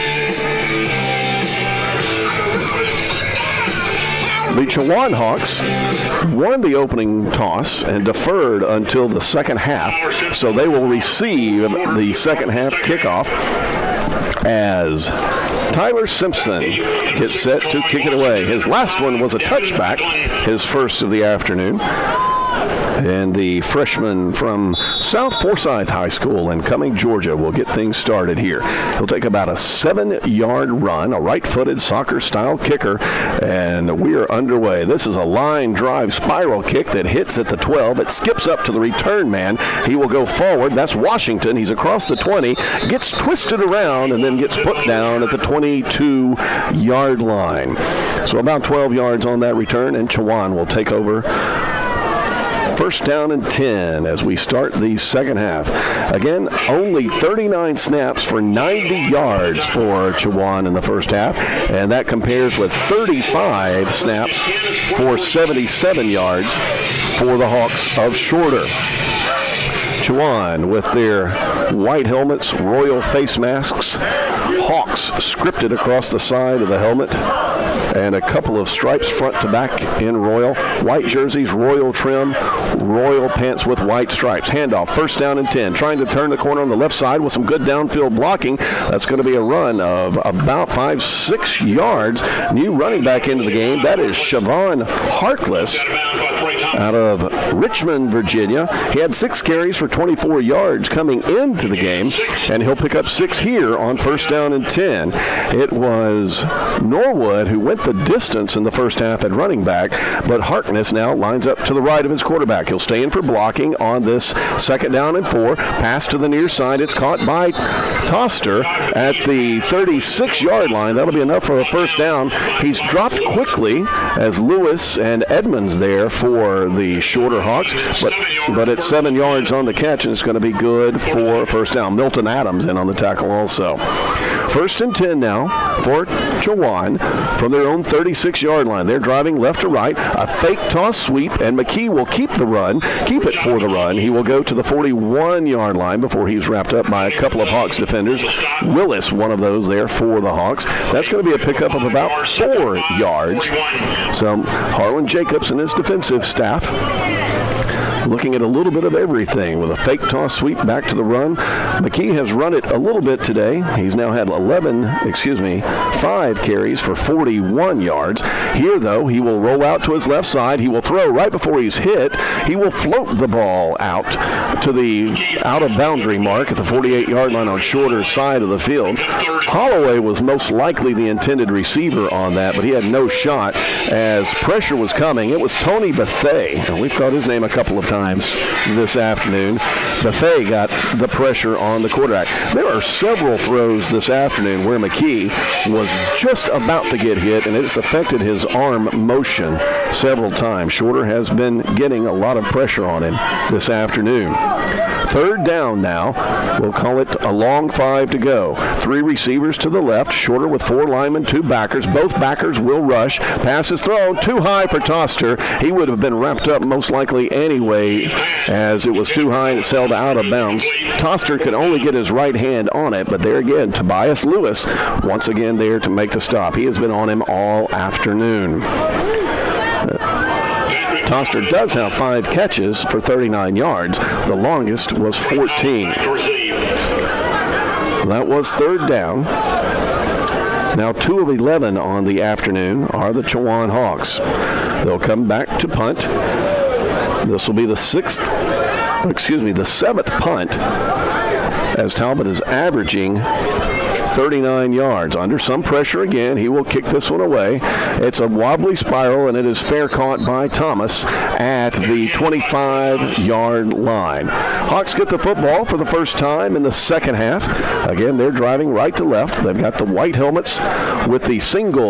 The Chowan Hawks won the opening toss and deferred until the second half, so they will receive the second half kickoff as Tyler Simpson gets set to kick it away. His last one was a touchback, his first of the afternoon. And the freshman from South Forsyth High School in Cumming, Georgia, will get things started here. He'll take about a 7-yard run, a right-footed soccer-style kicker, and we are underway. This is a line drive spiral kick that hits at the 12. It skips up to the return man. He will go forward. That's Washington. He's across the 20, gets twisted around, and then gets put down at the 22-yard line. So about 12 yards on that return, and Chowan will take over. First down and 10 as we start the second half. Again, only 39 snaps for 90 yards for Chowan in the first half, and that compares with 35 snaps for 77 yards for the Hawks of Shorter. Chowan with their white helmets, royal face masks, Hawks scripted across the side of the helmet, and a couple of stripes front to back in royal. White jerseys, royal trim, royal pants with white stripes. Handoff, first down and 10. Trying to turn the corner on the left side with some good downfield blocking. That's going to be a run of about 5-6 yards. New running back into the game. That is Siobhan Harkless out of Richmond, Virginia. He had 6 carries for 24 yards coming into the game, and he'll pick up 6 here on first down and 10. It was Norwood who went the distance in the first half at running back, but Harkness now lines up to the right of his quarterback. He'll stay in for blocking on this second down and 4. Pass to the near side. It's caught by Toster at the 36-yard line. That'll be enough for a first down. He's dropped quickly as Lewis and Edmonds there for the Shorter Hawks, but it's 7 yards on the catch, and it's going to be good for first down. Milton Adams in on the tackle also. First and 10 now for Chowan from their own 36-yard line. They're driving left to right, a fake toss sweep, and McKee will keep it for the run. He will go to the 41-yard line before he's wrapped up by a couple of Hawks defenders. Willis, one of those there for the Hawks. That's going to be a pickup of about 4 yards. So Harlan Jacobs and his defensive staff looking at a little bit of everything with a fake toss sweep back to the run. McKee has run it a little bit today. He's now had 5 carries for 41 yards. Here, though, he will roll out to his left side. He will throw right before he's hit. He will float the ball out to the out-of-boundary mark at the 48-yard line on Shorter's side of the field. Holloway was most likely the intended receiver on that, but he had no shot as pressure was coming. It was Tony Bethay, and we've called his name a couple of times this afternoon. Bethay got the pressure on the quarterback. There are several throws this afternoon where McKee was just about to get hit, and it's affected his arm motion several times. Shorter has been getting a lot of pressure on him this afternoon. Third down now. We'll call it a long 5 to go. 3 receivers to the left. Shorter with 4 linemen, 2 backers. Both backers will rush. Pass is thrown too high for Toster. He would have been wrapped up most likely anyway, as it was too high and it sailed out of bounds. Toster could only get his right hand on it, but there again, Tobias Lewis once again there to make the stop. He has been on him all afternoon. Toster does have 5 catches for 39 yards. The longest was 14. That was third down. Now 2 of 11 on the afternoon are the Chowan Hawks. They'll come back to punt. This will be the 7th punt, as Talbot is averaging 39 yards. Under some pressure again, he will kick this one away. It's a wobbly spiral, and it is fair caught by Thomas at the 25-yard line. Hawks get the football for the first time in the second half. Again, they're driving right to left. They've got the white helmets with the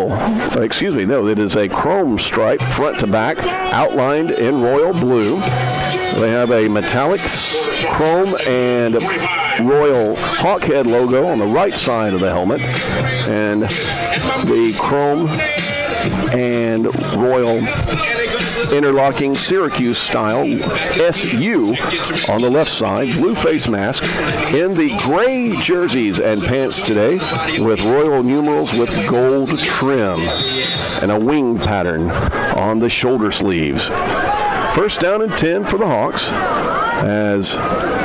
it is a chrome stripe front to back, outlined in royal blue. They have a metallic chrome and royal Hawkhead logo on the right side of the helmet, and the chrome and royal interlocking Syracuse style SU on the left side. Blue face mask in the gray jerseys and pants today with royal numerals with gold trim and a wing pattern on the shoulder sleeves. First down and 10 for the Hawks, as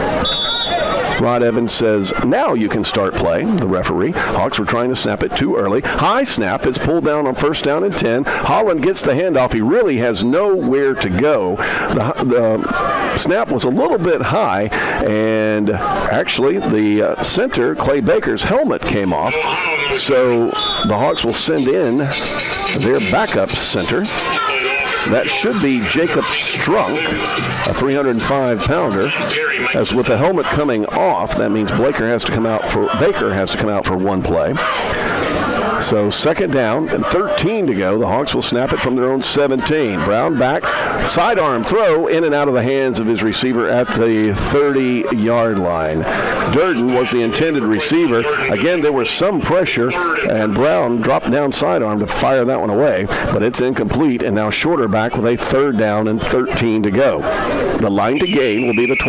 Rod Evans says, now you can start play, the referee. Hawks were trying to snap it too early. High snap is pulled down on first down and 10. Holland gets the handoff. He really has nowhere to go. The snap was a little bit high, and actually the center, Clay Baker's helmet came off. So the Hawks will send in their backup center. That should be Jacob Strunk, a 305-pounder. As with the helmet coming off, that means Baker has to come out for one play. So second down and 13 to go. The Hawks will snap it from their own 17. Brown back, sidearm throw in and out of the hands of his receiver at the 30-yard line. Durden was the intended receiver. Again, there was some pressure, and Brown dropped down sidearm to fire that one away, but it's incomplete, and now Shorter back with a third down and 13 to go. The line to gain will be the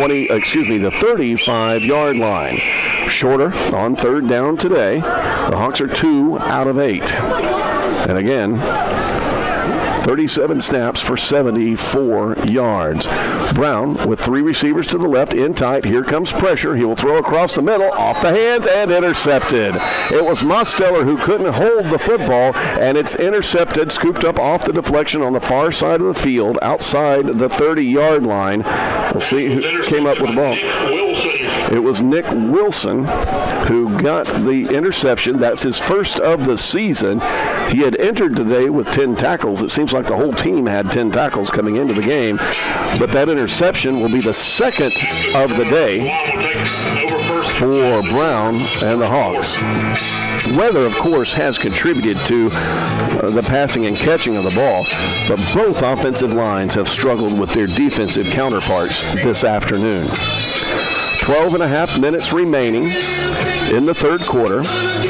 35-yard line. Shorter on third down today. The Hawks are 2 out of 8. And again, 37 snaps for 74 yards. Brown with 3 receivers to the left, in tight. Here comes pressure. He will throw across the middle, off the hands, and intercepted. It was Mosteller who couldn't hold the football, and it's intercepted, scooped up off the deflection on the far side of the field, outside the 30-yard line. We'll see who came up with the ball. It was Nick Wilson who got the interception. That's his first of the season. He had entered today with 10 tackles. It seems like the whole team had 10 tackles coming into the game. But that interception will be the second of the day for Brown and the Hawks. Weather, of course, has contributed to the passing and catching of the ball, but both offensive lines have struggled with their defensive counterparts this afternoon. 12 and a half minutes remaining in the third quarter.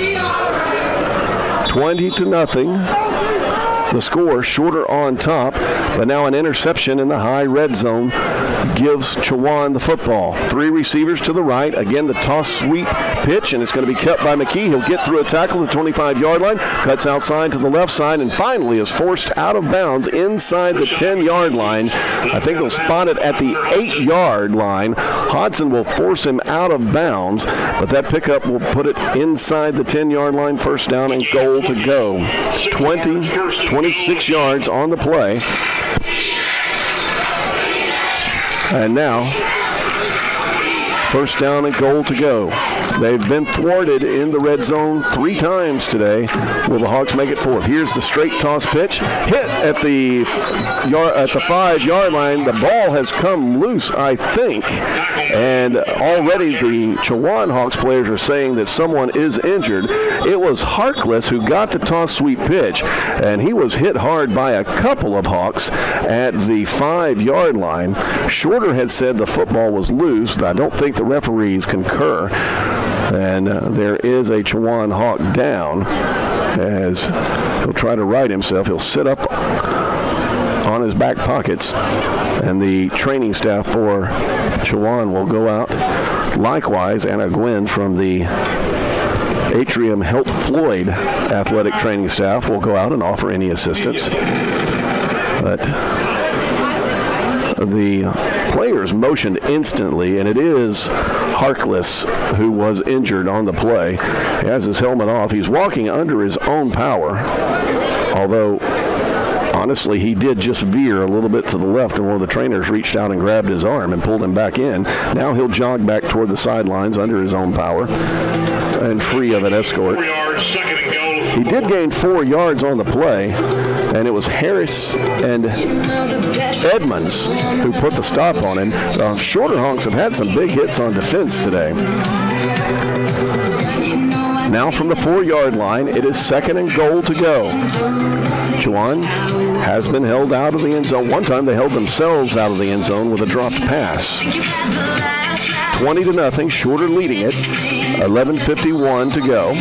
20-0. The score, Shorter on top, but now an interception in the high red zone gives Chowan the football. 3 receivers to the right. Again, the toss sweep pitch, and it's going to be kept by McKee. He'll get through a tackle at the 25-yard line, cuts outside to the left side, and finally is forced out of bounds inside the 10-yard line. I think they'll spot it at the 8-yard line. Hodson will force him out of bounds, but that pickup will put it inside the 10-yard line, first down and goal to go. 26 yards on the play. And now, first down and goal to go. They've been thwarted in the red zone 3 times today. Will the Hawks make it 4th? Here's the straight toss pitch. Hit at the 5-yard line. The ball has come loose, I think. And already the Chowan Hawks players are saying that someone is injured. It was Harkless who got the toss sweep pitch, and he was hit hard by a couple of Hawks at the 5-yard line. Shorter had said the football was loose. I don't think the referees concur. And there is a Chowan Hawk down as he'll try to right himself. He'll sit up on his back pockets, and the training staff for Chowan will go out. Likewise, Anna Gwynn from the Atrium Health Floyd athletic training staff will go out and offer any assistance. But the players motioned instantly, and it is Harkless who was injured on the play. He has his helmet off. He's walking under his own power, although honestly, he did just veer a little bit to the left, and one of the trainers reached out and grabbed his arm and pulled him back in. Now he'll jog back toward the sidelines under his own power and free of an escort. He did gain 4 yards on the play, and it was Harris and Edmonds who put the stop on him. Shorter Hawks have had some big hits on defense today. Now from the 4-yard line, it is 2nd and goal to go. Chowan has been held out of the end zone. One time they held themselves out of the end zone with a dropped pass. 20-0, Shorter leading it. 11:51 to go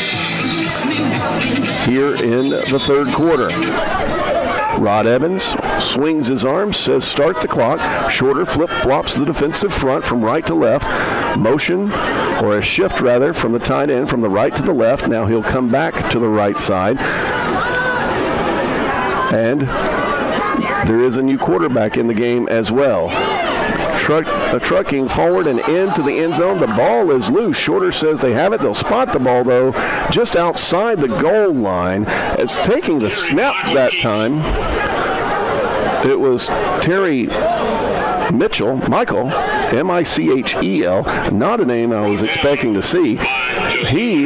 here in the third quarter. Rod Evans swings his arms, says start the clock. Shorter flip-flops the defensive front from right to left. Motion, or a shift rather, from the tight end from the right to the left. Now he'll come back to the right side. And there is a new quarterback in the game as well. Trucking forward and into the end zone. The ball is loose. Shorter says they have it. They'll spot the ball, though, just outside the goal line. As taking the snap that time, it was Terry Michael, M-I-C-H-E-L, not a name I was expecting to see. He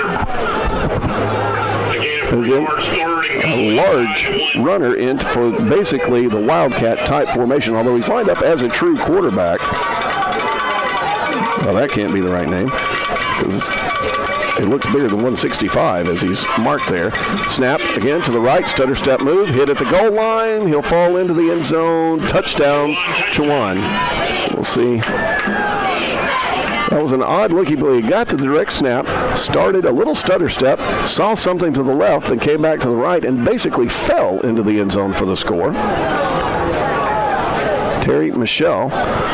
is in a large runner in for basically the Wildcat type formation, although he's lined up as a true quarterback. Well, that can't be the right name, because it looks bigger than 165 as he's marked there. Snap again to the right, stutter step move, hit at the goal line. He'll fall into the end zone. Touchdown, Chowan. We'll see. That was an odd looking play. He got to the direct snap, started a little stutter step, saw something to the left, and came back to the right, and basically fell into the end zone for the score. Terry Michelle.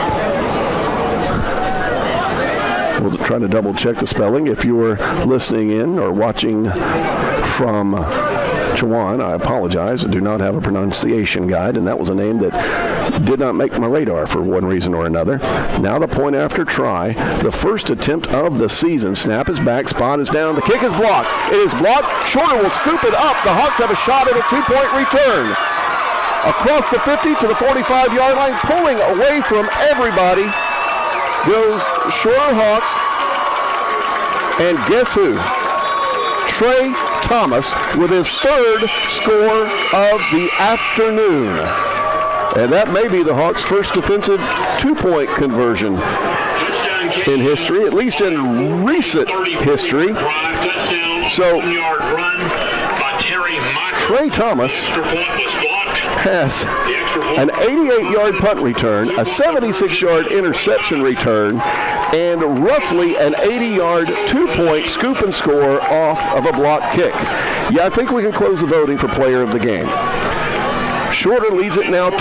We'll try to double check the spelling. If you were listening in or watching from Chowan. I apologize. I do not have a pronunciation guide, and that was a name that did not make my radar for one reason or another. Now the point after try. The first attempt of the season. Snap is back. Spot is down. The kick is blocked. It is blocked. Shorter will scoop it up. The Hawks have a shot at a 2-point return. Across the 50 to the 45-yard line, pulling away from everybody goes Shorter Hawks. And guess who? Trey Thomas with his third score of the afternoon. And that may be the Hawks' first defensive 2-point conversion in history, at least in recent history. So, Trey Thomas has an 88-yard punt return, a 76-yard interception return, and roughly an 80-yard 2-point scoop and score off of a block kick. Yeah, I think we can close the voting for player of the game. Shorter leads it now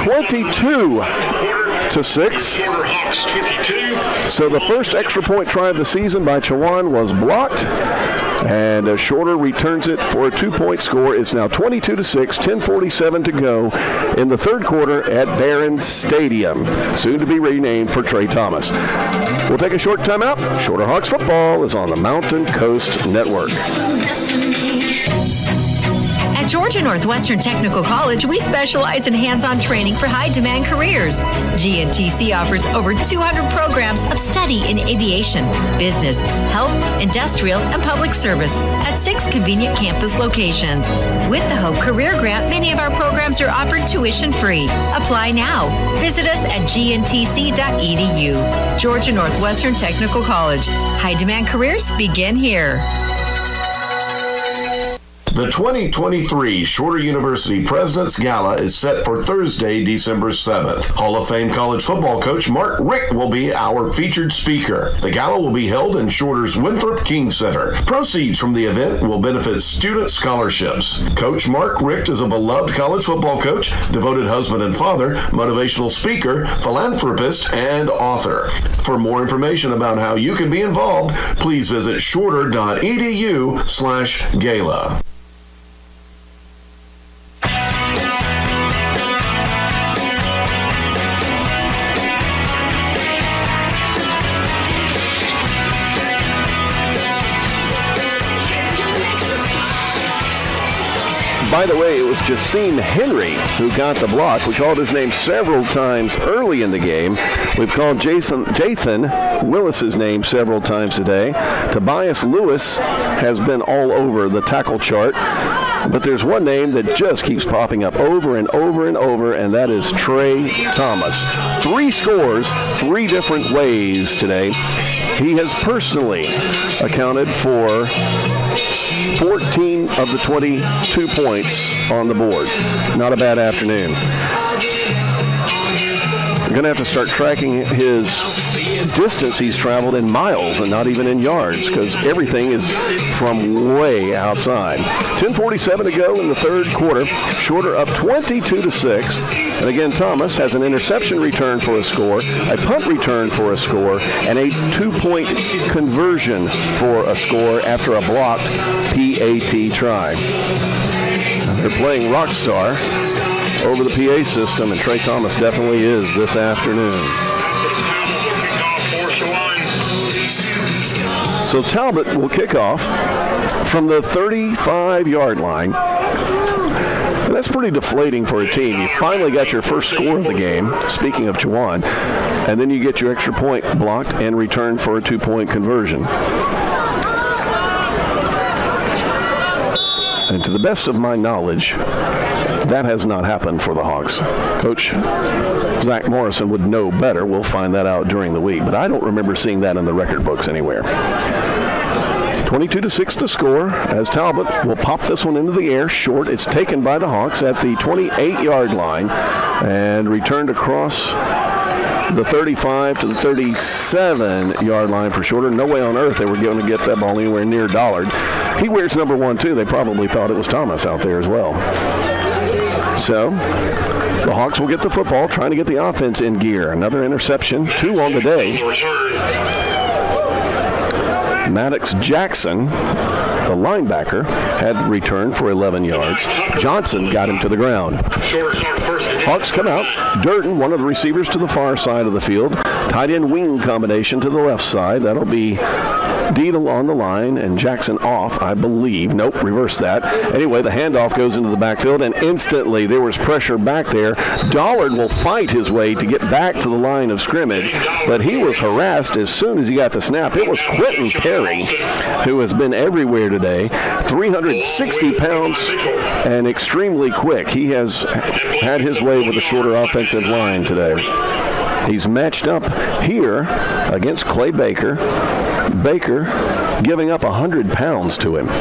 22-6. So the first extra point try of the season by Chowan was blocked. And Shorter returns it for a 2-point score. It's now 22-6, 10:47 to go in the third quarter at Barron Stadium, soon to be renamed for Trey Thomas. We'll take a short timeout. Shorter Hawks football is on the Mountain Coast Network. At Georgia Northwestern Technical College, we specialize in hands-on training for high-demand careers. GNTC offers over 200 programs of study in aviation, business, health, industrial, and public service at 6 convenient campus locations. With the Hope Career Grant, many of our programs are offered tuition-free. Apply now. Visit us at gntc.edu. Georgia Northwestern Technical College. High-demand careers begin here. The 2023 Shorter University President's Gala is set for Thursday, December 7th. Hall of Fame college football coach Mark Richt will be our featured speaker. The gala will be held in Shorter's Winthrop King Center. Proceeds from the event will benefit student scholarships. Coach Mark Richt is a beloved college football coach, devoted husband and father, motivational speaker, philanthropist, and author. For more information about how you can be involved, please visit shorter.edu/gala. By the way, it was Jacine Henry who got the block. We called his name several times early in the game. We've called Jathan Willis's name several times today. Tobias Lewis has been all over the tackle chart. But there's one name that just keeps popping up over and over and over, and that is Trey Thomas. 3 scores, 3 different ways today. He has personally accounted for 14 of the 22 points on the board. Not a bad afternoon. We're going to have to start tracking his distance he's traveled in miles and not even in yards, because everything is from way outside. 10:47 to go in the third quarter. Shorter up 22-6. And again, Thomas has an interception return for a score, a punt return for a score, and a 2-point conversion for a score after a blocked PAT try. They're playing Rockstar over the PA system, and Trey Thomas definitely is this afternoon. So Talbot will kick off from the 35-yard line. And that's pretty deflating for a team. You finally got your first score of the game, speaking of Chowan, and then you get your extra point blocked and returned for a 2-point conversion. And to the best of my knowledge, that has not happened for the Hawks. Coach Zach Morrison would know better. We'll find that out during the week. But I don't remember seeing that in the record books anywhere. 22-6 to score as Talbot will pop this one into the air short. It's taken by the Hawks at the 28-yard line and returned across the 35 to the 37-yard line for Shorter. No way on earth they were going to get that ball anywhere near Dollard. He wears number 1, too. They probably thought it was Thomas out there as well. So the Hawks will get the football, trying to get the offense in gear. Another interception, 2 on the day. Maddox Jackson the linebacker, had the return for 11 yards. Johnson got him to the ground. Hawks come out. Durden, one of the receivers, to the far side of the field. Tight end wing combination to the left side. That'll be Deedle on the line and Jackson off, I believe. Nope, reverse that. Anyway, the handoff goes into the backfield, and instantly there was pressure back there. Dollard will fight his way to get back to the line of scrimmage, but he was harassed as soon as he got the snap. It was Quentin Perry, who has been everywhere today, 360 pounds and extremely quick. He has had his way with the shorter offensive line today. He's matched up here against Clay Baker. Baker giving up 100 pounds to him.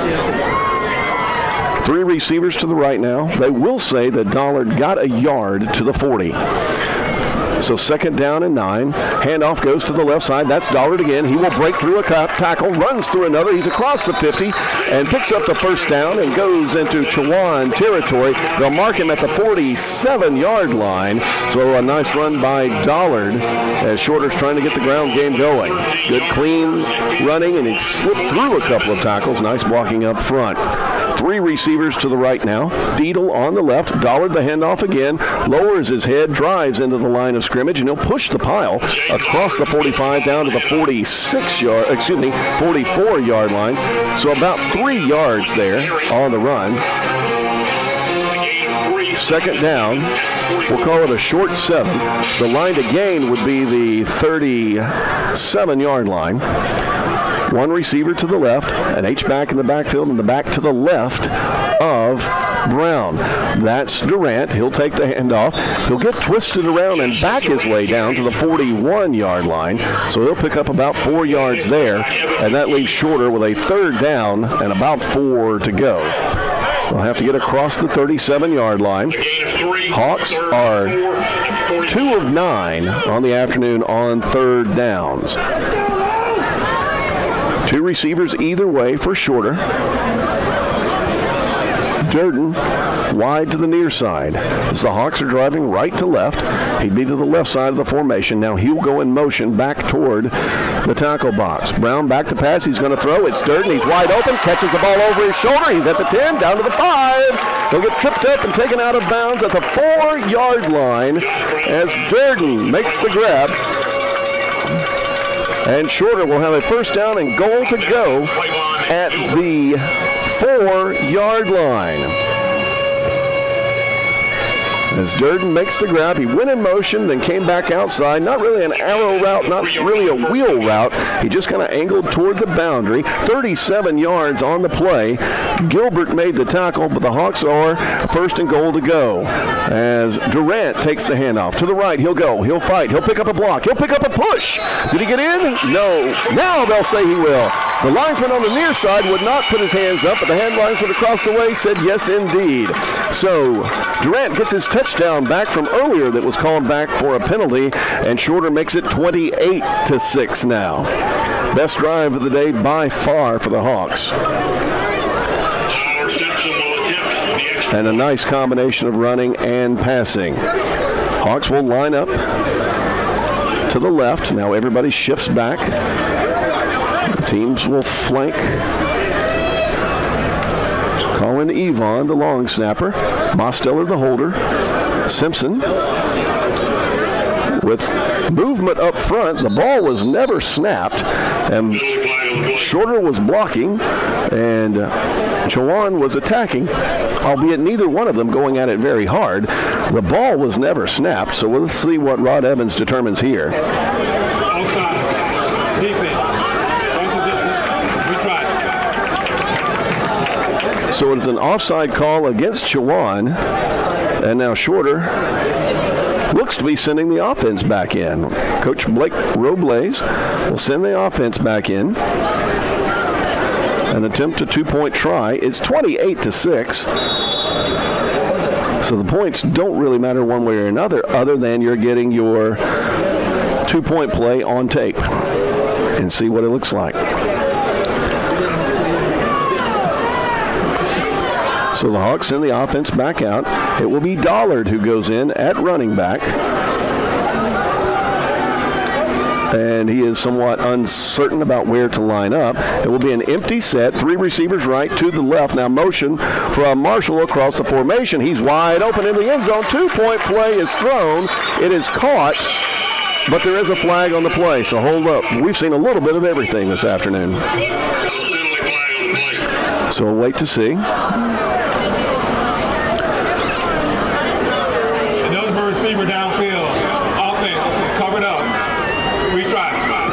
3 receivers to the right now. They will say that Dollard got a yard to the 40. So 2nd down and 9. Handoff goes to the left side. That's Dollard again. He will break through a tackle, runs through another. He's across the 50 and picks up the 1st down and goes into Chowan territory. They'll mark him at the 47-yard line. So a nice run by Dollard as Shorter's trying to get the ground game going. Good clean running, and he slipped through a couple of tackles. Nice blocking up front. 3 receivers to the right now. Deedle on the left. Dollard the handoff again. Lowers his head, drives into the line of scrimmage, and he'll push the pile across the 45 down to the 44-yard line. So about 3 yards there on the run. 2nd down. We'll call it a short 7. The line to gain would be the 37-yard line. 1 receiver to the left, an H-back in the backfield, and the back to the left of Brown. That's Durant. He'll take the handoff. He'll get twisted around and back his way down to the 41-yard line. So he'll pick up about 4 yards there, and that leaves Shorter with a 3rd down and about 4 to go. They'll have to get across the 37-yard line. Hawks are 2 of 9 on the afternoon on 3rd downs. 2 receivers either way for Shorter. Durden wide to the near side. As the Hawks are driving right to left, he'd be to the left side of the formation. Now he'll go in motion back toward the tackle box. Brown back to pass. He's going to throw. It's Durden. He's wide open. Catches the ball over his shoulder. He's at the 10, down to the 5. He'll get tripped up and taken out of bounds at the 4-yard line as Durden makes the grab. And Shorter will have a 1st down and goal to go at the 4-yard line. As Durden makes the grab, he went in motion, then came back outside. Not really an arrow route, not really a wheel route. He just kind of angled toward the boundary. 37 yards on the play. Gilbert made the tackle, but the Hawks are 1st and goal to go. As Durant takes the handoff. To the right, he'll go. He'll fight. He'll pick up a block. He'll pick up a push. Did he get in? No. Now they'll say he will. The linesman on the near side would not put his hands up, but the hand linesman across the way said yes, indeed. So Durant gets his touchdown back from earlier that was called back for a penalty, and Shorter makes it 28-6 now. Best drive of the day by far for the Hawks. And a nice combination of running and passing. Hawks will line up to the left. Now everybody shifts back. Teams will flank. Colin Evon, the long snapper. Mosteller, the holder. Simpson with movement up front. The ball was never snapped, and Shorter was blocking, and Chowan was attacking, albeit neither one of them going at it very hard. The ball was never snapped, so we'll see what Rod Evans determines here. So it's an offside call against Chowan, and now Shorter looks to be sending the offense back in. Coach Blake Robles will send the offense back in. An attempt a 2-point try. It's 28-6. So the points don't really matter one way or another, other than you're getting your 2-point play on tape and see what it looks like. So the Hawks send the offense back out. It will be Dollard who goes in at running back. and he is somewhat uncertain about where to line up. It will be an empty set, 3 receivers right, 2 to the left. Now motion from Marshall across the formation. He's wide open in the end zone. 2-point play is thrown. It is caught, but there is a flag on the play, so hold up. We've seen a little bit of everything this afternoon. So we'll wait to see. Another receiver downfield. Offense, covered up. Retry.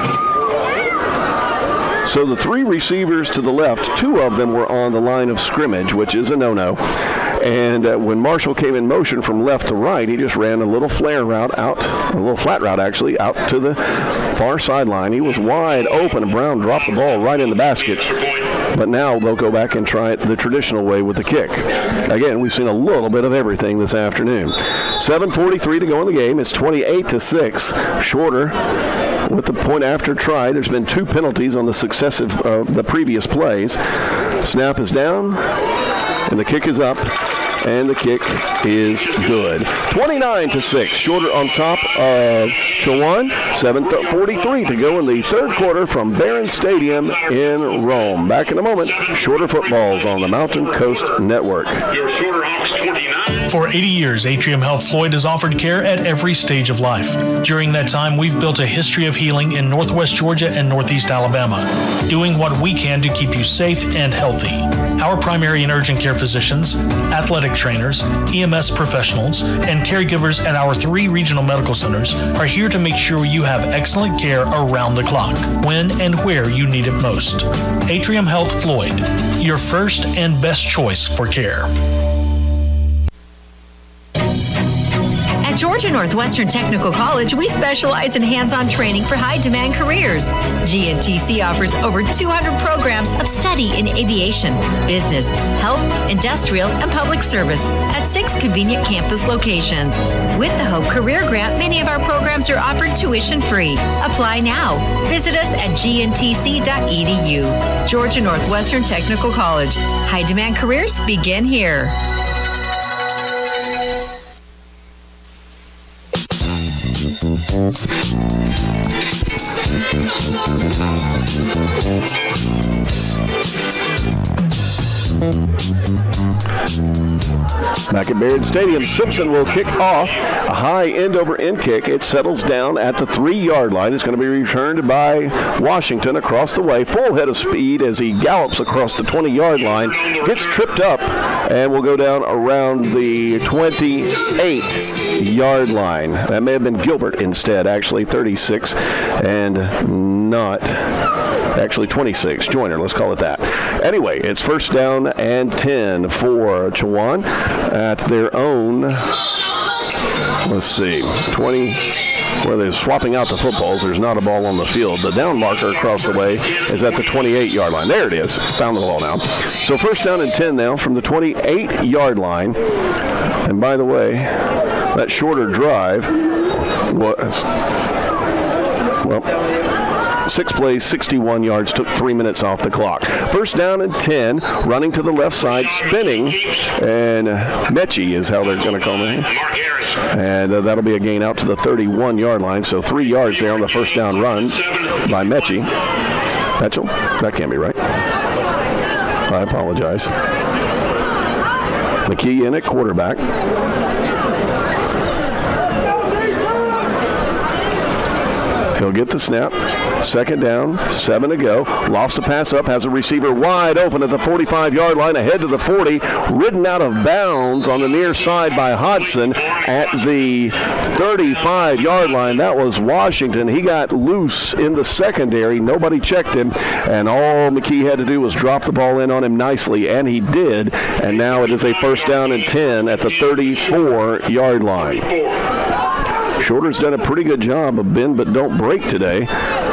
So the 3 receivers to the left, 2 of them were on the line of scrimmage, which is a no-no. And when Marshall came in motion from left to right, he just ran a little flare route out, a little flat route actually, out to the far sideline. He was wide open, and Brown dropped the ball right in the basket. But now they'll go back and try it the traditional way with the kick. Again, we've seen a little bit of everything this afternoon. 7:43 to go in the game. It's 28-6. Shorter with the point after try. There's been 2 penalties on the the previous plays. Snap is down, and the kick is up, and the kick is good. 29-6. Shorter on top of Chowan. 7:43 to go in the third quarter from Barron Stadium in Rome. Back in a moment. Shorter footballs on the Mountain Coast Network. Your Shorter Hawks 29. For 80 years, Atrium Health Floyd has offered care at every stage of life. During that time, we've built a history of healing in Northwest Georgia and Northeast Alabama, doing what we can to keep you safe and healthy. Our primary and urgent care physicians, athletic trainers, EMS professionals, and caregivers at our 3 regional medical centers are here to make sure you have excellent care around the clock, when and where you need it most. Atrium Health Floyd, your first and best choice for care. At Georgia Northwestern Technical College, we specialize in hands-on training for high-demand careers. GNTC offers over 200 programs of study in aviation, business, health, industrial, and public service at 6 convenient campus locations. With the Hope Career Grant, many of our programs are offered tuition-free. Apply now. Visit us at gntc.edu. Georgia Northwestern Technical College. High-demand careers begin here. Back at Barron Stadium, Simpson will kick off a high end-over-end kick. It settles down at the 3-yard line. It's going to be returned by Washington across the way. Full head of speed as he gallops across the 20-yard line. Gets tripped up and will go down around the 28-yard line. That may have been Gilbert instead, actually 36, and not actually 26. Joyner, let's call it that. Anyway, it's first down and 10 for Chowan at their own, let's see, 20, where they're swapping out the footballs. There's not a ball on the field. The down marker across the way is at the 28-yard line. There it is. Found the ball now. So first down and 10 now from the 28-yard line. And by the way, that shorter drive was, well, 6 plays, 61 yards, took 3 minutes off the clock. First down and 10, running to the left side, spinning, and Mechie is how they're going to call him. And that'll be a gain out to the 31-yard line, so 3 yards there on the first down run by Mechie. Mitchell, that can't be right. I apologize. McKee in at quarterback. He'll get the snap. Second down, 7 to go. Lofts the pass up, has a receiver wide open at the 45-yard line, ahead to the 40. Ridden out of bounds on the near side by Hodson at the 35-yard line. That was Washington. He got loose in the secondary. Nobody checked him, and all McKee had to do was drop the ball in on him nicely, and he did. And now it is a first down and 10 at the 34-yard line. Shorter's done a pretty good job of bend but don't break today.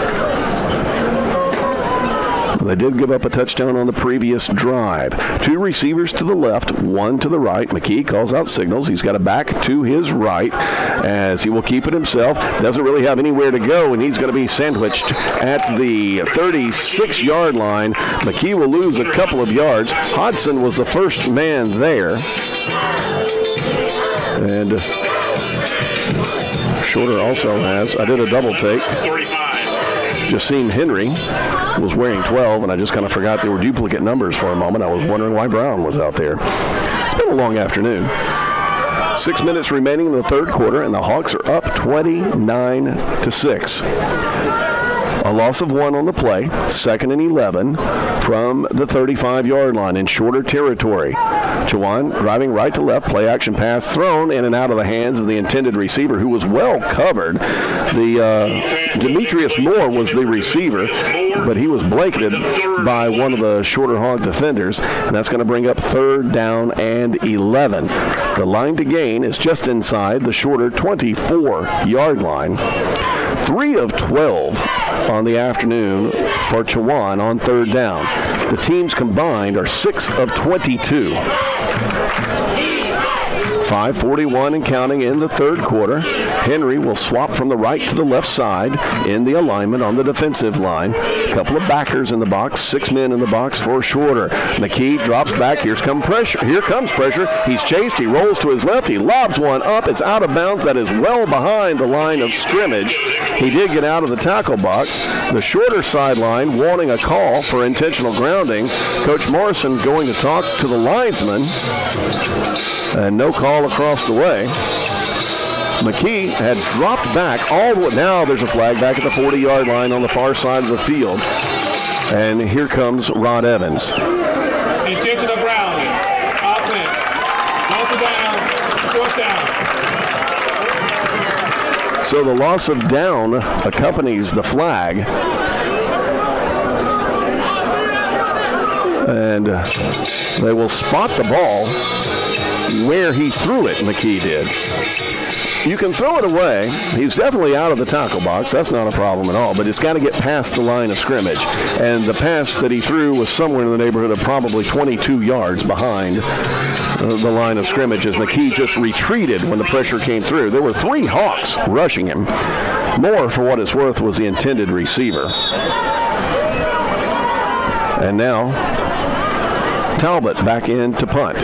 They did give up a touchdown on the previous drive. 2 receivers to the left, 1 to the right. McKee calls out signals. He's got a back to his right as he will keep it himself. Doesn't really have anywhere to go, and he's going to be sandwiched at the 36-yard line. McKee will lose a couple of yards. Hodson was the first man there. And Shorter also has, I did a double take. Jassim Henry was wearing 12, and I just kind of forgot they were duplicate numbers for a moment. I was wondering why Brown was out there. It's been a long afternoon. 6 minutes remaining in the third quarter, and the Hawks are up 29-6. A loss of 1 on the play, 2nd and 11 from the 35-yard line in Shorter territory. Chowan driving right to left, play action pass thrown in and out of the hands of the intended receiver, who was well covered. Demetrius Moore was the receiver, but he was blanketed by one of the Shorter Hawk defenders, and that's going to bring up 3rd down and 11. The line to gain is just inside the Shorter 24-yard line. 3 of 12 on the afternoon for Chowan on 3rd down. The teams combined are 6 of 22. 5:41 and counting in the third quarter. Henry will swap from the right to the left side in the alignment on the defensive line. A couple of backers in the box, 6 men in the box for Shorter. McKee drops back. Here comes pressure. He's chased. He rolls to his left. He lobs one up. It's out of bounds. That is well behind the line of scrimmage. He did get out of the tackle box. The Shorter sideline wanting a call for intentional grounding. Coach Morrison going to talk to the linesman. And no call across the way. McKee had dropped back all the way. Now there's a flag back at the 40-yard line on the far side of the field. And here comes Rod Evans. Intentional grounding. Offense. Down. 4th down. So the loss of down accompanies the flag. And they will spot the ball where he threw it, McKee did. You can throw it away. He's definitely out of the tackle box. That's not a problem at all, but it's got to get past the line of scrimmage. And the pass that he threw was somewhere in the neighborhood of probably 22 yards behind the line of scrimmage as McKee just retreated when the pressure came through. There were 3 Hawks rushing him. Moore, for what it's worth, was the intended receiver. And now Talbot back in to punt.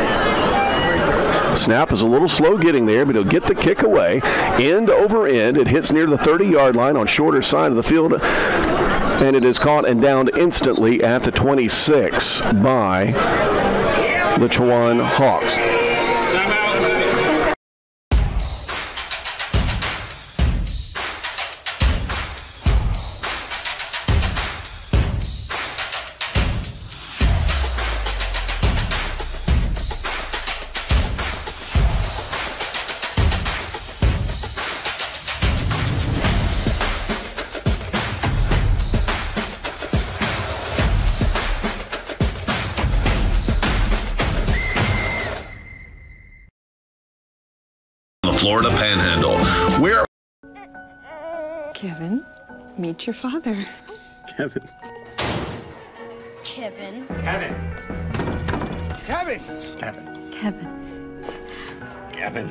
Snap is a little slow getting there, but he'll get the kick away. End over end. It hits near the 30-yard line on Shorter side of the field, and it is caught and downed instantly at the 26 by the Chowan Hawks. Florida Panhandle. Where? Kevin, meet your father. Kevin. Kevin. Kevin. Kevin. Kevin. Kevin. Kevin.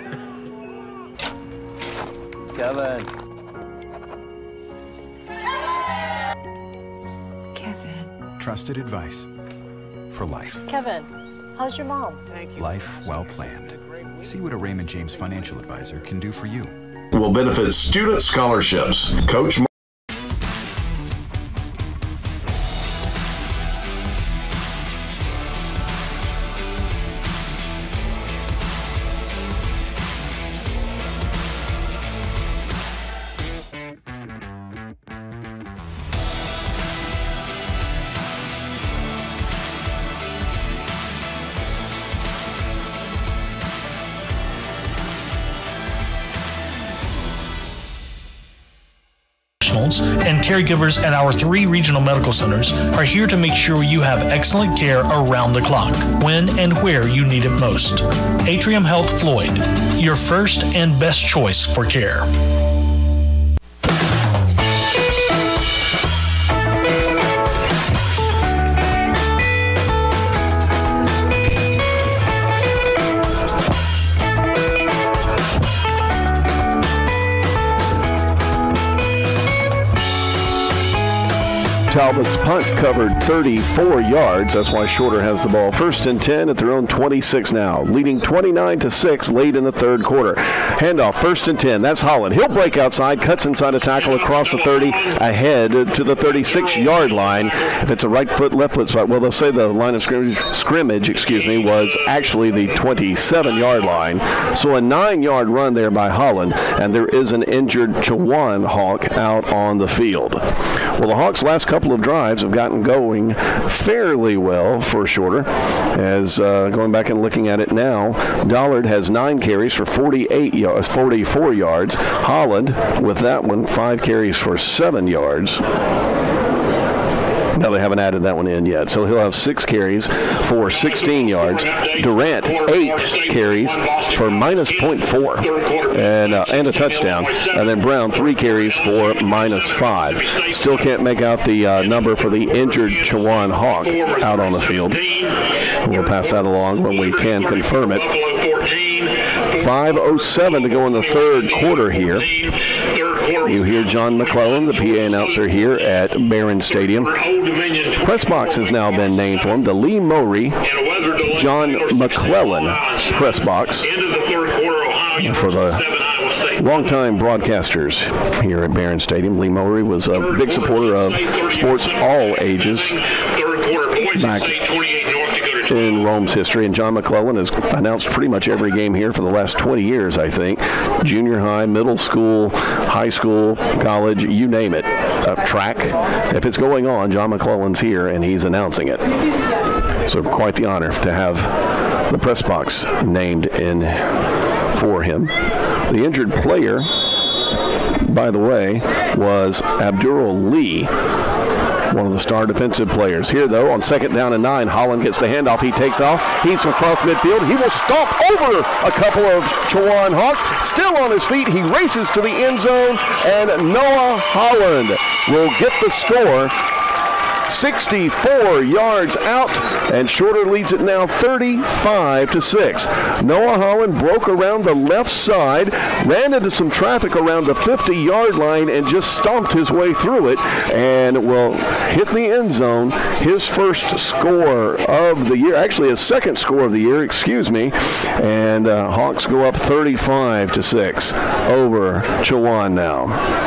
Kevin. Kevin. Trusted advice for life. Kevin, how's your mom? Thank you. Life well planned. See what a Raymond James financial advisor can do for you. Will benefit student scholarships. Coach and caregivers at our 3 regional medical centers are here to make sure you have excellent care around the clock, when and where you need it most. Atrium Health Floyd, your first and best choice for care. Talbot's punt covered 34 yards. That's why Shorter has the ball. 1st and 10 at their own 26 now, leading 29-6 late in the third quarter. Handoff, 1st and 10. That's Holland. He'll break outside, cuts inside a tackle across the 30, ahead to the 36-yard line. If it's a right foot, left foot spot, well, they'll say the line of scrimmage, was actually the 27-yard line. So a 9-yard run there by Holland, and there is an injured Chowan Hawk out on the field. Well, the Hawks' last couple of drives have gotten going fairly well for Shorter. As going back and looking at it now, Dollard has 9 carries for 44 yards. Holland, with that one, 5 carries for 7 yards. No, they haven't added that one in yet. So he'll have 6 carries for 16 yards. Durant, 8 carries for -0.4 and a touchdown. And then Brown, 3 carries for -5. Still can't make out the number for the injured Chowan Hawk out on the field. We'll pass that along when we can confirm it. 5:07 to go in the third quarter here. You hear John McClellan, the PA announcer here at Barron Stadium. Press box has now been named for him, the Lee Mowry John McClellan press box for the longtime broadcasters here at Barron Stadium. Lee Mowry was a big supporter of sports all ages back in Rome's history, and John McClellan has announced pretty much every game here for the last 20 years, I think. Junior high, middle school, high school, college, you name it. Track. If it's going on, John McClellan's here, and he's announcing it. So quite the honor to have the press box named in for him. The injured player, by the way, was Abdul Lee, one of the star defensive players. Here, though, on 2nd down and 9, Holland gets the handoff. He takes off. He's across midfield. He will stomp over a couple of Chowan Hawks. Still on his feet. He races to the end zone, and Noah Holland will get the score. 64 yards out, and Shorter leads it now 35-6. Noah Holland broke around the left side, ran into some traffic around the 50-yard line, and just stomped his way through it, and will hit the end zone. His first score of the year, actually his second score of the year, and Hawks go up 35-6 over Chowan now.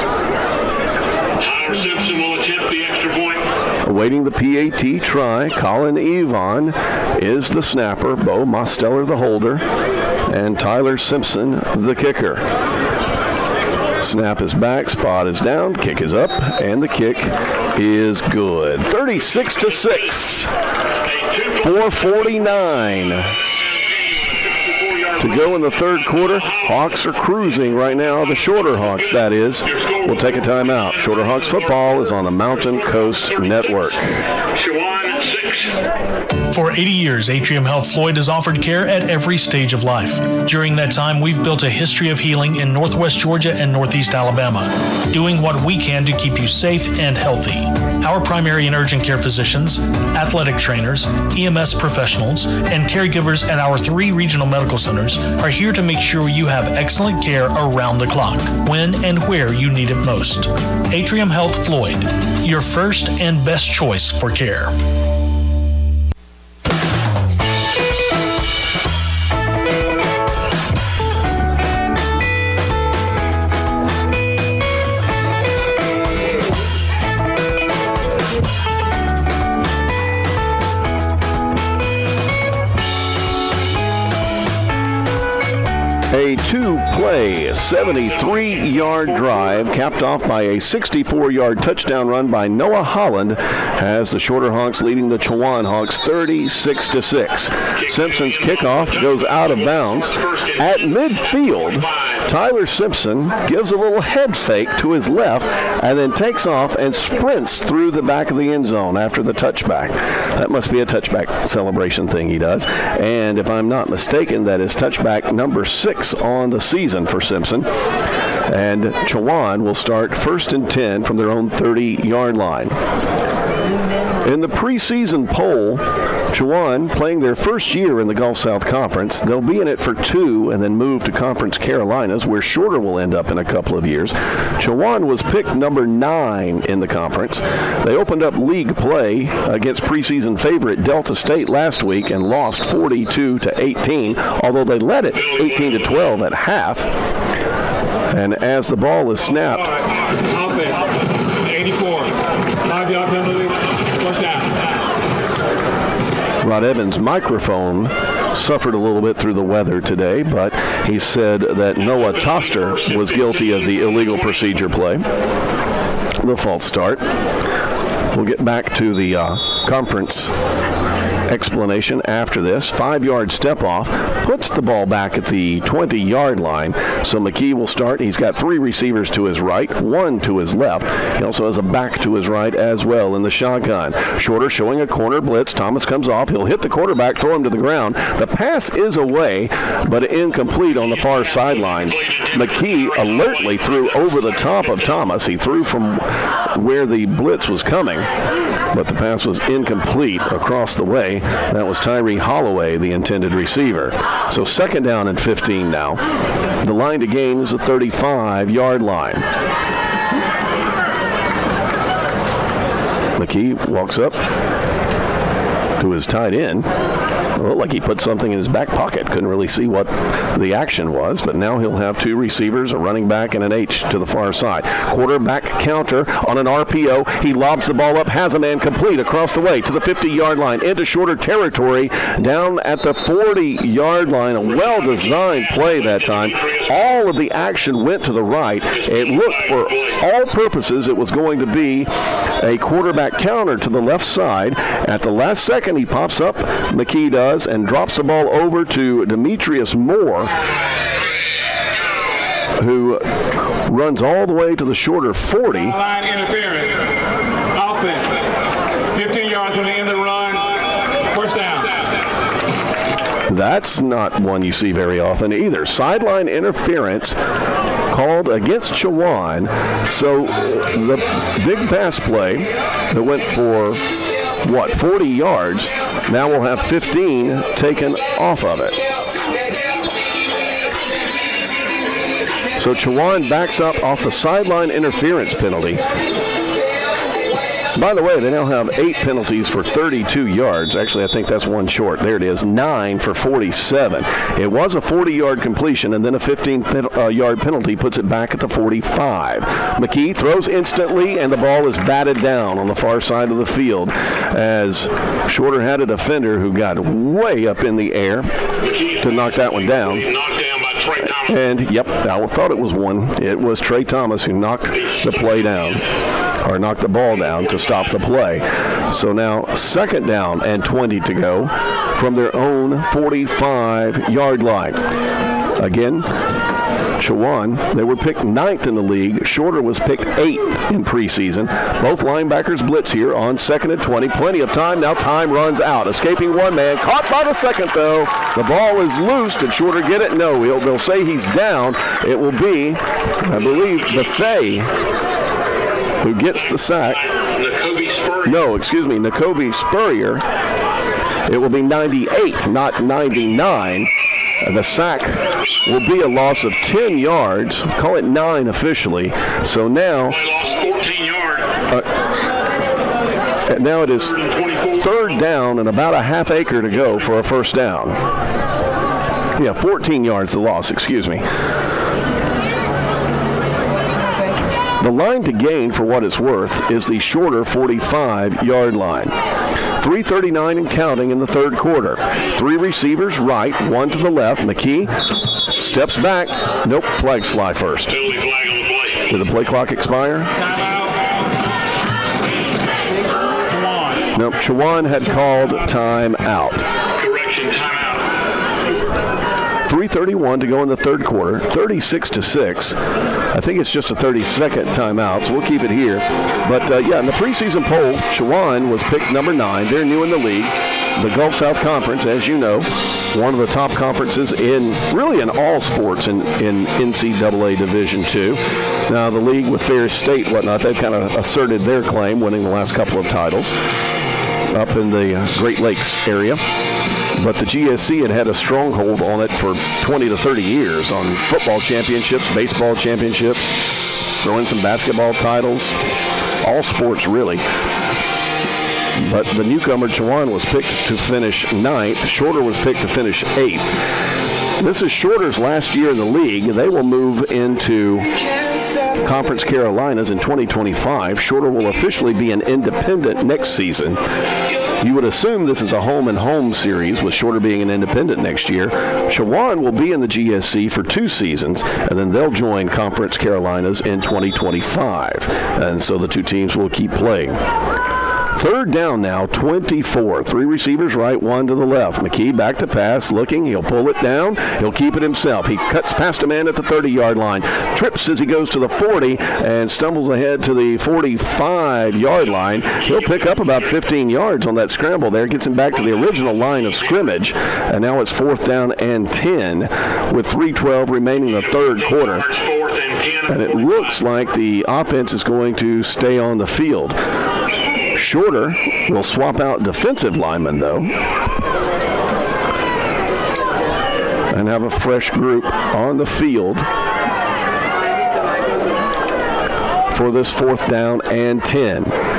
Tyler Simpson will attempt the extra point. Awaiting the PAT try, Colin Evon is the snapper, Bo Mosteller the holder, and Tyler Simpson the kicker. Snap is back, spot is down, kick is up, and the kick is good. 36-6, 4:49 to go in the third quarter. Hawks are cruising right now. The Shorter Hawks, that is. We'll take a timeout. Shorter Hawks football is on the Mountain Coast Network. For 80 years, Atrium Health Floyd has offered care at every stage of life. During that time, we've built a history of healing in Northwest Georgia and Northeast Alabama, doing what we can to keep you safe and healthy. Our primary and urgent care physicians, athletic trainers, EMS professionals, and caregivers at our 3 regional medical centers are here to make sure you have excellent care around the clock, when and where you need it most. Atrium Health Floyd, your first and best choice for care. A 2-play, 73-yard drive capped off by a 64-yard touchdown run by Noah Holland has the Shorter Hawks leading the Chowan Hawks 36-6. Simpson's kickoff goes out of bounds. At midfield, Tyler Simpson gives a little head fake to his left and then takes off and sprints through the back of the end zone after the touchback. That must be a touchback celebration thing he does. And if I'm not mistaken, that is touchback number 6 on the season for Simpson. And Chowan will start 1st and 10 from their own 30-yard line. In the preseason poll, Chowan playing their first year in the Gulf South Conference. They'll be in it for 2 and then move to Conference Carolinas, where Shorter will end up in a couple of years. Chowan was picked number 9 in the conference. They opened up league play against preseason favorite Delta State last week and lost 42-18, although they led it 18-12 at half. And as the ball is snapped, offense, 84, 5-yard penalty, first down. Rod Evans' microphone suffered a little bit through the weather today, but he said that Noah Toster was guilty of the illegal procedure play, the false start. We'll get back to the conference explanation after this. 5-yard step off puts the ball back at the 20-yard line. So McKee will start. He's got 3 receivers to his right, 1 to his left. He also has a back to his right as well in the shotgun. Shorter showing a corner blitz. Thomas comes off. He'll hit the quarterback, throw him to the ground. The pass is away, but incomplete on the far sideline. McKee alertly threw over the top of Thomas. He threw from where the blitz was coming, but the pass was incomplete across the way. That was Tyree Holloway, the intended receiver. So 2nd down and 15 now. The line to gain is a 35-yard line. McKee walks up to his tight end. It looked like he put something in his back pocket. Couldn't really see what the action was, but now he'll have 2 receivers, a running back and an H to the far side. Quarterback counter on an RPO. He lobs the ball up, has a man complete across the way to the 50-yard line, into Shorter territory, down at the 40-yard line. A well-designed play that time. All of the action went to the right. It looked, for all purposes, it was going to be a quarterback counter to the left side. At the last second, he pops up, McKee does, and drops the ball over to Demetrius Moore, who runs all the way to the Shorter 40. Line interference. Offense. 15 yards from the end of the run. First down. That's not one you see very often either. Sideline interference called against Chowan. So the big pass play that went for 40 yards, now we'll have 15 taken off of it. So Chowan backs up off the sideline interference penalty. By the way, they now have 8 penalties for 32 yards. Actually, I think that's one short. There it is, 9 for 47. It was a 40-yard completion, and then a 15-yard penalty puts it back at the 45. McKee throws instantly, and the ball is batted down on the far side of the field as Shorter had a defender who got way up in the air to knock that one down. And, yep, I thought it was one. It was Trey Thomas who knocked the play down, or knocked the ball down to stop the play. So now 2nd down and 20 to go from their own 45-yard line. Again, Chowan, they were picked 9th in the league. Shorter was picked 8th in preseason. Both linebackers blitz here on 2nd and 20. Plenty of time. Now time runs out. Escaping one man. Caught by the second, though. The ball is loose. Did Shorter get it? No. They'll say he's down. It will be, I believe, Bethea who gets the sack. Nakobe Spurrier. It will be 98, not 99. The sack will be a loss of 10 yards. Call it 9 officially. So now, now it is 3rd down and about a half acre to go for a first down. Yeah, 14 yards the loss, excuse me. The line to gain, for what it's worth, is the Shorter 45-yard line. 3:39 and counting in the 3rd quarter. 3 receivers right, 1 to the left. McKee steps back. Nope, flags fly first. Did the play clock expire? Nope, Chowan had called timeout. 3:31 to go in the 3rd quarter, 36-6. I think it's just a 30-second timeout, so we'll keep it here. But, yeah, in the preseason poll, Chowan was picked number 9. They're new in the league. The Gulf South Conference, as you know, one of the top conferences in all sports in NCAA Division II. Now, the league with Ferris State and whatnot, they've kind of asserted their claim, winning the last couple of titles. up in the Great Lakes area. But the GSC had a stronghold on it for 20 to 30 years on football championships, baseball championships, throwing some basketball titles, all sports really. But the newcomer, Chowan, was picked to finish 9th. Shorter was picked to finish 8th. This is Shorter's last year in the league. They will move into Conference Carolinas in 2025. Shorter will officially be an independent next season. You would assume this is a home-and-home series, with Shorter being an independent next year. Chowan will be in the GSC for 2 seasons, and then they'll join Conference Carolinas in 2025. And so the 2 teams will keep playing. Third down now, 24. 3 receivers right, 1 to the left. McKee back to pass, looking. He'll pull it down. He'll keep it himself. He cuts past a man at the 30-yard line. Trips as he goes to the 40 and stumbles ahead to the 45-yard line. He'll pick up about 15 yards on that scramble there. Gets him back to the original line of scrimmage. And now it's 4th down and 10 with 3:12 remaining in the third quarter. And it looks like the offense is going to stay on the field. Shorter will swap out defensive linemen, though, and have a fresh group on the field for this 4th down and 10.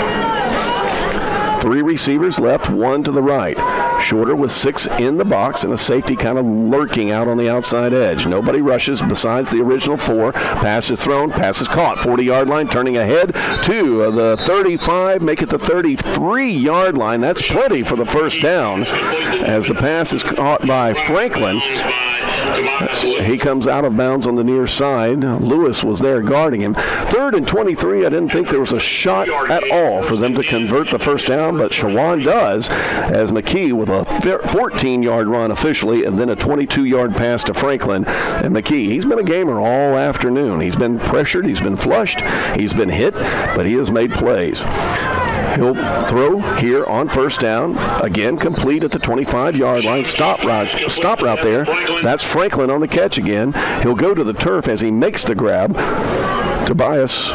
3 receivers left, 1 to the right. Shorter with 6 in the box and a safety kind of lurking out on the outside edge. Nobody rushes besides the original 4. Pass is thrown, pass is caught. 40-yard line, turning ahead to the 35, make it the 33-yard line. That's plenty for the first down as the pass is caught by Franklin. He comes out of bounds on the near side. Lewis was there guarding him. 3rd and 23. I didn't think there was a shot at all for them to convert the first down, but Chowan does, as McKee with a 14-yard run officially and then a 22-yard pass to Franklin. And McKee, he's been a gamer all afternoon. He's been pressured, he's been flushed, he's been hit, but he has made plays. He'll throw here on first down. Again, complete at the 25-yard line. Stop route there. That's Franklin on the catch again. He'll go to the turf as he makes the grab. Tobias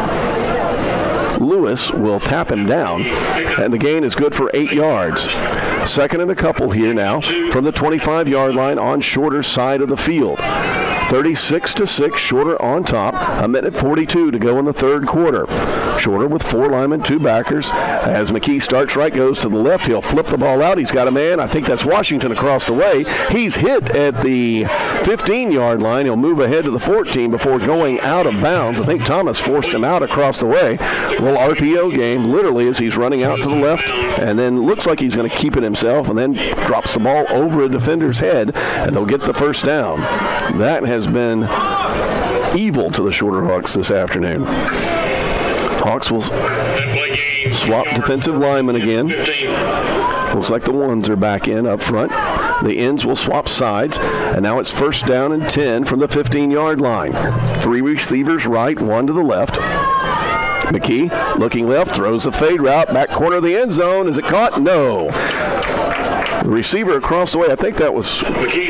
Lewis will tap him down, and the gain is good for 8 yards. 2nd and a couple here now from the 25-yard line on Shorter's side of the field. 36-6, Shorter on top. 1:42 to go in the third quarter. Shorter with 4 linemen, 2 backers. As McKee starts right, goes to the left. He'll flip the ball out. He's got a man. I think that's Washington across the way. He's hit at the 15-yard line. He'll move ahead to the 14 before going out of bounds. I think Thomas forced him out across the way. Little RPO game, literally, as he's running out to the left, and then looks like he's going to keep it himself, and then drops the ball over a defender's head, and they'll get the first down. That has been evil to the Shorter Hawks this afternoon. Hawks will swap defensive linemen again. Looks like the ones are back in up front. The ends will swap sides, and now it's 1st down and 10 from the 15-yard line. 3 receivers right, 1 to the left. McKee looking left, throws a fade route, back corner of the end zone. Is it caught? No. The receiver across the way, I think that was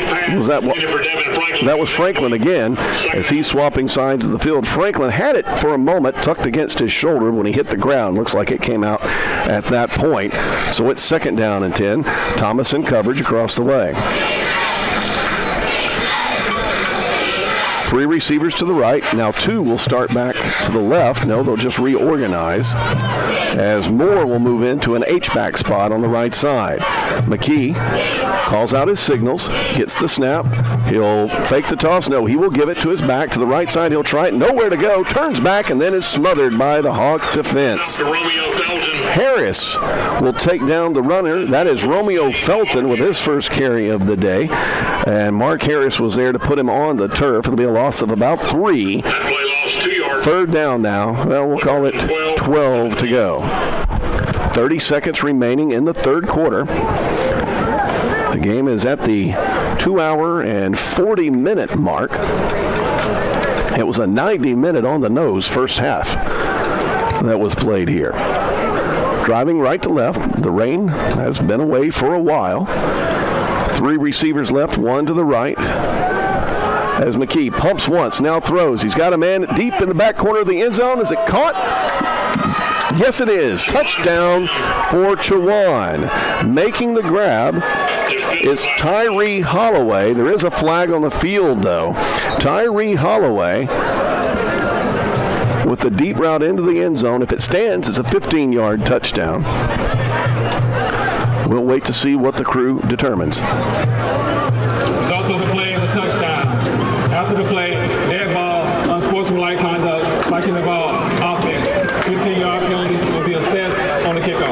Franklin again, as he's swapping sides of the field. Franklin had it for a moment tucked against his shoulder when he hit the ground. Looks like it came out at that point. So it's 2nd down and 10. Thomas in coverage across the way. 3 receivers to the right. Now 2 will start back to the left. No, they'll just reorganize as Moore will move into an H-back spot on the right side. McKee calls out his signals, gets the snap. He'll fake the toss. No, he will give it to his back. To the right side, he'll try it. Nowhere to go. Turns back and then is smothered by the Hawk defense. Harris will take down the runner. That is Romeo Felton with his first carry of the day. And Mark Harris was there to put him on the turf. It'll be a loss of about 3. 3rd down now. Well, we'll call it 12 to go. 30 seconds remaining in the third quarter. The game is at the 2-hour and 40-minute mark. It was a 90-minute on the nose first half that was played here. Driving right to left. The rain has been away for a while. 3 receivers left, 1 to the right. As McKee pumps once, now throws. He's got a man deep in the back corner of the end zone. Is it caught? Yes, it is. Touchdown for Chowan. Making the grab is Tyree Holloway. There is a flag on the field, though. Tyree Holloway with the deep route into the end zone. If it stands, it's a 15-yard touchdown. We'll wait to see what the crew determines. Result of the play is a touchdown. After the play, dead ball, unsportsmanlike conduct, spiking the ball, offense. 15-yard penalty will be assessed on the kickoff.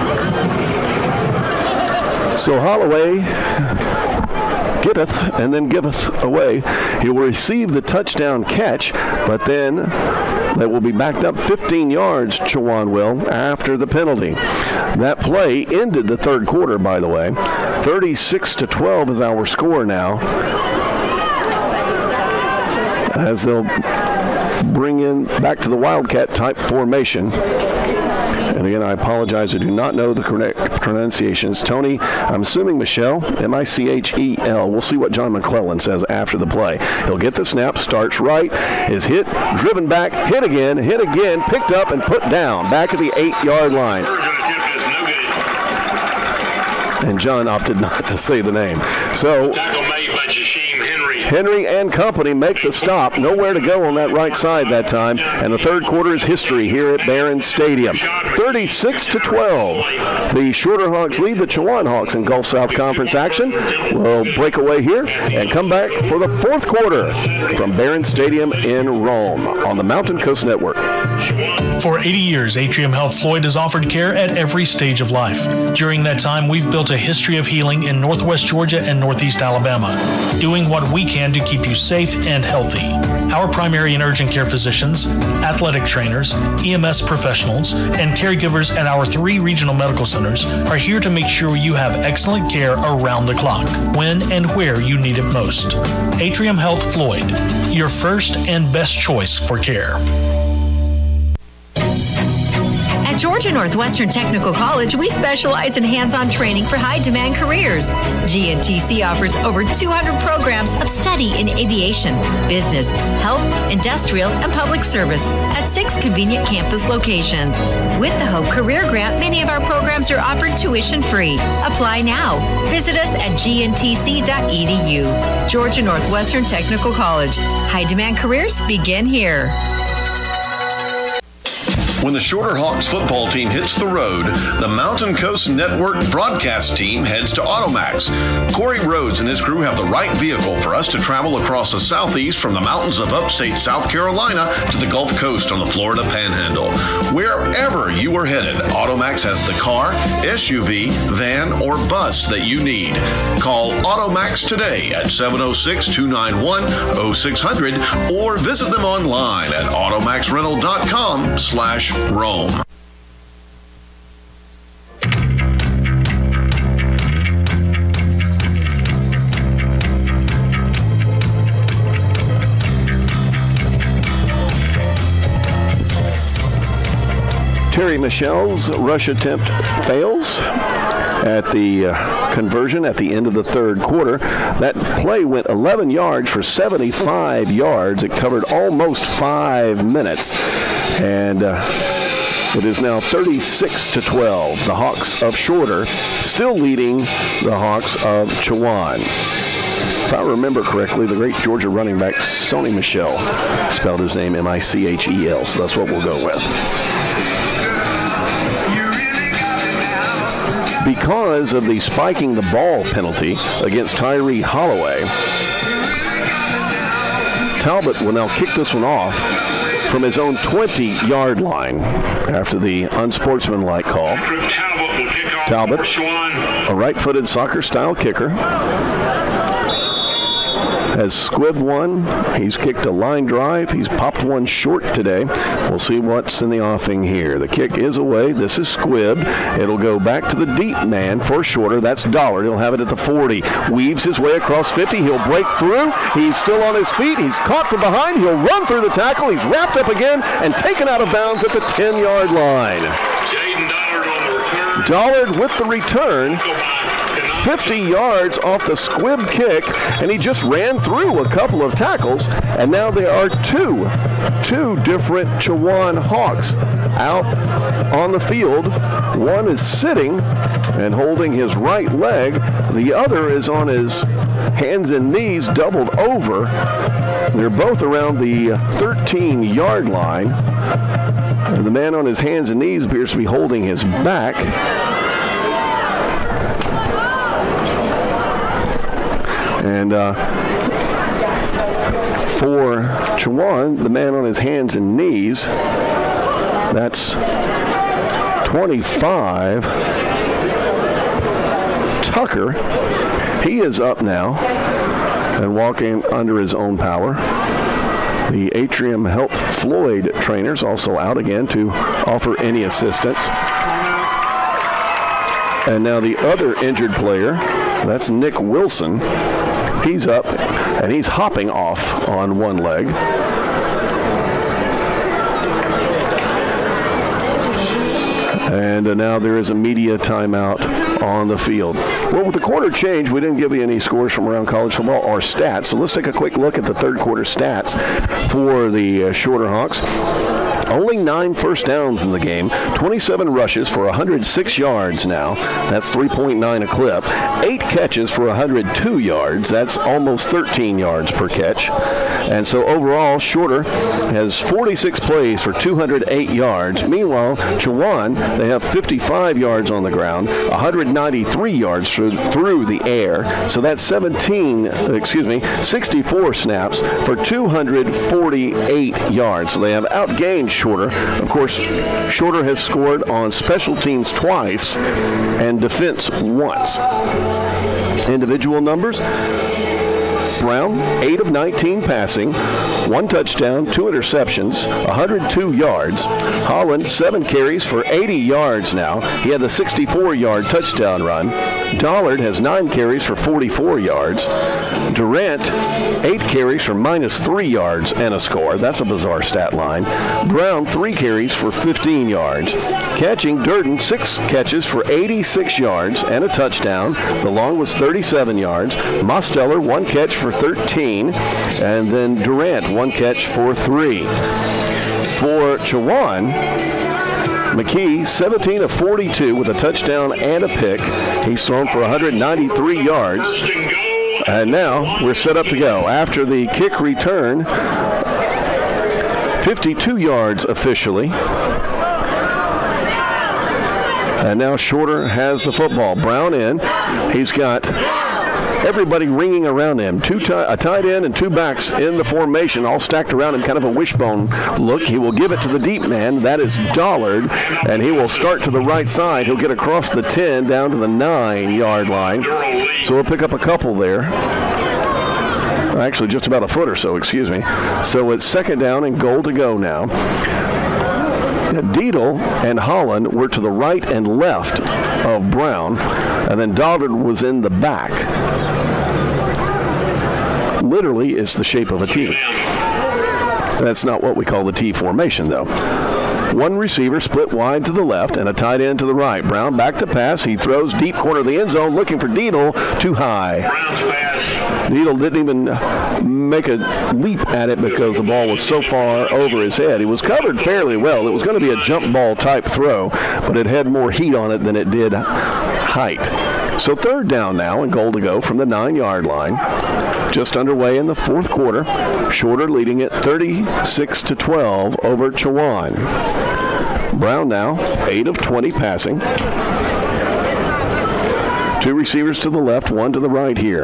So Holloway getteth and then giveth away. He will receive the touchdown catch, but then they will be backed up 15 yards, Chowan will, after the penalty. That play ended the third quarter, by the way. 36-12 is our score now, as they'll bring in back to the Wildcat type formation. And again, I apologize, I do not know the correct pronunciations. Tony, I'm assuming Michelle, M-I-C-H-E-L. We'll see what John McClellan says after the play. He'll get the snap, starts right, is hit, driven back, hit again, picked up and put down, back at the 8-yard line. And John opted not to say the name. So Henry and company make the stop. Nowhere to go on that right side that time. And the third quarter is history here at Barron Stadium. 36-12. The Shorter Hawks lead the Chowan Hawks in Gulf South Conference action. We'll break away here and come back for the fourth quarter from Barron Stadium in Rome on the Mountain Coast Network. For 80 years, Atrium Health Floyd has offered care at every stage of life. During that time, we've built a history of healing in Northwest Georgia and Northeast Alabama, doing what we can to keep you safe and healthy. Our primary and urgent care physicians, athletic trainers, EMS professionals, and caregivers at our 3 regional medical centers are here to make sure you have excellent care around the clock, when and where you need it most. Atrium Health Floyd, your first and best choice for care. At Georgia Northwestern Technical College, we specialize in hands-on training for high-demand careers. GNTC offers over 200 programs of study in aviation, business, health, industrial, and public service at 6 convenient campus locations. With the Hope Career Grant, many of our programs are offered tuition-free. Apply now. Visit us at gntc.edu. Georgia Northwestern Technical College. High-demand careers begin here. When the Shorter Hawks football team hits the road, the Mountain Coast Network broadcast team heads to Automax. Corey Rhodes and his crew have the right vehicle for us to travel across the southeast from the mountains of upstate South Carolina to the Gulf Coast on the Florida Panhandle. Wherever you are headed, Automax has the car, SUV, van, or bus that you need. Call Automax today at 706-291-0600 or visit them online at automaxrental.com/Rome. Terry Michelle's rush attempt fails at the conversion at the end of the third quarter. That play went 11 yards for 75 yards. It covered almost 5 minutes. And it is now 36-12. The Hawks of Shorter still leading the Hawks of Chowan. If I remember correctly, the great Georgia running back Sony Michel spelled his name M-I-C-H-E-L, so that's what we'll go with. Because of the spiking the ball penalty against Tyree Holloway, Talbot will now kick this one off from his own 20-yard line after the unsportsmanlike call. Talbot, a right-footed soccer-style kicker, has squibbed one. He's kicked a line drive. He's popped one short today. We'll see what's in the offing here. The kick is away. This is squibbed. It'll go back to the deep man for Shorter. That's Dollard. He'll have it at the 40. Weaves his way across 50. He'll break through. He's still on his feet. He's caught from behind. He'll run through the tackle. He's wrapped up again and taken out of bounds at the 10-yard line. Dollard with the return. 50 yards off the squib kick, and he just ran through a couple of tackles, and now there are two different Chowan Hawks out on the field. One is sitting and holding his right leg. The other is on his hands and knees doubled over. They're both around the 13-yard line. And the man on his hands and knees appears to be holding his back. And for Chowan, the man on his hands and knees, that's 25. Tucker, he is up now and walking under his own power. The Atrium Health Floyd trainers also out again to offer any assistance. And now the other injured player, that's Nick Wilson. He's up and he's hopping off on one leg. And now there is a media timeout on the field. Well, with the quarter change, we didn't give you any scores from around college football or stats. So let's take a quick look at the third quarter stats for the Shorter Hawks. Only 9 first downs in the game, 27 rushes for 106 yards now. That's 3.9 a clip. 8 catches for 102 yards. That's almost 13 yards per catch. And so overall, Shorter has 46 plays for 208 yards. Meanwhile, Chowan, they have 55 yards on the ground, 193 yards through the air. So that's 64 snaps for 248 yards. So they have outgained Shorter. Of course, Shorter has scored on special teams twice and defense once. Individual numbers: Brown, 8 of 19 passing, 1 touchdown, 2 interceptions, 102 yards. Holland, 7 carries for 80 yards now. He had the 64-yard touchdown run. Dollard has 9 carries for 44 yards. Durant, 8 carries for -3 yards and a score. That's a bizarre stat line. Brown, 3 carries for 15 yards. Catching, Durden, 6 catches for 86 yards and a touchdown. The long was 37 yards. Mosteller, 1 catch for 13. And then Durant, 1 catch for 3. For Chowan, McKee, 17 of 42 with a touchdown and a pick. He's thrown for 193 yards. And now we're set up to go. After the kick return, 52 yards officially. And now Shorter has the football. Brown in. He's got everybody ringing around him. A tight end and 2 backs in the formation, all stacked around him, kind of a wishbone look. He will give it to the deep man. That is Dollard, and he will start to the right side. He'll get across the 10 down to the 9-yard line. So we'll pick up a couple there. Actually, just about a foot or so, excuse me. So it's 2nd down and goal to go now. Deedle and Holland were to the right and left of Brown, and then Dollard was in the back. Literally, it's the shape of a T. That's not what we call the T formation, though. 1 receiver split wide to the left and a tight end to the right. Brown back to pass. He throws deep corner of the end zone, looking for Deedle. Too high. Deedle didn't even make a leap at it because the ball was so far over his head. He was covered fairly well. It was going to be a jump ball type throw, but it had more heat on it than it did height. So 3rd down now and goal to go from the 9-yard line. Just underway in the 4th quarter. Shorter leading it 36-12 over Chowan. Brown now 8 of 20 passing. 2 receivers to the left, 1 to the right here.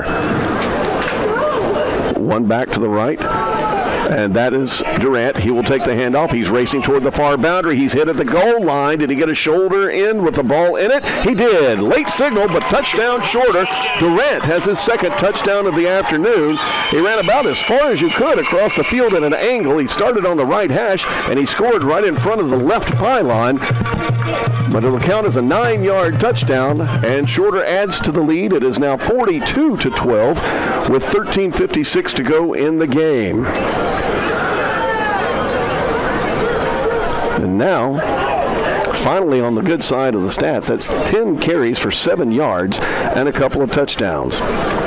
1 back to the right, and that is Durant. He will take the handoff. He's racing toward the far boundary. He's hit at the goal line. Did he get a shoulder in with the ball in it? He did. Late signal, but touchdown Shorter. Durant has his 2nd touchdown of the afternoon. He ran about as far as you could across the field at an angle. He started on the right hash, and he scored right in front of the left pylon. But it will count as a 9-yard touchdown, and Shorter adds to the lead. It is now 42-12 with 13:56 to go in the game. And now finally on the good side of the stats. That's 10 carries for 7 yards and a couple of touchdowns.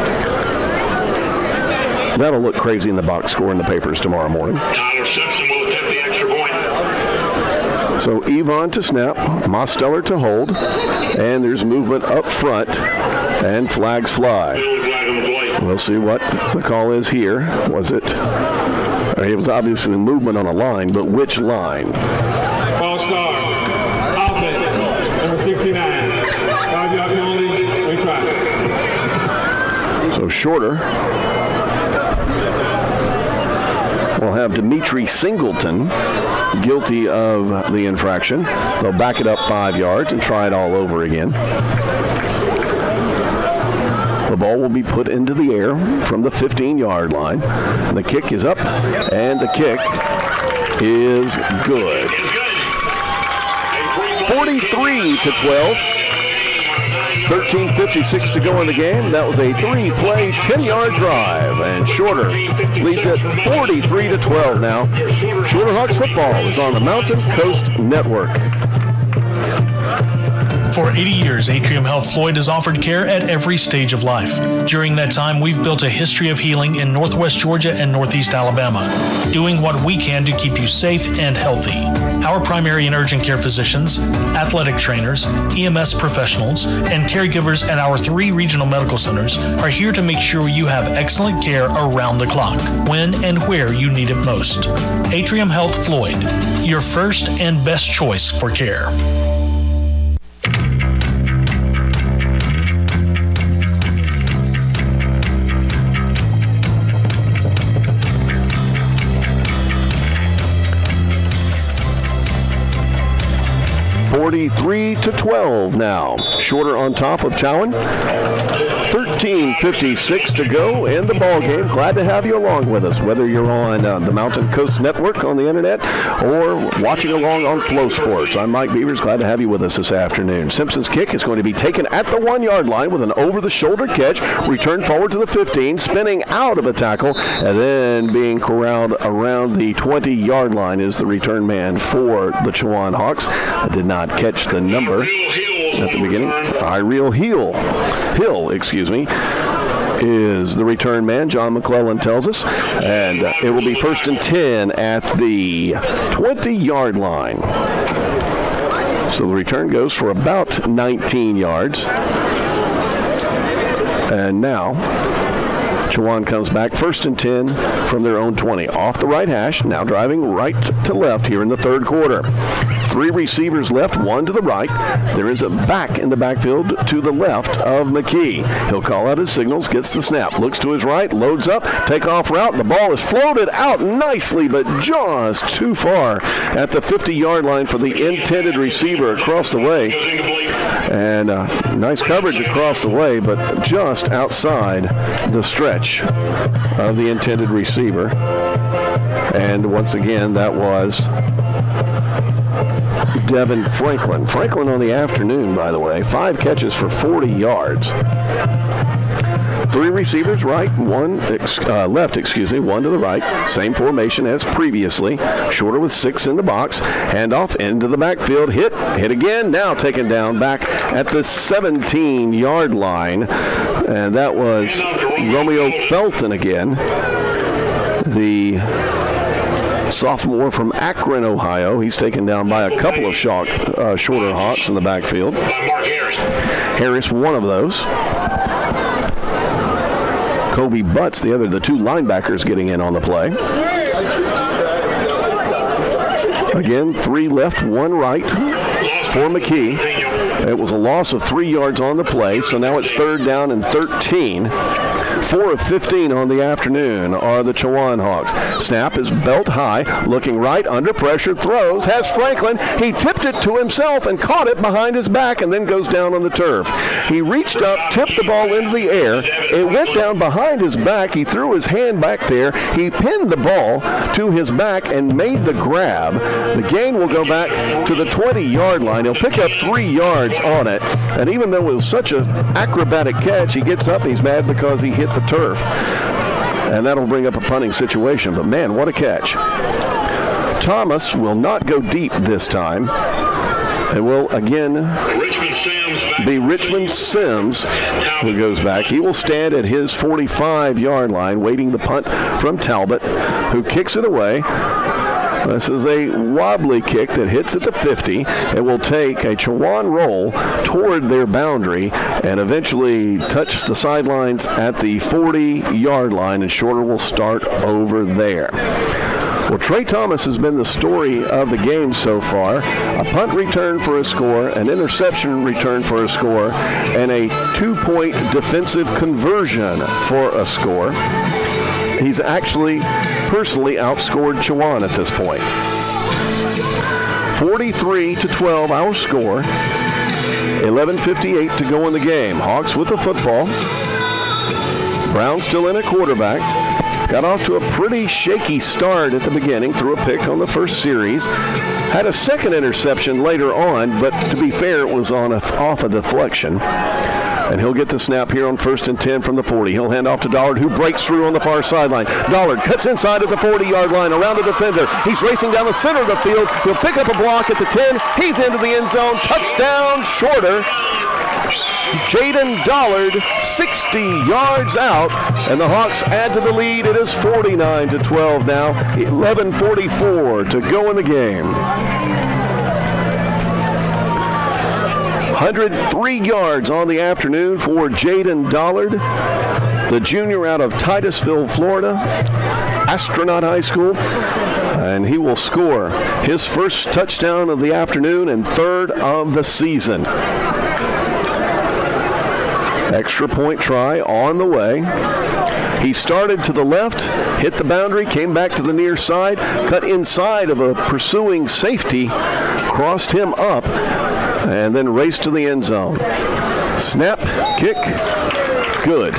That'll look crazy in the box score in the papers tomorrow morning. Tyler Simpson will attempt the extra point. So Yvonne to snap, Mosteller to hold, and there's movement up front, and flags fly. We'll see what the call is here. Was it? It was obviously movement on a line, but which line? False start. Offense, number 69. 5-yard penalty, retry. So Shorter will have Dimitri Singleton guilty of the infraction. They'll back it up 5 yards and try it all over again. The ball will be put into the air from the 15-yard line. The kick is up, and the kick is good. 43-12. 13:56 to go in the game. That was a 3-play, 10-yard drive, and Shorter leads it 43-12 now. Shorter Hawks football is on the Mountain Coast Network. For 80 years, Atrium Health Floyd has offered care at every stage of life. During that time, we've built a history of healing in Northwest Georgia and Northeast Alabama, doing what we can to keep you safe and healthy. Our primary and urgent care physicians, athletic trainers, EMS professionals, and caregivers at our 3 regional medical centers are here to make sure you have excellent care around the clock, when and where you need it most. Atrium Health Floyd, your first and best choice for care. (43-12) now. Shorter on top of Chowan. 13:56 to go in the ball game. Glad to have you along with us, whether you're on the Mountain Coast Network on the internet or watching along on Flow Sports. I'm Mike Beavers. Glad to have you with us this afternoon. Simpson's kick is going to be taken at the 1-yard line with an over-the-shoulder catch. Return forward to the 15, spinning out of a tackle, and then being corralled around the 20-yard line is the return man for the Chowan Hawks. I did not catch the number at the beginning. Ireel Hill, is the return man, John McClellan tells us. And it will be 1st and 10 at the 20-yard line. So the return goes for about 19 yards. And now Chowan comes back 1st and 10 from their own 20. Off the right hash, now driving right to left here in the third quarter. 3 receivers left, 1 to the right. There is a back in the backfield to the left of McKee. He'll call out his signals, gets the snap, looks to his right, loads up, takeoff route. The ball is floated out nicely, but just too far at the 50-yard line for the intended receiver across the way. And nice coverage across the way, but just outside the stretch of the intended receiver. And once again, that was Devin Franklin. Franklin on the afternoon, by the way. 5 catches for 40 yards. 3 receivers right, 1 left, 1 to the right. Same formation as previously. Shorter with 6 in the box. Handoff into the backfield. Hit again. Now taken down back at the 17-yard line. And that was Romeo Felton again. The sophomore from Akron, Ohio. He's taken down by a couple of Shorter Hawks in the backfield. Harris, one of those. Kobe Butts, the other, the 2 linebackers getting in on the play. Again, 3 left, 1 right for McKee. It was a loss of 3 yards on the play, so now it's 3rd down and 13. 4 of 15 on the afternoon are the Chowan Hawks. Snap is belt high, looking right, under pressure, throws, has Franklin. He tipped it to himself and caught it behind his back and then goes down on the turf. He reached up, tipped the ball into the air. It went down behind his back. He threw his hand back there. He pinned the ball to his back and made the grab. The gain will go back to the 20-yard line. He'll pick up 3 yards on it. And even though it was such an acrobatic catch, he gets up and he's mad because he hit the turf. And that'll bring up a punting situation. But man, what a catch. Thomas will not go deep this time. It will again be Richmond Sims who goes back. He will stand at his 45-yard line, waiting the punt from Talbot, who kicks it away. This is a wobbly kick that hits at the 50. It will take a Chowan roll toward their boundary and eventually touch the sidelines at the 40-yard line, and Shorter will start over there. Well, Trey Thomas has been the story of the game so far. A punt return for a score, an interception return for a score, and a 2-point defensive conversion for a score. He's actually personally outscored Chowan at this point. 43-12 our score. 11:58 to go in the game. Hawks with the football. Brown still in at quarterback. Got off to a pretty shaky start at the beginning, threw a pick on the first series. Had a second interception later on, but to be fair, it was off a deflection. And he'll get the snap here on 1st and 10 from the 40. He'll hand off to Dollard, who breaks through on the far sideline. Dollard cuts inside at the 40-yard line, around the defender. He's racing down the center of the field. He'll pick up a block at the 10. He's into the end zone. Touchdown, Shorter. Jaden Dollard, 60 yards out, and the Hawks add to the lead. It is 49-12 now. 11:44 to go in the game. 103 yards on the afternoon for Jaden Dollard, the junior out of Titusville, Florida, Astronaut High School, and he will score his first touchdown of the afternoon and third of the season. Extra point try on the way. He started to the left, hit the boundary, came back to the near side, cut inside of a pursuing safety, crossed him up, and then raced to the end zone. Snap, kick, good.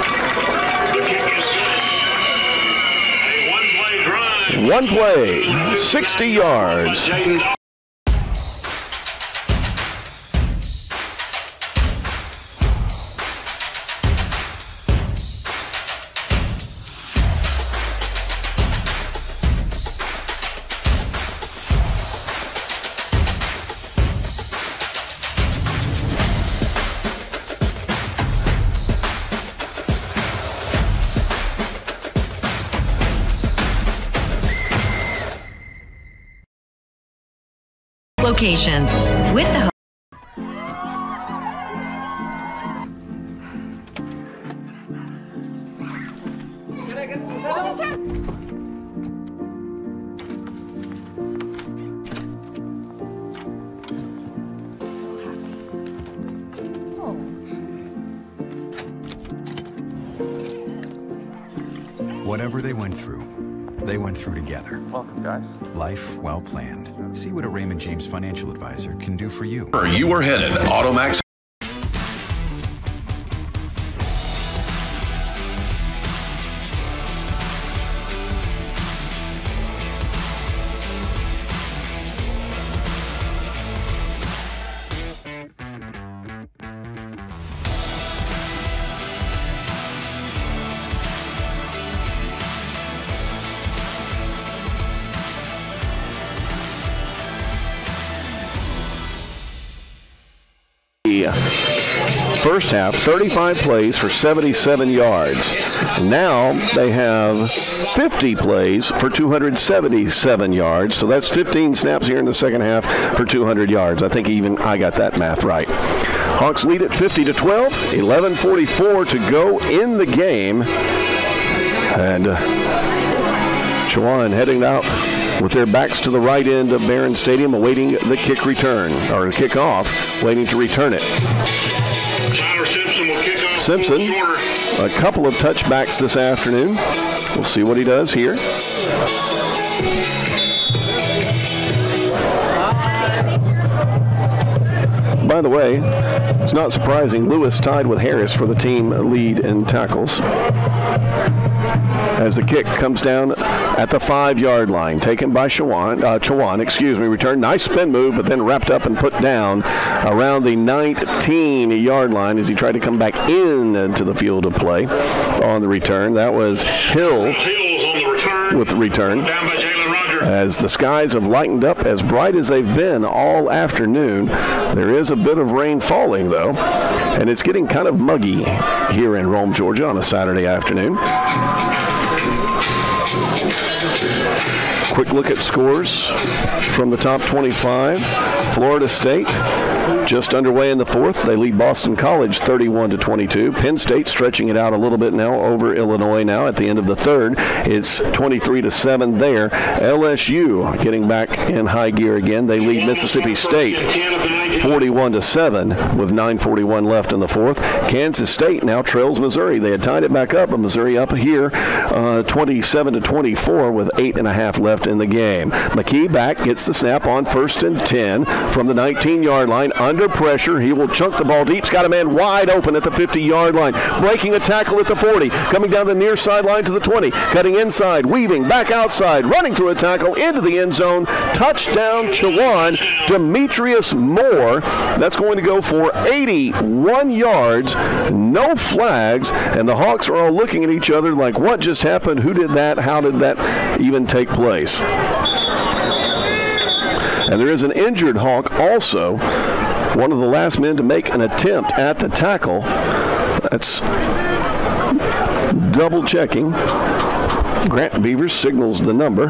One play, 60 yards. Locations with the Can I get some help? So happy. Oh. Whatever they went through together. Welcome, guys. Life well planned. See what a Raymond James financial advisor can do for you. You are headed Automax. First half, 35 plays for 77 yards. Now they have 50 plays for 277 yards. So that's 15 snaps here in the second half for 200 yards. I think even I got that math right. Hawks lead at 50-12. 11:44 to go in the game. And Chowan heading out with their backs to the right end of Barron Stadium, awaiting the kick return, or kickoff, waiting to return it. Simpson, a couple of touchbacks this afternoon. We'll see what he does here. By the way, it's not surprising, Lewis tied with Harris for the team lead in tackles. As the kick comes down at the 5-yard line, taken by Chowan, returned. Nice spin move, but then wrapped up and put down around the 19-yard line as he tried to come back into the field of play on the return. That was Hill with the return. Down by Jalen Rogers. as the skies have lightened up as bright as they've been all afternoon. There is a bit of rain falling, though, and it's getting kind of muggy here in Rome, Georgia on a Saturday afternoon. Quick look at scores from the top 25. Florida State just underway in the fourth. They lead Boston College 31-22. Penn State stretching it out a little bit now over Illinois now at the end of the third. It's 23-7 there. LSU getting back in high gear again. They lead Mississippi State 41-7 with 9:41 left in the fourth. Kansas State now trails Missouri. They had tied it back up, but Missouri up here 27-24 with 8.5 left in the game. McKee back, gets the snap on 1st and 10 from the 19-yard line. Under pressure, he will chunk the ball deep. He's got a man wide open at the 50-yard line. Breaking a tackle at the 40. Coming down the near sideline to the 20. Cutting inside, weaving back outside. Running through a tackle into the end zone. Touchdown, Chowan. Demetrius Moore. That's going to go for 81 yards. No flags. And the Hawks are all looking at each other like, what just happened? Who did that? How did that even take place? And there is an injured Hawk also, one of the last men to make an attempt at the tackle. That's double checking. Grant Beavers signals the number.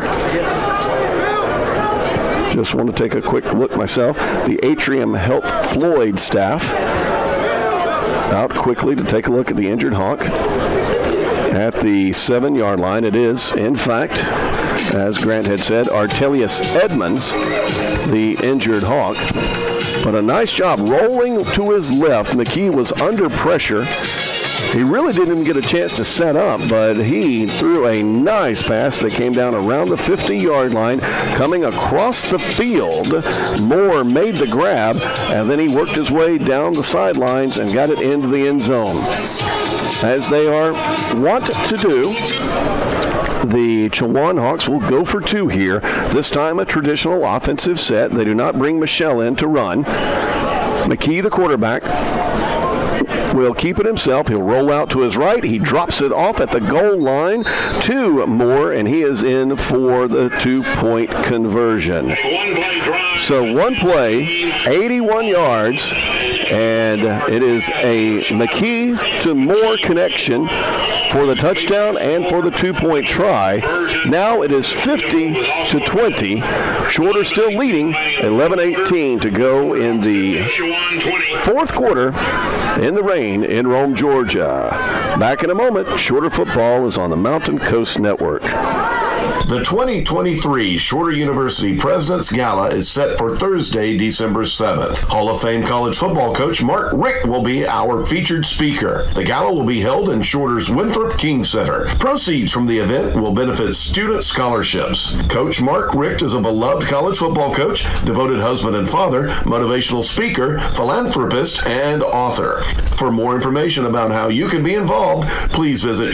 Just want to take a quick look myself. The Atrium Health Floyd staff out quickly to take a look at the injured Hawk. At the 7-yard line, it is, in fact, as Grant had said, Artelius Edmonds, the injured Hawk. But a nice job rolling to his left. McKee was under pressure. He really didn't even get a chance to set up, but he threw a nice pass that came down around the 50-yard line, coming across the field. Moore made the grab, and then he worked his way down the sidelines and got it into the end zone. As they are wont to do, the Chowan Hawks will go for two here. This time a traditional offensive set. They do not bring Michelle in to run. McKee, the quarterback, will keep it himself. He'll roll out to his right. He drops it off at the goal line to Moore, and he is in for the 2-point conversion. So one play, 81 yards, and it is a McKee to Moore connection for the touchdown and for the 2-point try. Now it is 50-20. Shorter still leading, 11:18 to go in the fourth quarter in the rain in Rome, Georgia. Back in a moment. Shorter football is on the Mountain Coast Network. The 2023 Shorter University President's Gala is set for Thursday, December 7th. Hall of Fame college football coach Mark Richt will be our featured speaker. The gala will be held in Shorter's Winthrop King Center. Proceeds from the event will benefit student scholarships. Coach Mark Richt is a beloved college football coach, devoted husband and father, motivational speaker, philanthropist, and author. For more information about how you can be involved, please visit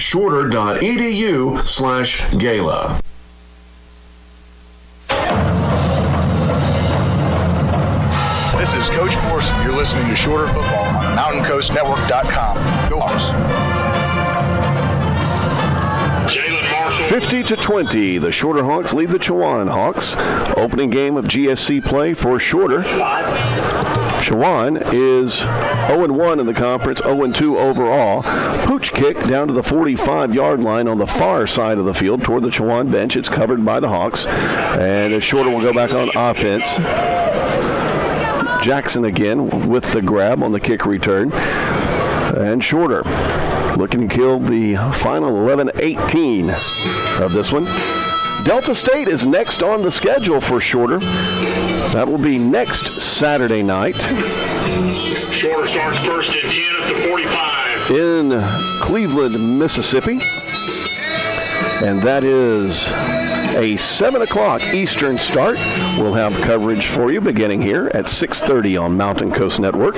shorter.edu/gala. This is Coach Morse. You're listening to Shorter Football on MountainCoastNetwork.com. Go Hawks. 50-20, the Shorter Hawks lead the Chowan Hawks. Opening game of GSC play for Shorter. Chowan is 0-1 in the conference, 0-2 overall. Pooch kick down to the 45-yard line on the far side of the field toward the Chowan bench. It's covered by the Hawks. And Shorter will go back on offense. Jackson again with the grab on the kick return. And Shorter looking to kill the final 11-18 of this one. Delta State is next on the schedule for Shorter. That will be next Saturday night. Shorter starts 1st and 10 at the 45. In Cleveland, Mississippi. And that is a 7 o'clock Eastern start. We'll have coverage for you beginning here at 6:30 on Mountain Coast Network.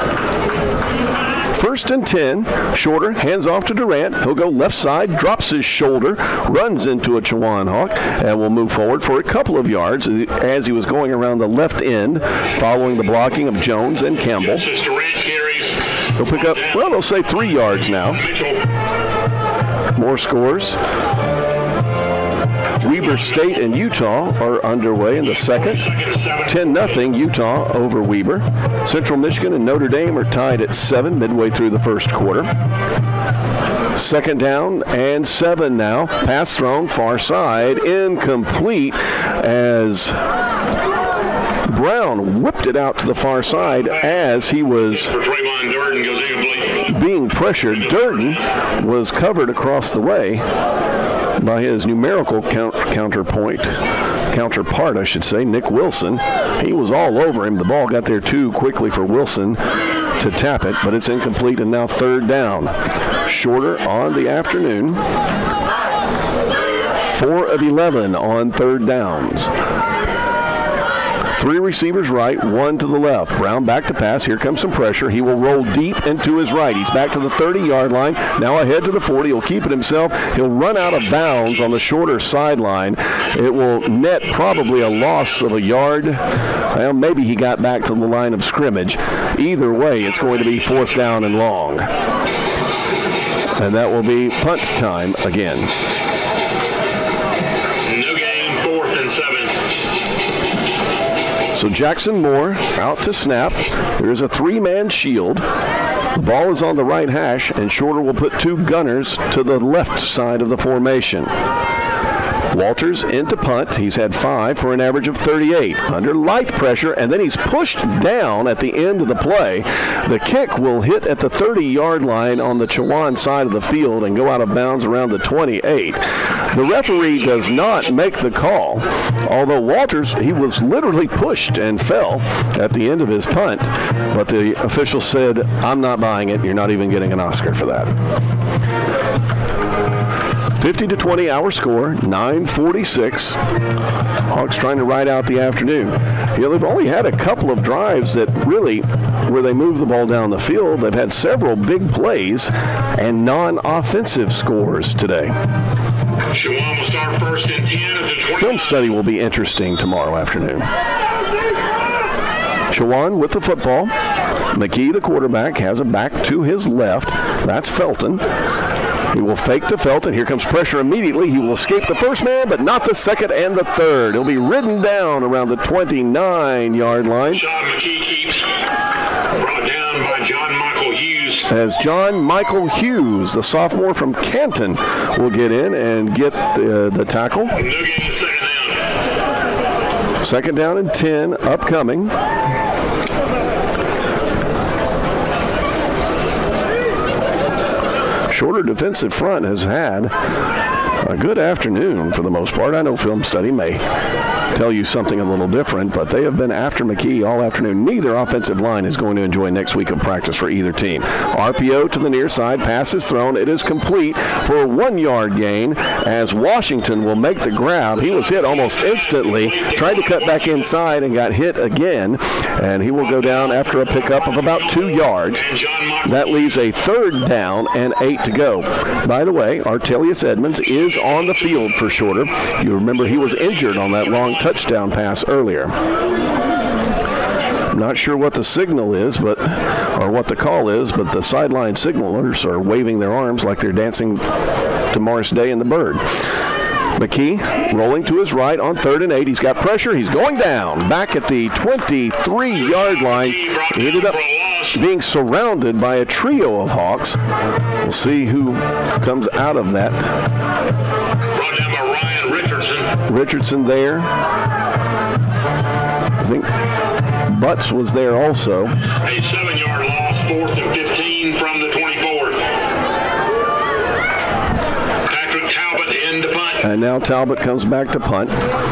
1st and 10, Shorter hands off to Durant. He'll go left side, drops his shoulder, runs into a Chowan Hawk, and will move forward for a couple of yards as he was going around the left end, following the blocking of Jones and Campbell. He'll pick up, well, they'll say 3 yards now. More scores. Weber State and Utah are underway in the second. 10-0 Utah over Weber. Central Michigan and Notre Dame are tied at 7 midway through the first quarter. Second down and 7 now. Pass thrown, far side, incomplete as Brown whipped it out to the far side as he was being pressured. Durden was covered across the way by his numerical counterpart, I should say, Nick Wilson. He was all over him. The ball got there too quickly for Wilson to tap it, but it's incomplete and now third down. Shorter on the afternoon. 4 of 11 on third downs. 3 receivers right, 1 to the left. Brown back to pass. Here comes some pressure. He will roll deep into his right. He's back to the 30-yard line. Now ahead to the 40. He'll keep it himself. He'll run out of bounds on the shorter sideline. It will net probably a loss of a yard. Well, maybe he got back to the line of scrimmage. Either way, it's going to be fourth down and long. And that will be punt time again. No gain, 4th and 7. So Jackson Moore out to snap. There's a 3-man shield. The ball is on the right hash, and Shorter will put 2 gunners to the left side of the formation. Walters into punt. He's had 5 for an average of 38. Under light pressure, and then he's pushed down at the end of the play. The kick will hit at the 30-yard line on the Chowan side of the field and go out of bounds around the 28. The referee does not make the call, although Walters, he was literally pushed and fell at the end of his punt. But the official said, I'm not buying it. You're not even getting an Oscar for that. 50-20 our score, 9:46. Hawks trying to ride out the afternoon. You know, they've only had a couple of drives that really, where they move the ball down the field. They've had several big plays and non-offensive scores today. Chowan will start first and 10 of the 20. Film study will be interesting tomorrow afternoon. Chowan with the football. McKee, the quarterback, has a back to his left. That's Felton. He will fake to Felton. Here comes pressure immediately. He will escape the first man, but not the second and the third. He'll be ridden down around the 29-yard line. Sean McKee keeps brought down by John Michael Hughes. As John Michael Hughes, the sophomore from Canton, will get in and get the tackle. No gain, second down. Second down and 10 upcoming. Shorter defensive front has had a good afternoon for the most part. I know film study may tell you something a little different, but they have been after McKee all afternoon. Neither offensive line is going to enjoy next week of practice for either team. RPO to the near side. Pass is thrown. It is complete for a 1-yard gain as Washington will make the grab. He was hit almost instantly. Tried to cut back inside and got hit again. And he will go down after a pickup of about 2 yards. That leaves a third down and 8 to go. By the way, Artelius Edmonds is on the field for Shorter. You remember he was injured on that long touchdown pass earlier. I'm not sure what the signal is, or what the call is, but the sideline signalers are waving their arms like they're dancing to Morris Day and the Bird. McKee rolling to his right on 3rd and 8. He's got pressure. He's going down. Back at the 23-yard line. He ended up being surrounded by a trio of Hawks. We'll see who comes out of that. Brought down by Ryan Richardson. Richardson there. I think Butts was there also. A 7-yard loss, 4th and 15 from the 24. Patrick Talbot in to punt. And now Talbot comes back to punt.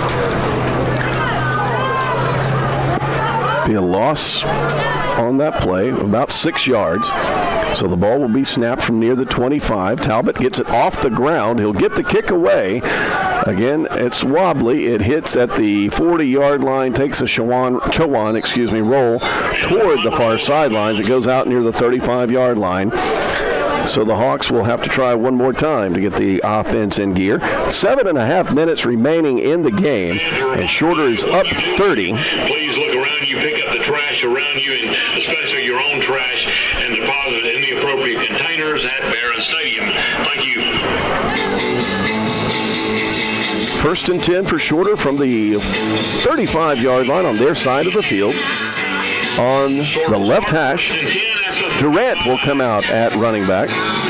Be a loss on that play, about 6 yards. So the ball will be snapped from near the 25. Talbot gets it off the ground. He'll get the kick away. Again, it's wobbly. It hits at the 40-yard line, takes a Chowan, roll toward the far sidelines. It goes out near the 35-yard line. So the Hawks will have to try one more time to get the offense in gear. 7.5 minutes remaining in the game, and Shorter is up 30. Please look around you pick up the trash around you, and especially your own trash, and deposit it in the appropriate containers at Barron Stadium. Thank you. 1st and 10 for Shorter from the 35-yard line on their side of the field. On the left hash, Durant will come out at running back.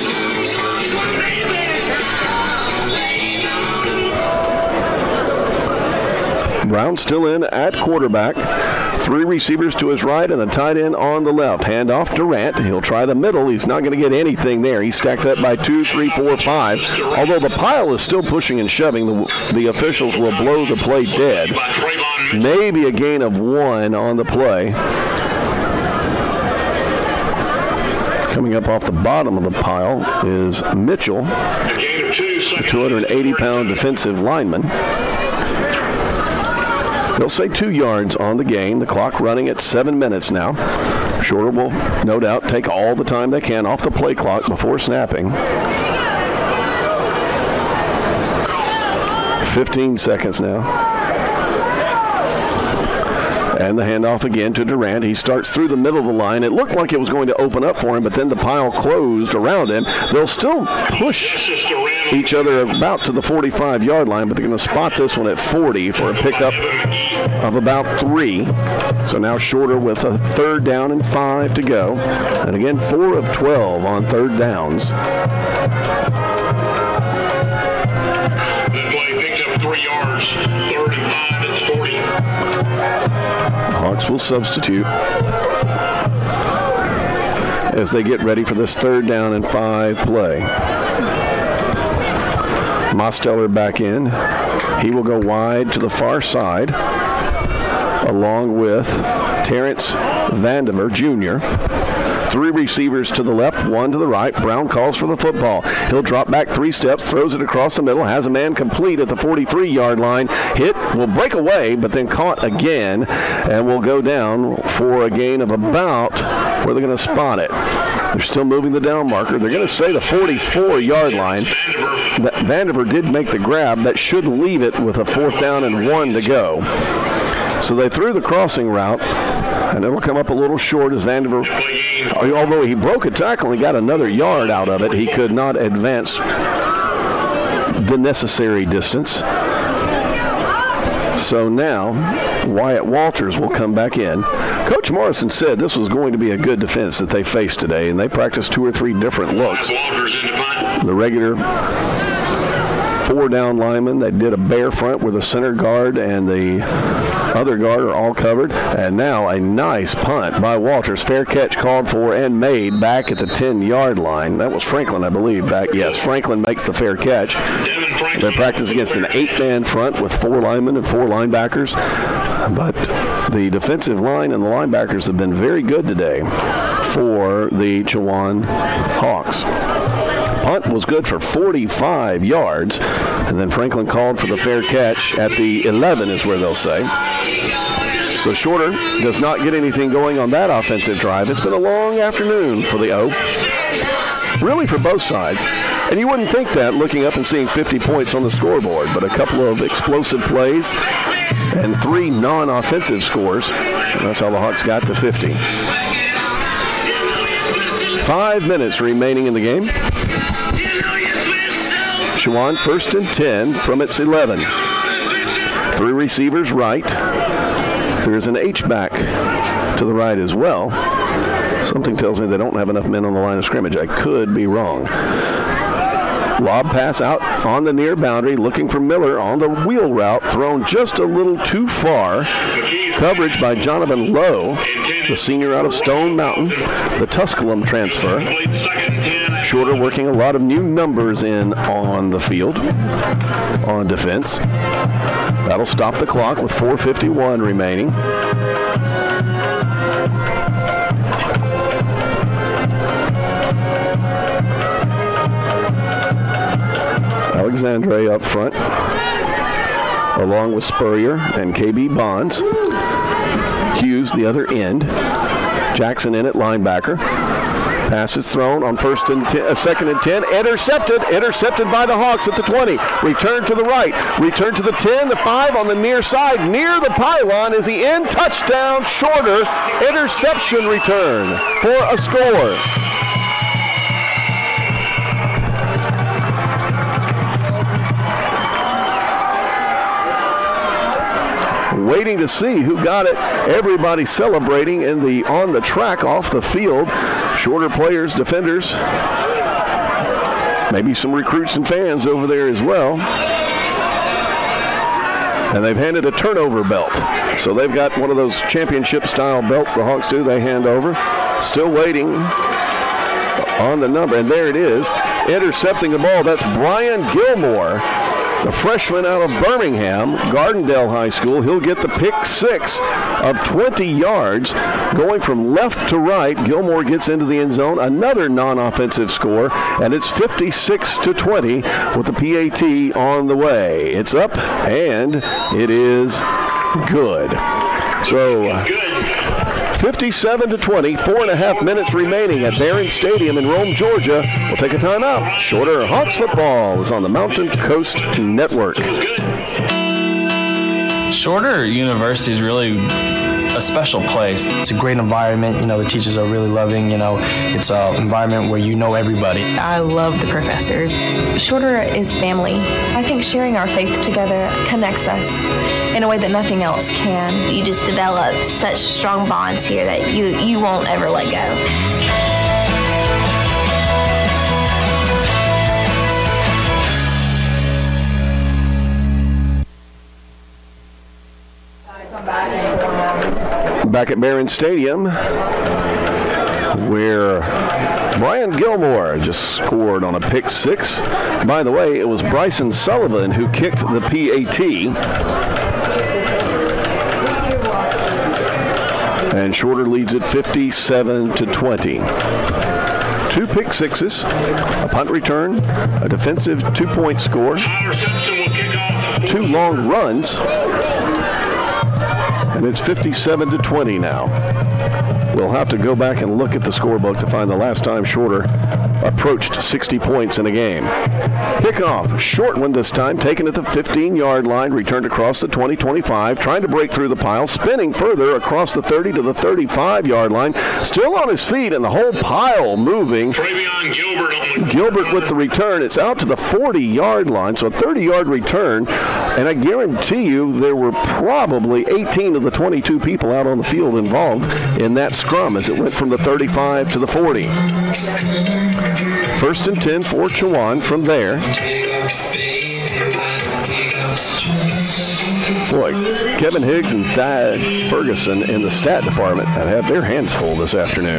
Brown still in at quarterback. 3 receivers to his right and the tight end on the left. Hand off Durant. He'll try the middle. He's not going to get anything there. He's stacked up by 2, 3, 4, 5. Although the pile is still pushing and shoving, the officials will blow the play dead. Maybe a gain of 1 on the play. Coming up off the bottom of the pile is Mitchell, the 280-pound defensive lineman. They'll say 2 yards on the gain. The clock running at 7 minutes now. Shorter will no doubt take all the time they can off the play clock before snapping. 15 seconds now. And the handoff again to Durant. He starts through the middle of the line. It looked like it was going to open up for him, but then the pile closed around him. They'll still push each other about to the 45-yard line, but they're going to spot this one at 40 for a pickup of about 3. So now Shorter with a 3rd down and 5 to go. And again, 4 of 12 on 3rd downs. That play picked up 3 yards, 3rd and 5, it's 40. Hawks will substitute as they get ready for this 3rd down and 5 play. Mosteller back in. He will go wide to the far side along with Terrence Vandiver Jr. 3 receivers to the left, 1 to the right. Brown calls for the football. He'll drop back 3 steps, throws it across the middle, has a man complete at the 43-yard line. Hit, will break away, but then caught again, and will go down for a gain of about where they're going to spot it. They're still moving the down marker. They're going to say the 44-yard line. Vandiver did make the grab. That should leave it with a 4th down and 1 to go. So they threw the crossing route, and it'll come up a little short as Vandiver, although he broke a tackle and got another yard out of it, he could not advance the necessary distance. So now Wyatt Walters will come back in. Coach Morrison said this was going to be a good defense that they faced today, and they practiced 2 or 3 different looks. The regular 4-down linemen. They did a bare front where the center guard and the other guard are all covered. And now a nice punt by Walters. Fair catch called for and made back at the 10-yard line. That was Franklin, I believe, back. Yes, Franklin makes the fair catch. They practice against an 8-man front with 4 linemen and 4 linebackers. But the defensive line and the linebackers have been very good today for the Chowan Hawks. Punt was good for 45 yards, and then Franklin called for the fair catch at the 11 is where they'll say. So Shorter does not get anything going on that offensive drive. It's been a long afternoon for the O, really for both sides. And you wouldn't think that looking up and seeing 50 points on the scoreboard, but a couple of explosive plays and 3 non-offensive scores. That's how the Hawks got to 50. 5 minutes remaining in the game. Chowan 1st and 10 from its 11. 3 receivers right. There's an H-back to the right as well. Something tells me they don't have enough men on the line of scrimmage. I could be wrong. Lob pass out on the near boundary, looking for Miller on the wheel route, thrown just a little too far. Coverage by Jonathan Lowe, the senior out of Stone Mountain, the Tusculum transfer. Shorter working a lot of new numbers in on the field on defense. That'll stop the clock with 4:51 remaining. Alexandre up front, along with Spurrier and KB Bonds. Hughes the other end. Jackson in at linebacker. Pass is thrown on second and 10. Intercepted by the Hawks at the 20. Return to the right. Return to the 10, the 5 on the near side. Near the pylon. Is he in? Touchdown, Shorter. Interception return for a score. Waiting to see who got it. Everybody celebrating on the track, off the field. Shorter players, defenders, maybe some recruits and fans over there as well. And they've handed a turnover belt. So they've got one of those championship-style belts the Hawks do. They hand over. Still waiting on the number. And there it is. Intercepting the ball. That's Brian Gilmore, the freshman out of Birmingham, Gardendale High School. He'll get the pick 6 of 20 yards. Going from left to right, Gilmore gets into the end zone. Another non-offensive score, and it's 56-20 with the PAT on the way. It's up, and it is good. So 57-20, 4.5 minutes remaining at Barron Stadium in Rome, Georgia. We'll take a timeout. Shorter Hawks football is on the Mountain Coast Network. Shorter University is really a special place. It's a great environment. You know, the teachers are really loving. You know, it's an environment where you know everybody. I love the professors. Shorter is family. I think sharing our faith together connects us in a way that nothing else can. You just develop such strong bonds here that you won't ever let go. Back at Barron Stadium, where Brian Gilmore just scored on a pick 6. By the way, it was Bryson Sullivan who kicked the PAT. And Shorter leads it 57-20. 2 pick 6s, a punt return, a defensive 2-point score, 2 long runs. And it's 57-20 now. We'll have to go back and look at the scorebook to find the last time Shorter approached 60 points in a game. Kickoff, short one this time, taken at the 15-yard line, returned across the 20-25, trying to break through the pile, spinning further across the 30 to the 35-yard line, still on his feet, and the whole pile moving. Gilbert with the return. It's out to the 40-yard line, so a 30-yard return, and I guarantee you there were probably 18 of the 22 people out on the field involved in that scrum as it went from the 35 to the 40. First and 10 for Chowan from there. Boy, Kevin Higgs and Thad Ferguson in the stat department have their hands full this afternoon.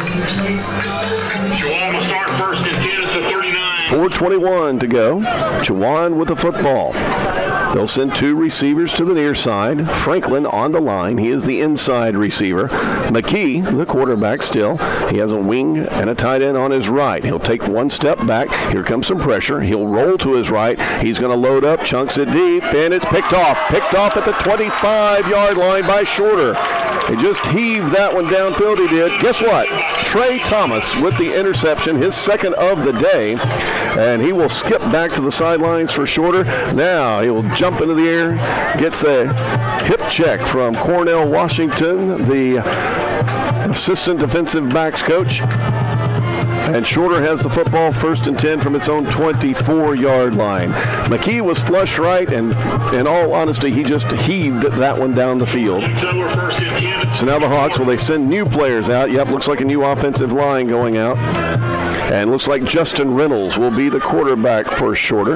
Chowan will start first and 10 at the 39. 4:21 to go. Chowan with the football. They'll send 2 receivers to the near side. Franklin on the line. He is the inside receiver. McKee, the quarterback still. He has a wing and a tight end on his right. He'll take 1 step back. Here comes some pressure. He'll roll to his right. He's going to load up, chunks it deep, and it's picked off. Picked off at the 25-yard line by Shorter. He just heaved that one downfield, he did. Guess what? Trey Thomas with the interception, his second of the day. And he will skip back to the sidelines for Shorter. Now he will jump into the air, gets a hip check from Cornell Washington, the assistant defensive backs coach. And Shorter has the football, first and 10 from its own 24-yard line. McKee was flush right, and in all honesty, he just heaved that one down the field. So now the Hawks, well, they send new players out. Yep, looks like a new offensive line going out. And looks like Justin Reynolds will be the quarterback for Shorter.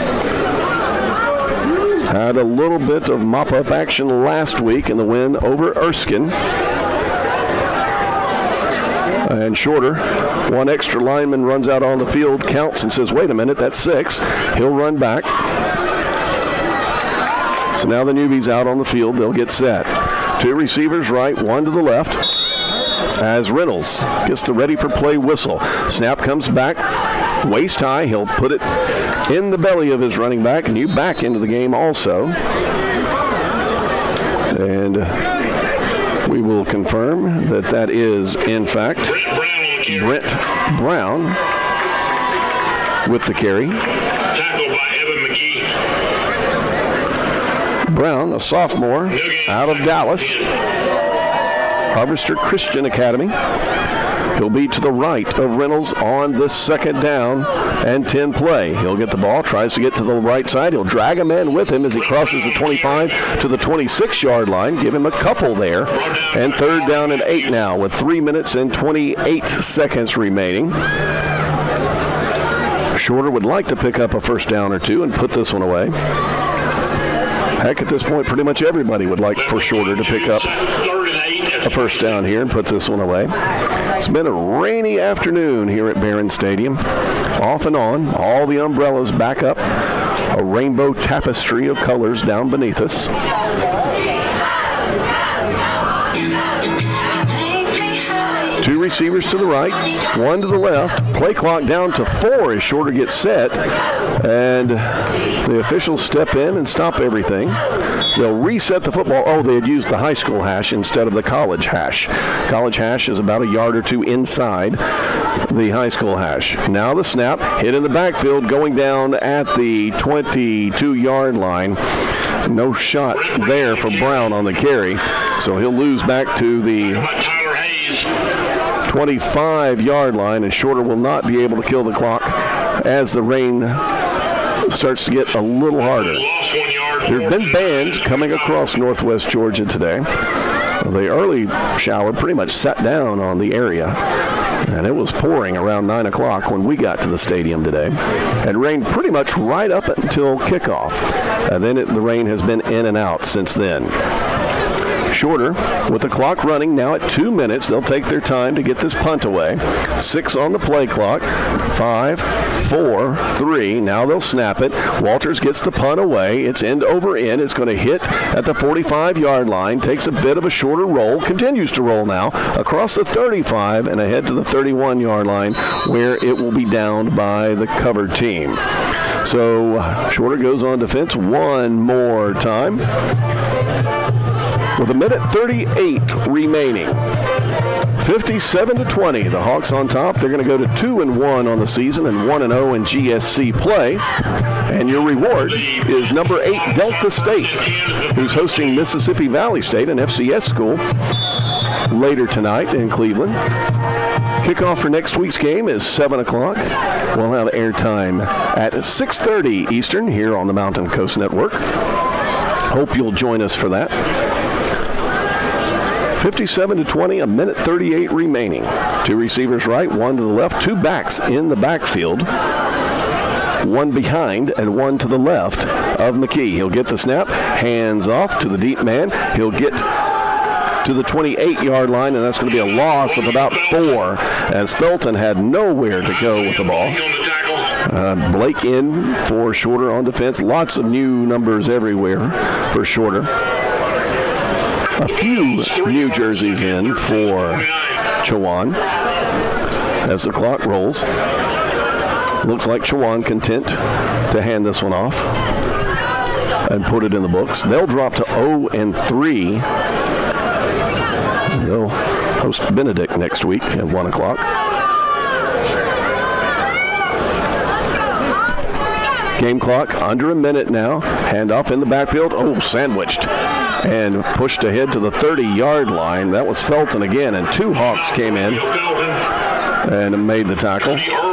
Had a little bit of mop-up action last week in the win over Erskine. And Shorter, 1 extra lineman runs out on the field, counts and says, wait a minute, that's 6. He'll run back. So now the newbies out on the field, they'll get set. 2 receivers right, 1 to the left. As Reynolds gets the ready for play whistle. Snap comes back, waist high. He'll put it in the belly of his running back, and you back into the game also. And we will confirm that that is, in fact, Brent Brown with the carry. Tackled by Evan McGee. Brown, a sophomore out of Dallas, Harvester Christian Academy. He'll be to the right of Reynolds on this second down and 10 play. He'll get the ball, tries to get to the right side. He'll drag a man with him as he crosses the 25 to the 26-yard line. Give him a couple there. And third down and 8 now with 3 minutes and 28 seconds remaining. Shorter would like to pick up a first down or two and put this one away. Heck, at this point, pretty much everybody would like for Shorter to pick up a first down here and put this one away. It's been a rainy afternoon here at Barron Stadium. Off and on, all the umbrellas back up. A rainbow tapestry of colors down beneath us. Two receivers to the right, one to the left. Play clock down to 4 as Shorter gets set. And the officials step in and stop everything. They'll reset the football. Oh, they had used the high school hash instead of the college hash. College hash is about a yard or two inside the high school hash. Now the snap, hit in the backfield, going down at the 22-yard line. No shot there for Brown on the carry. So he'll lose back to the 25-yard line, and Shorter will not be able to kill the clock as the rain starts to get a little harder. There have been bands coming across northwest Georgia today. The early shower pretty much sat down on the area, and it was pouring around 9 o'clock when we got to the stadium today. It rained pretty much right up until kickoff, and then the rain has been in and out since then. Shorter with the clock running now at 2 minutes. They'll take their time to get this punt away. 6 on the play clock. 5, 4, 3. Now they'll snap it. Walters gets the punt away. It's end over end. It's going to hit at the 45-yard line. Takes a bit of a shorter roll. Continues to roll now across the 35 and ahead to the 31-yard line where it will be downed by the covered team. So Shorter goes on defense one more time. With 1:38 remaining. 57-20, the Hawks on top. They're going to go to 2-1 on the season and 1-0 in GSC play. And your reward is number 8 Delta State, who's hosting Mississippi Valley State, an FCS school, later tonight in Cleveland. Kickoff for next week's game is 7 o'clock. We'll have airtime at 6:30 Eastern here on the Mountain Coast Network. Hope you'll join us for that. 57-20, 1:38 remaining. 2 receivers right, 1 to the left, 2 backs in the backfield. 1 behind and 1 to the left of McKee. He'll get the snap, hands off to the deep man. He'll get to the 28-yard line, and that's going to be a loss of about 4 as Felton had nowhere to go with the ball. Blake in for Shorter on defense. Lots of new numbers everywhere for Shorter. A few new jerseys in for Chowan as the clock rolls. Looks like Chowan content to hand this one off and put it in the books. They'll drop to 0-3. They'll host Benedict next week at 1 o'clock. Game clock under a minute now. Handoff in the backfield. Oh, sandwiched. And pushed ahead to the 30-yard line. That was Felton again, and 2 Hawks came in and made the tackle.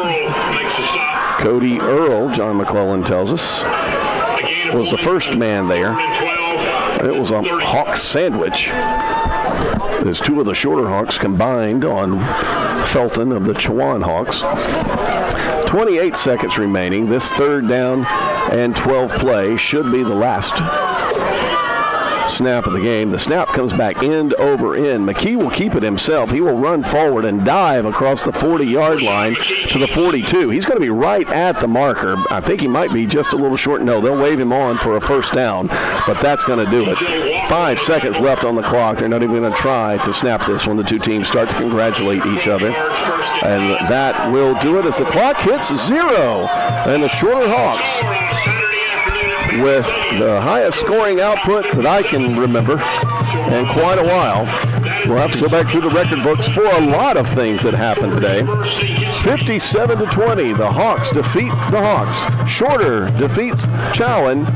Cody Earl, John McClellan tells us, was the first man there. It was a Hawk sandwich. There's 2 of the Shorter Hawks combined on Felton of the Chowan Hawks. 28 seconds remaining. This third down and 12 play should be the last snap of the game. The snap comes back end over end. McKee will keep it himself. He will run forward and dive across the 40-yard line to the 42. He's going to be right at the marker. I think he might be just a little short. No, they'll wave him on for a first down, but that's going to do it. 5 seconds left on the clock. They're not even going to try to snap this when the 2 teams start to congratulate each other. And that will do it as the clock hits 0. And the Shorter Hawks with the highest scoring output that I can remember in quite a while. We'll have to go back through the record books for a lot of things that happened today. 57-20, the Hawks defeat the Hawks. Shorter defeats Chowan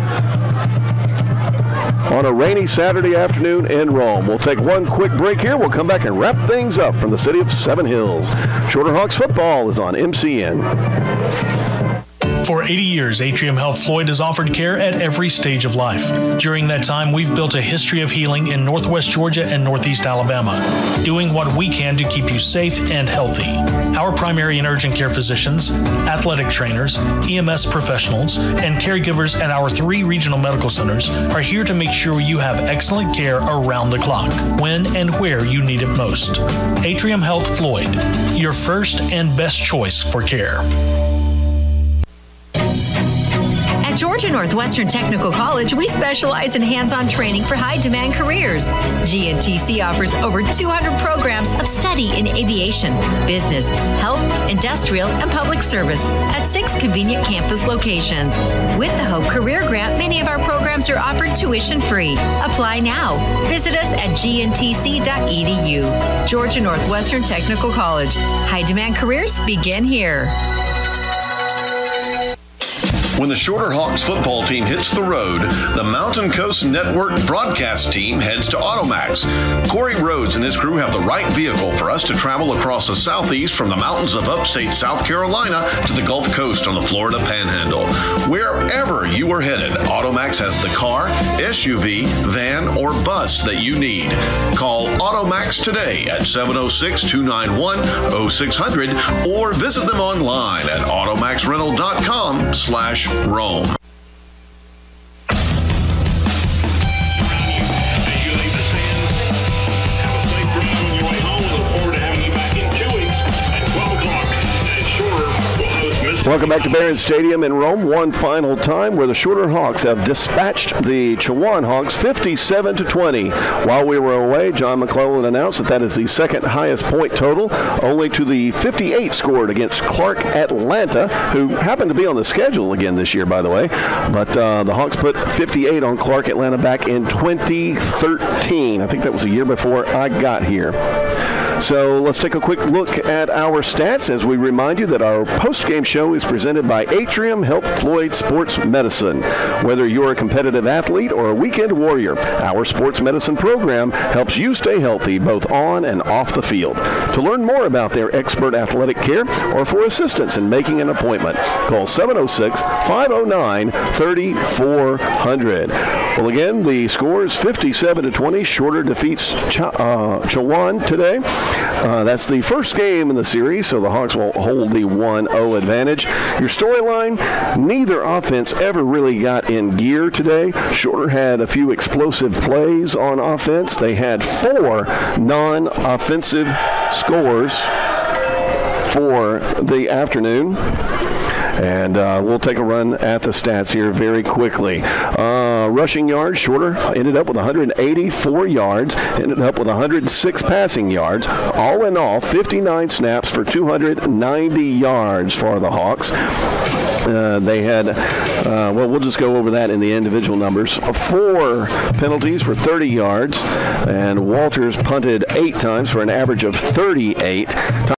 on a rainy Saturday afternoon in Rome. We'll take one quick break here. We'll come back and wrap things up from the city of Seven Hills. Shorter Hawks football is on MCN. For 80 years, Atrium Health Floyd has offered care at every stage of life. During that time, we've built a history of healing in Northwest Georgia and Northeast Alabama, doing what we can to keep you safe and healthy. Our primary and urgent care physicians, athletic trainers, EMS professionals, and caregivers at our 3 regional medical centers are here to make sure you have excellent care around the clock, when and where you need it most. Atrium Health Floyd, your first and best choice for care. At Georgia Northwestern Technical College, we specialize in hands-on training for high-demand careers. GNTC offers over 200 programs of study in aviation, business, health, industrial, and public service at 6 convenient campus locations. With the Hope Career Grant, many of our programs are offered tuition-free. Apply now. Visit us at gntc.edu. Georgia Northwestern Technical College. High-demand careers begin here. When the Shorter Hawks football team hits the road, the Mountain Coast Network broadcast team heads to Automax. Corey Rhodes and his crew have the right vehicle for us to travel across the southeast from the mountains of upstate South Carolina to the Gulf Coast on the Florida Panhandle. Wherever you are headed, Automax has the car, SUV, van, or bus that you need. Call Automax today at 706-291-0600 or visit them online at automaxrental.com/Rome. Welcome back to Barron Stadium in Rome. One final time where the Shorter Hawks have dispatched the Chowan Hawks 57-20. While we were away, John McClellan announced that is the second highest point total, only to the 58 scored against Clark Atlanta, who happened to be on the schedule again this year, by the way. But the Hawks put 58 on Clark Atlanta back in 2013. I think that was a year before I got here. So let's take a quick look at our stats as we remind you that our post-game show is presented by Atrium Health Floyd Sports Medicine. Whether you're a competitive athlete or a weekend warrior, our sports medicine program helps you stay healthy both on and off the field. To learn more about their expert athletic care or for assistance in making an appointment, call 706-509-3400. Well, again, the score is 57-20. Shorter defeats Chowan today. That's the first game in the series, so the Hawks will hold the 1-0 advantage. Your storyline, neither offense ever really got in gear today. Shorter had a few explosive plays on offense. They had 4 non-offensive scores for the afternoon. And we'll take a run at the stats here very quickly. Rushing yards, Shorter ended up with 184 yards, ended up with 106 passing yards. All in all, 59 snaps for 290 yards for the Hawks. They had, well, we'll just go over that in the individual numbers. 4 penalties for 30 yards, and Walters punted 8 times for an average of 38.